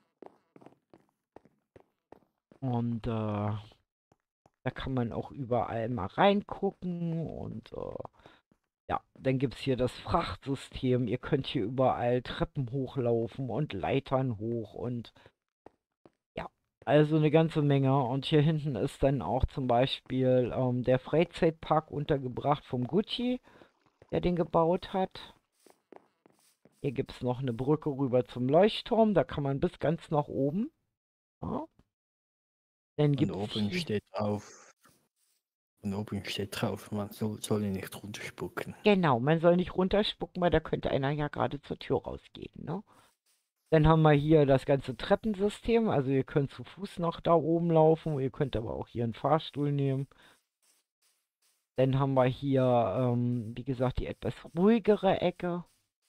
Und äh, da kann man auch überall mal reingucken. Und äh, ja, dann gibt es hier das Frachtsystem. Ihr könnt hier überall Treppen hochlaufen und Leitern hoch und ja, also eine ganze Menge. Und hier hinten ist dann auch zum Beispiel ähm, der Freizeitpark untergebracht vom Gucci, der den gebaut hat. Hier gibt es noch eine Brücke rüber zum Leuchtturm. Da kann man bis ganz nach oben. Ja. Dann Und gibt es oben hier... steht drauf, und oben steht drauf, man soll, soll nicht runterspucken. Genau, man soll nicht runterspucken, weil da könnte einer ja gerade zur Tür rausgehen, ne? Dann haben wir hier das ganze Treppensystem. Also ihr könnt zu Fuß noch da oben laufen. Ihr könnt aber auch hier einen Fahrstuhl nehmen. Dann haben wir hier, ähm, wie gesagt, die etwas ruhigere Ecke.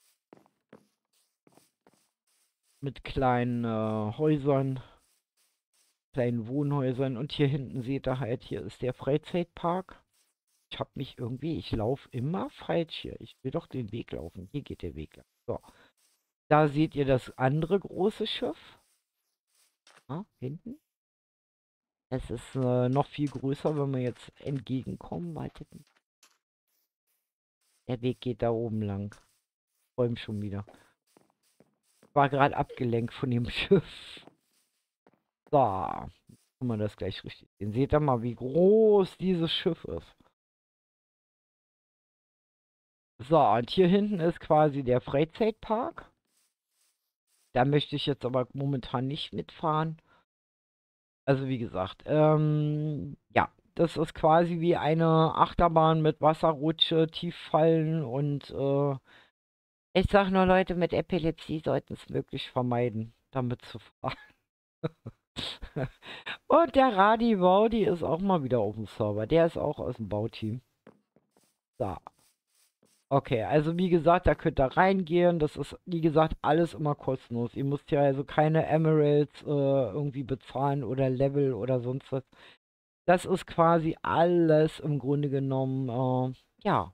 Mit kleinen äh, Häusern, kleinen Wohnhäusern. Und hier hinten seht ihr halt, hier ist der Freizeitpark. Ich habe mich irgendwie, ich laufe immer falsch hier. Ich will doch den Weg laufen. Hier geht der Weg lang. So. Da seht ihr das andere große Schiff. Ja, hinten. Es ist äh, noch viel größer, wenn wir jetzt entgegenkommen. Wartet. Der Weg geht da oben lang. Räum schon wieder. War gerade abgelenkt von dem Schiff. So. Kann man das gleich richtig sehen. Seht ihr mal, wie groß dieses Schiff ist. So, und hier hinten ist quasi der Freizeitpark. Da möchte ich jetzt aber momentan nicht mitfahren. Also wie gesagt, ähm, ja, das ist quasi wie eine Achterbahn mit Wasserrutsche, Tieffallen und äh, ich sag nur, Leute mit Epilepsie sollten es möglichst vermeiden, damit zu fahren. Und der Radi Vaudi ist auch mal wieder auf dem Server. Der ist auch aus dem Bauteam. So. Okay, also wie gesagt, da könnt ihr reingehen. Das ist, wie gesagt, alles immer kostenlos. Ihr müsst ja also keine Emeralds äh, irgendwie bezahlen oder Level oder sonst was. Das ist quasi alles im Grunde genommen, äh, ja,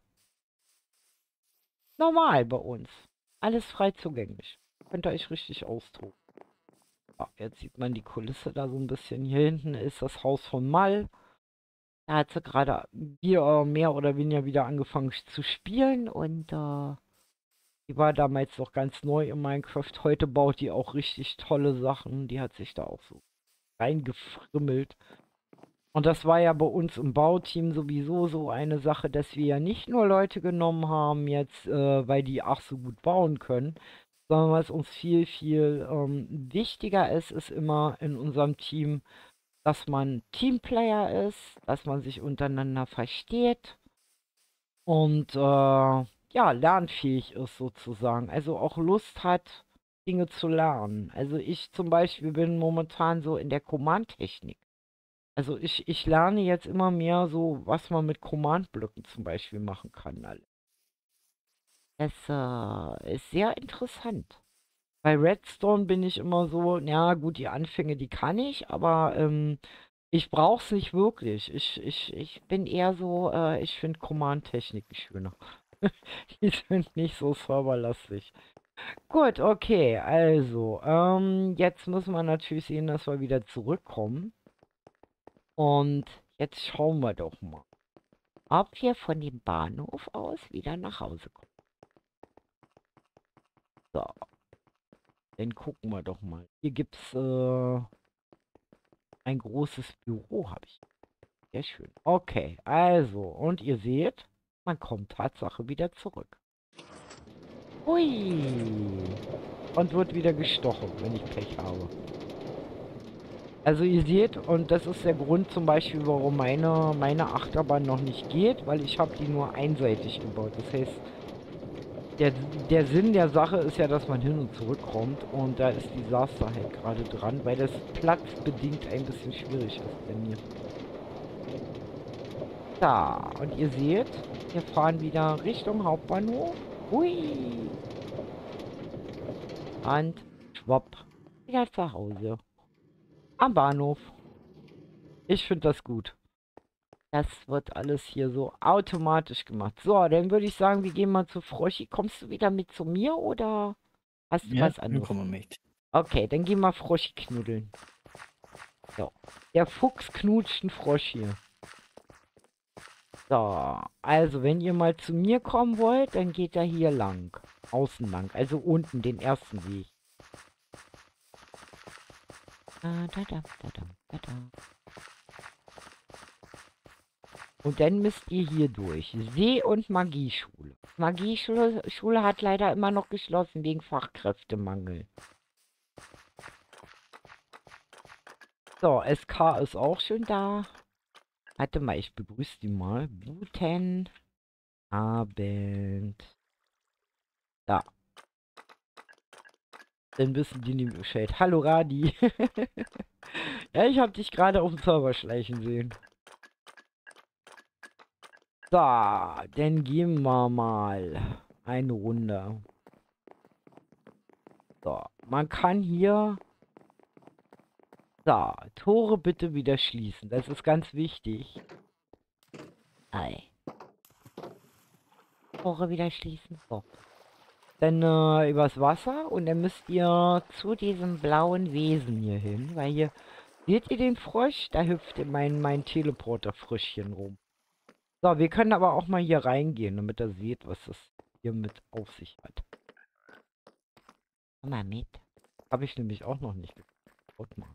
normal bei uns. Alles frei zugänglich. Könnt ihr euch richtig austoben. Ja, jetzt sieht man die Kulisse da so ein bisschen. Hier hinten ist das Haus von Mal. Da hat sie gerade hier mehr oder weniger wieder angefangen zu spielen und äh, die war damals noch ganz neu in Minecraft. Heute baut die auch richtig tolle Sachen. Die hat sich da auch so reingefrimmelt. Und das war ja bei uns im Bauteam sowieso so eine Sache, dass wir ja nicht nur Leute genommen haben jetzt, äh, weil die ach so gut bauen können, sondern was uns viel, viel ähm, wichtiger ist, ist immer in unserem Team, dass man Teamplayer ist, dass man sich untereinander versteht und äh, ja, lernfähig ist sozusagen. Also auch Lust hat, Dinge zu lernen. Also ich zum Beispiel bin momentan so in der Command-Technik. Also ich, ich lerne jetzt immer mehr so, was man mit Command-Blöcken zum Beispiel machen kann. Alle. Das äh, ist sehr interessant. Bei Redstone bin ich immer so, ja gut, die Anfänge, die kann ich, aber ähm, ich brauche es nicht wirklich. Ich, ich, ich bin eher so, äh, ich finde Command-Techniken schöner. Die sind nicht so serverlastig. Gut, okay, also, ähm, jetzt müssen wir natürlich sehen, dass wir wieder zurückkommen. Und jetzt schauen wir doch mal, ob wir von dem Bahnhof aus wieder nach Hause kommen. So, dann gucken wir doch mal. Hier gibt es äh, ein großes Büro, habe ich. Sehr schön. Okay, also, und ihr seht, man kommt Tatsache wieder zurück. Hui. Und wird wieder gestochen, wenn ich Pech habe. Also ihr seht, und das ist der Grund zum Beispiel, warum meine, meine Achterbahn noch nicht geht, weil ich habe die nur einseitig gebaut. Das heißt, der, der Sinn der Sache ist ja, dass man hin und zurück kommt, und da ist Disaster halt gerade dran, weil das platzbedingt ein bisschen schwierig ist bei mir. Da, und ihr seht, wir fahren wieder Richtung Hauptbahnhof. Hui. Und schwupp, wieder zu Hause. Am Bahnhof. Ich finde das gut. Das wird alles hier so automatisch gemacht. So, dann würde ich sagen, wir gehen mal zu Froschi. Kommst du wieder mit zu mir oder hast du Ja, was wir anderes? kommen mit. Okay, dann gehen wir Froschi knuddeln. So, der Fuchs knutscht einen Frosch hier. So, also wenn ihr mal zu mir kommen wollt, dann geht er hier lang. Außen lang, also unten den ersten Weg. Da, da, da, da, da, da. Und dann müsst ihr hier durch. See- und Magieschule. Magieschule Schule hat leider immer noch geschlossen wegen Fachkräftemangel. So, S K ist auch schon da. Warte mal, ich begrüße die mal. Guten Abend. Da. Dann wissen die nicht Bescheid. Hallo Radi. Ja, ich habe dich gerade auf dem Server schleichen sehen. So, dann gehen wir mal eine Runde. So, man kann hier... So, Tore bitte wieder schließen. Das ist ganz wichtig. Ei. Tore wieder schließen. So. Dann äh, übers Wasser, und dann müsst ihr zu diesem blauen Wesen hier hin, weil hier... Seht ihr den Frosch? Da hüpft mein, mein Teleporter-Fröschchen rum. So, wir können aber auch mal hier reingehen, damit ihr seht, was das hier mit auf sich hat. Komm mal mit. Habe ich nämlich auch noch nicht gebaut. Mal.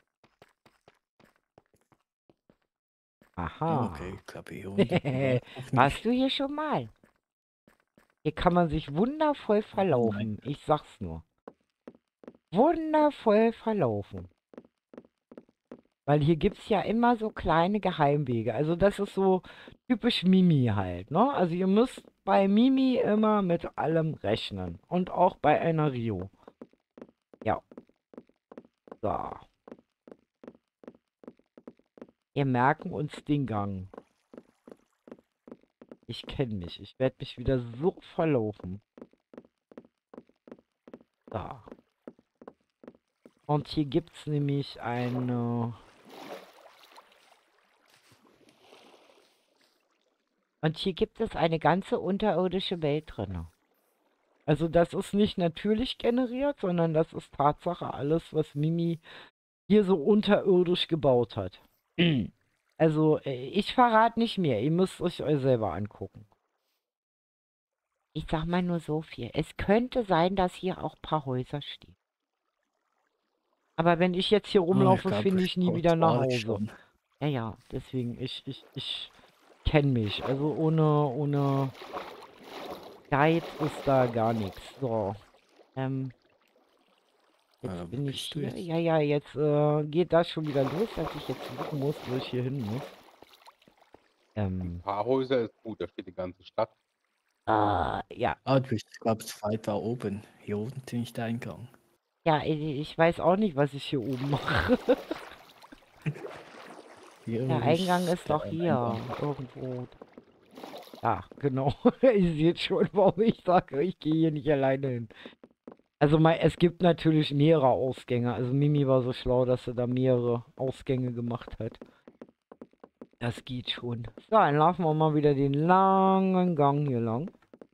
Aha. Okay, ich glaube, hier unten war noch Warst nicht. du hier schon mal? Hier kann man sich wundervoll Nein. verlaufen. Ich sag's nur. Wundervoll verlaufen. Weil hier gibt's ja immer so kleine Geheimwege. Also das ist so typisch Mimi halt, ne? Also ihr müsst bei Mimi immer mit allem rechnen. Und auch bei einer Rio. Ja. So. Wir merken uns den Gang. Ich kenne mich. Ich werde mich wieder so verlaufen. Da. Und hier gibt es nämlich eine... Und hier gibt es eine ganze unterirdische Welt drin. Also das ist nicht natürlich generiert, sondern das ist Tatsache alles, was Mimi hier so unterirdisch gebaut hat. Also äh, ich verrate nicht mehr. Ihr müsst euch euch selber angucken. Ich sag mal nur so viel. Es könnte sein, dass hier auch ein paar Häuser stehen. Aber wenn ich jetzt hier Ah, ich rumlaufe, glaube, finde das ich nie Port wieder nach war ich Hause. schon. Ja, ja, deswegen, ich, ich, ich kenne mich. Also ohne, ohne Guide ist da gar nichts. So, ähm, jetzt Äh, wo bin ich bist du hier. jetzt? Ja, ja, jetzt äh, geht das schon wieder los, dass ich jetzt suchen muss, wo ich hier hin muss. Ein Ähm, paar Häuser ist gut, da steht die ganze Stadt. äh, ja, Ah, du bist, glaube ich, weiter oben. Hier unten ist der Eingang. ja, ich, ich weiß auch nicht, was ich hier oben mache. Hier Der Eingang ist ist der doch hier, Eingang. irgendwo. Ja, genau. Ihr seht schon, warum ich sage, ich gehe hier nicht alleine hin. Also mal, es gibt natürlich mehrere Ausgänge. Also Mimi war so schlau, dass sie da mehrere Ausgänge gemacht hat. Das geht schon. So, dann laufen wir mal wieder den langen Gang hier lang.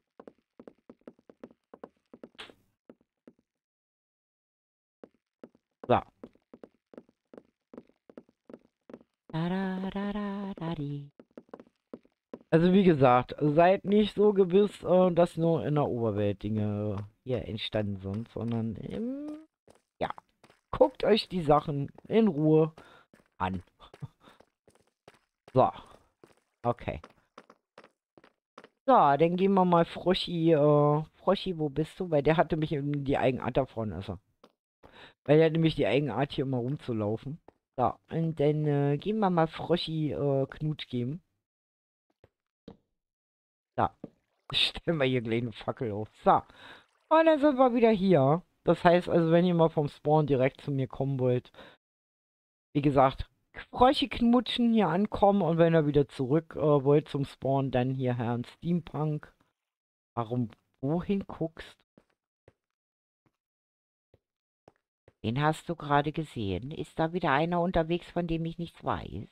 So. Da, da, da, da, da, di. Also wie gesagt, seid nicht so gewiss, äh, dass nur in der Oberwelt Dinge hier entstanden sind, sondern ähm, ja, guckt euch die Sachen in Ruhe an. So, okay. So, dann gehen wir mal Froschi, äh, Froschi, wo bist du? Weil der hatte mich in die Eigenart da vorne, also. Weil der hat nämlich die Eigenart, hier immer rumzulaufen. So, und dann äh, gehen wir mal Froschi äh, Knut geben. So, stellen wir hier gleich eine Fackel auf. So, und dann sind wir wieder hier. Das heißt also, wenn ihr mal vom Spawn direkt zu mir kommen wollt, wie gesagt, Froschi knutschen hier ankommen und wenn ihr wieder zurück äh, wollt zum Spawn, dann hier Herrn Steampunk. Warum, wohin guckst? Den hast du gerade gesehen. Ist da wieder einer unterwegs, von dem ich nichts weiß?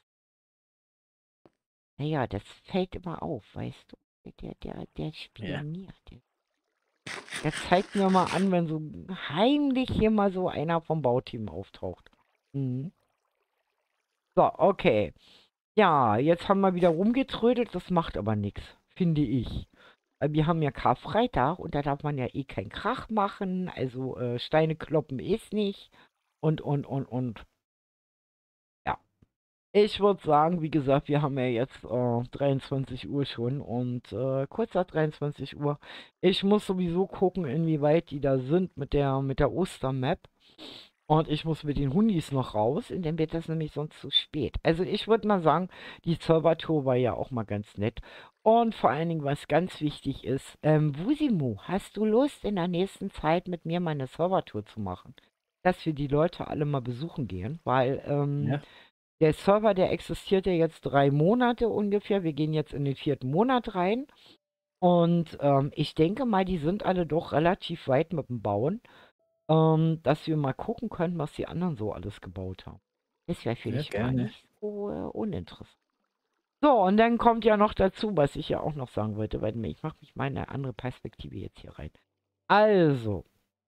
Naja, das fällt immer auf, weißt du? Der, der, der spioniert. Ja. Der zeigt mir mal an, wenn so heimlich hier mal so einer vom Bauteam auftaucht. Mhm. So, okay. Ja, jetzt haben wir wieder rumgetrödelt, das macht aber nichts, finde ich. Weil wir haben ja Karfreitag und da darf man ja eh keinen Krach machen, also äh, Steine kloppen ist nicht und, und, und, und. Ja. Ich würde sagen, wie gesagt, wir haben ja jetzt äh, dreiundzwanzig Uhr schon und äh, kurz nach dreiundzwanzig Uhr. Ich muss sowieso gucken, inwieweit die da sind mit der, mit der Ostermap. Und ich muss mit den Hundis noch raus, und dann wird das nämlich sonst zu spät. Also ich würde mal sagen, die Servertour war ja auch mal ganz nett. Und vor allen Dingen, was ganz wichtig ist, ähm, Wusimo, hast du Lust, in der nächsten Zeit mit mir mal eine Servertour zu machen? Dass wir die Leute alle mal besuchen gehen, weil ähm, Ja. der Server, der existiert ja jetzt drei Monate ungefähr. Wir gehen jetzt in den vierten Monat rein. Und ähm, ich denke mal, die sind alle doch relativ weit mit dem Bauen. Ähm, dass wir mal gucken können, was die anderen so alles gebaut haben. Das wäre Sehr vielleicht gar gerne. nicht so äh, uninteressant. So, und dann kommt ja noch dazu, was ich ja auch noch sagen wollte, weil ich mache mich mal in eine andere Perspektive jetzt hier rein. Also,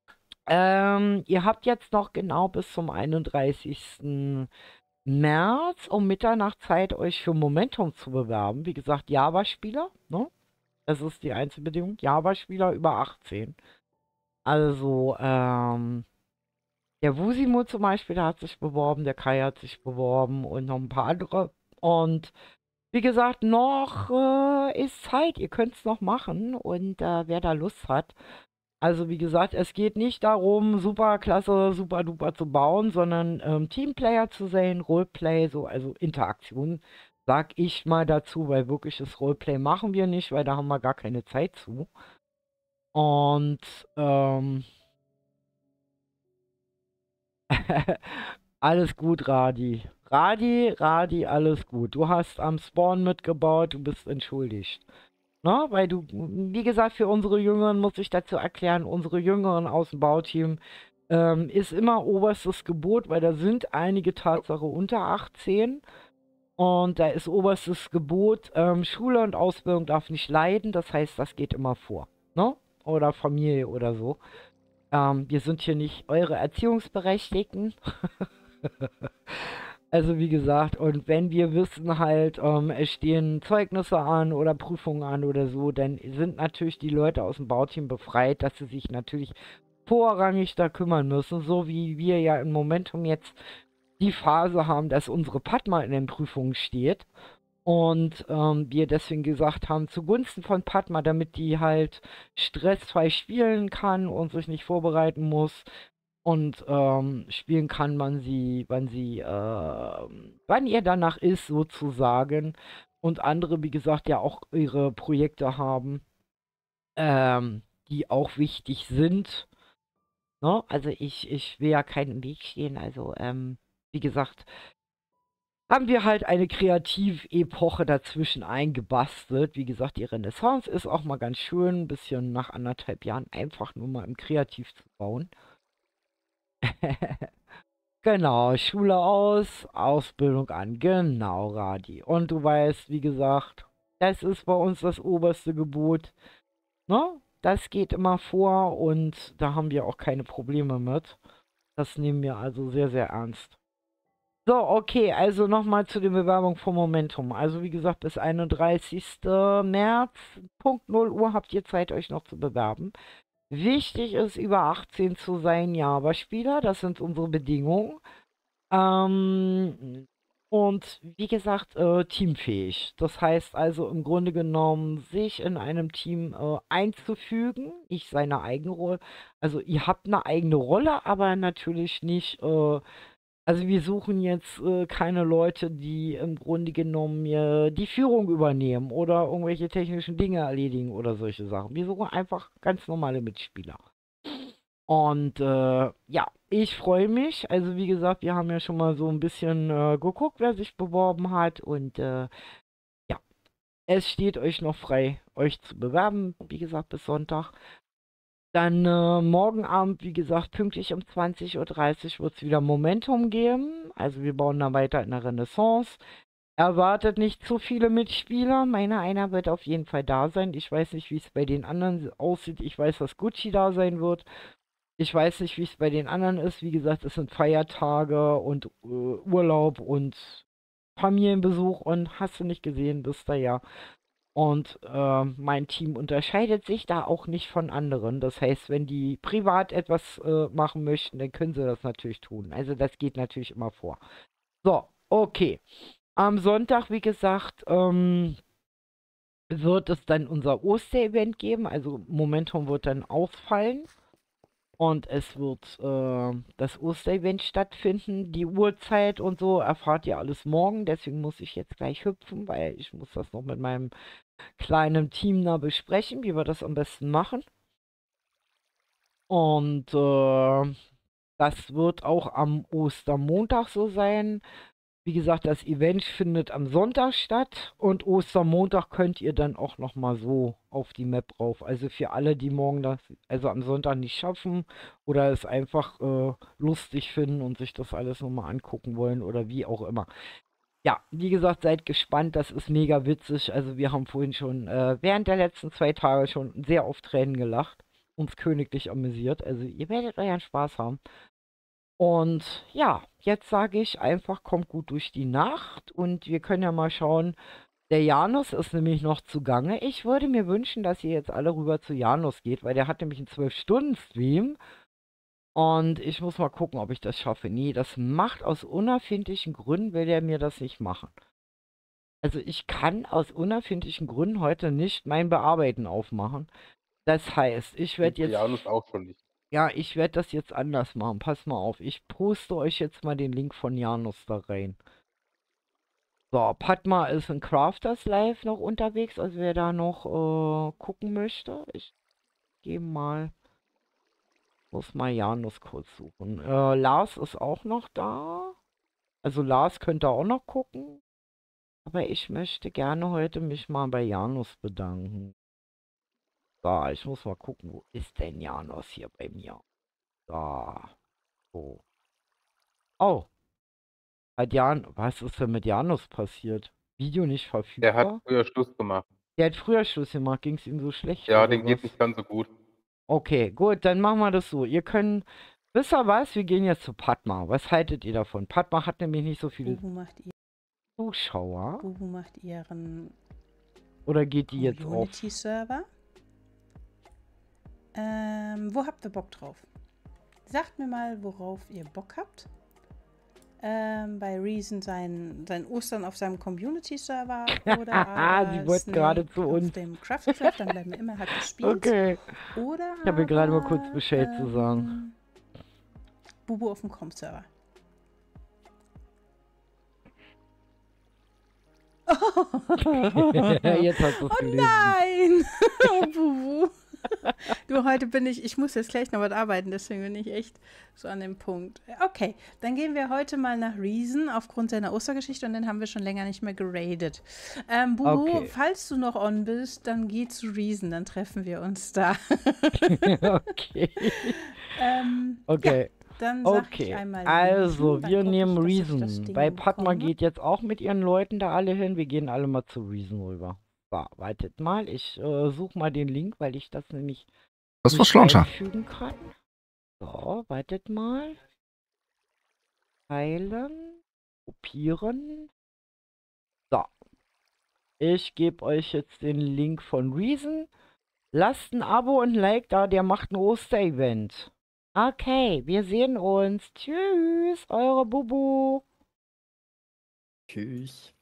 ähm, ihr habt jetzt noch genau bis zum einunddreißigsten März um Mitternacht Zeit, euch für Momentum zu bewerben. Wie gesagt, Java-Spieler, ne? Das ist die einzige Bedingung. Java-Spieler über achtzehn. Also, ähm, der Wusimo zum Beispiel, der hat sich beworben, der Kai hat sich beworben und noch ein paar andere. Und wie gesagt, noch äh, ist Zeit, ihr könnt es noch machen und äh, wer da Lust hat. Also wie gesagt, es geht nicht darum, super klasse, super duper zu bauen, sondern ähm, Teamplayer zu sein, Roleplay, so, also Interaktion, sag ich mal dazu, weil wirkliches Roleplay machen wir nicht, weil da haben wir gar keine Zeit zu. Und ähm, alles gut, Radi. Radi, Radi, alles gut. Du hast am Spawn mitgebaut, du bist entschuldigt. Ne? Weil du, wie gesagt, für unsere Jüngeren muss ich dazu erklären, unsere Jüngeren aus dem Bauteam ähm, ist immer oberstes Gebot, weil da sind einige Tatsache unter achtzehn. Und da ist oberstes Gebot, ähm, Schule und Ausbildung darf nicht leiden, das heißt, das geht immer vor. Ne? Oder Familie oder so. Ähm, wir sind hier nicht eure Erziehungsberechtigten. Also wie gesagt, und wenn wir wissen halt, ähm, es stehen Zeugnisse an oder Prüfungen an oder so, dann sind natürlich die Leute aus dem Bauteam befreit, dass sie sich natürlich vorrangig da kümmern müssen, so wie wir ja im Momentum jetzt die Phase haben, dass unsere Padma in den Prüfungen steht und ähm, wir deswegen gesagt haben, zugunsten von Padma, damit die halt stressfrei spielen kann und sich nicht vorbereiten muss, und ähm, spielen kann man sie, wann sie, äh, wann ihr danach ist, sozusagen. Und andere, wie gesagt, ja auch ihre Projekte haben, ähm, die auch wichtig sind. Ne? Also ich, ich will ja keinen im Weg stehen. Also, ähm, wie gesagt, haben wir halt eine Kreativepoche dazwischen eingebastelt. Wie gesagt, die Renaissance ist auch mal ganz schön, ein bisschen nach anderthalb Jahren einfach nur mal im Kreativ zu bauen. Genau, Schule aus, Ausbildung an. Genau, Radi. Und du weißt, wie gesagt, das ist bei uns das oberste Gebot. Ne? Das geht immer vor und da haben wir auch keine Probleme mit. Das nehmen wir also sehr, sehr ernst. So, okay, also nochmal zu den Bewerbungen vom Momentum. Also wie gesagt, bis einunddreißigsten März, Punkt null Uhr habt ihr Zeit, euch noch zu bewerben. Wichtig ist, über achtzehn zu sein, Java-Spieler. Das sind unsere Bedingungen. Ähm, und wie gesagt, äh, teamfähig. Das heißt also im Grunde genommen, sich in einem Team äh, einzufügen, nicht seine eigene Rolle. Also ihr habt eine eigene Rolle, aber natürlich nicht, äh, also wir suchen jetzt äh, keine Leute, die im Grunde genommen äh, die Führung übernehmen oder irgendwelche technischen Dinge erledigen oder solche Sachen. Wir suchen einfach ganz normale Mitspieler. Und äh, ja, ich freue mich. Also wie gesagt, wir haben ja schon mal so ein bisschen äh, geguckt, wer sich beworben hat. Und äh, ja, es steht euch noch frei, euch zu bewerben. Wie gesagt, bis Sonntag. Dann äh, morgen Abend, wie gesagt, pünktlich um zwanzig Uhr dreißig wird es wieder Momentum geben. Also wir bauen da weiter in der Renaissance. Erwartet nicht zu viele Mitspieler. Meine einer wird auf jeden Fall da sein. Ich weiß nicht, wie es bei den anderen aussieht. Ich weiß, dass Gucci da sein wird. Ich weiß nicht, wie es bei den anderen ist. Wie gesagt, es sind Feiertage und äh, Urlaub und Familienbesuch und hast du nicht gesehen, bist da ja. Und äh, mein Team unterscheidet sich da auch nicht von anderen. Das heißt, wenn die privat etwas äh, machen möchten, dann können sie das natürlich tun. Also das geht natürlich immer vor. So, okay. Am Sonntag, wie gesagt, ähm, wird es dann unser Osterevent geben. Also Momentum wird dann ausfallen. Und es wird äh, das Osterevent stattfinden. Die Uhrzeit und so erfahrt ihr alles morgen. Deswegen muss ich jetzt gleich hüpfen, weil ich muss das noch mit meinem kleinen Team da besprechen, wie wir das am besten machen. Und äh, das wird auch am Ostermontag so sein. Wie gesagt, das Event findet am Sonntag statt und Ostermontag könnt ihr dann auch noch mal so auf die Map rauf. Also für alle, die morgen das, also am Sonntag nicht schaffen oder es einfach äh, lustig finden und sich das alles nochmal angucken wollen oder wie auch immer. Ja, wie gesagt, seid gespannt, das ist mega witzig. Also wir haben vorhin schon äh, während der letzten zwei Tage schon sehr oft Tränen gelacht, uns königlich amüsiert. Also ihr werdet euren Spaß haben. Und ja, jetzt sage ich einfach, kommt gut durch die Nacht und wir können ja mal schauen. Der Janus ist nämlich noch zugange. Ich würde mir wünschen, dass ihr jetzt alle rüber zu Janus geht, weil der hat nämlich einen zwölf Stunden Stream. Und ich muss mal gucken, ob ich das schaffe. Nee, das macht aus unerfindlichen Gründen, will der mir das nicht machen. Also ich kann aus unerfindlichen Gründen heute nicht mein Bearbeiten aufmachen. Das heißt, ich werde Geht bei jetzt... Janus auch schon nicht. Ja, ich werde das jetzt anders machen. Pass mal auf. Ich poste euch jetzt mal den Link von Janus da rein. So, Padma ist in Crafters Live noch unterwegs, also wer da noch äh, gucken möchte. Ich gehe mal, muss mal Janus kurz suchen. Äh, Lars ist auch noch da. Also Lars könnte auch noch gucken. Aber ich möchte gerne heute mich mal bei Janus bedanken. So, ich muss mal gucken, wo ist denn Janus hier bei mir? Da. So. Oh. Hat Jan, was ist denn mit Janus passiert? Video nicht Der hat verfügbar? früher Schluss gemacht. Der hat früher Schluss gemacht, ging es ihm so schlecht Ja, oder den geht was? nicht ganz so gut. Okay, gut, dann machen wir das so. Ihr könnt, wisst ihr was? Wir gehen jetzt zu Padma. Was haltet ihr davon? Padma hat nämlich nicht so viele Buhu macht, ihr, Zuschauer. Buhu macht ihren Oder geht die jetzt auf? Community-Server. Ähm, wo habt ihr Bock drauf? Sagt mir mal, worauf ihr Bock habt. Ähm, bei Reason sein, sein Ostern auf seinem Community-Server oder Ah, aber die wollte Snake gerade zu auf uns. dem Craft-Craft, dann bleiben wir innerhalb des Spiels. Okay. Oder Ich habe mir gerade mal aber, kurz Bescheid zu sagen. ähm, Bubu auf dem Com-Server. Jetzt hast du es Oh gelesen. nein! Oh, Bubu. Du, heute bin ich, ich muss jetzt gleich noch was arbeiten, deswegen bin ich echt so an dem Punkt. Okay, dann gehen wir heute mal nach Reason aufgrund seiner Ostergeschichte und dann haben wir schon länger nicht mehr geradet. Ähm, Bubu, Okay. falls du noch on bist, dann geh zu Reason, dann treffen wir uns da. Okay. ähm, Okay. Ja, dann sag ich Okay, einmal also Reason, dann wir guck nehmen ich, dass ich das Reason. Ding Bei Padma bekomme. geht jetzt auch mit ihren Leuten da alle hin. Wir gehen alle mal zu Reason rüber. So, wartet mal. Ich äh, suche mal den Link, weil ich das nämlich Das war nicht Schlauter. einfügen kann. So, wartet mal. Teilen. Kopieren. So. Ich gebe euch jetzt den Link von Reason. Lasst ein Abo und ein Like da, der macht ein Osterevent. Okay, wir sehen uns. Tschüss, eure Bubu. Tschüss.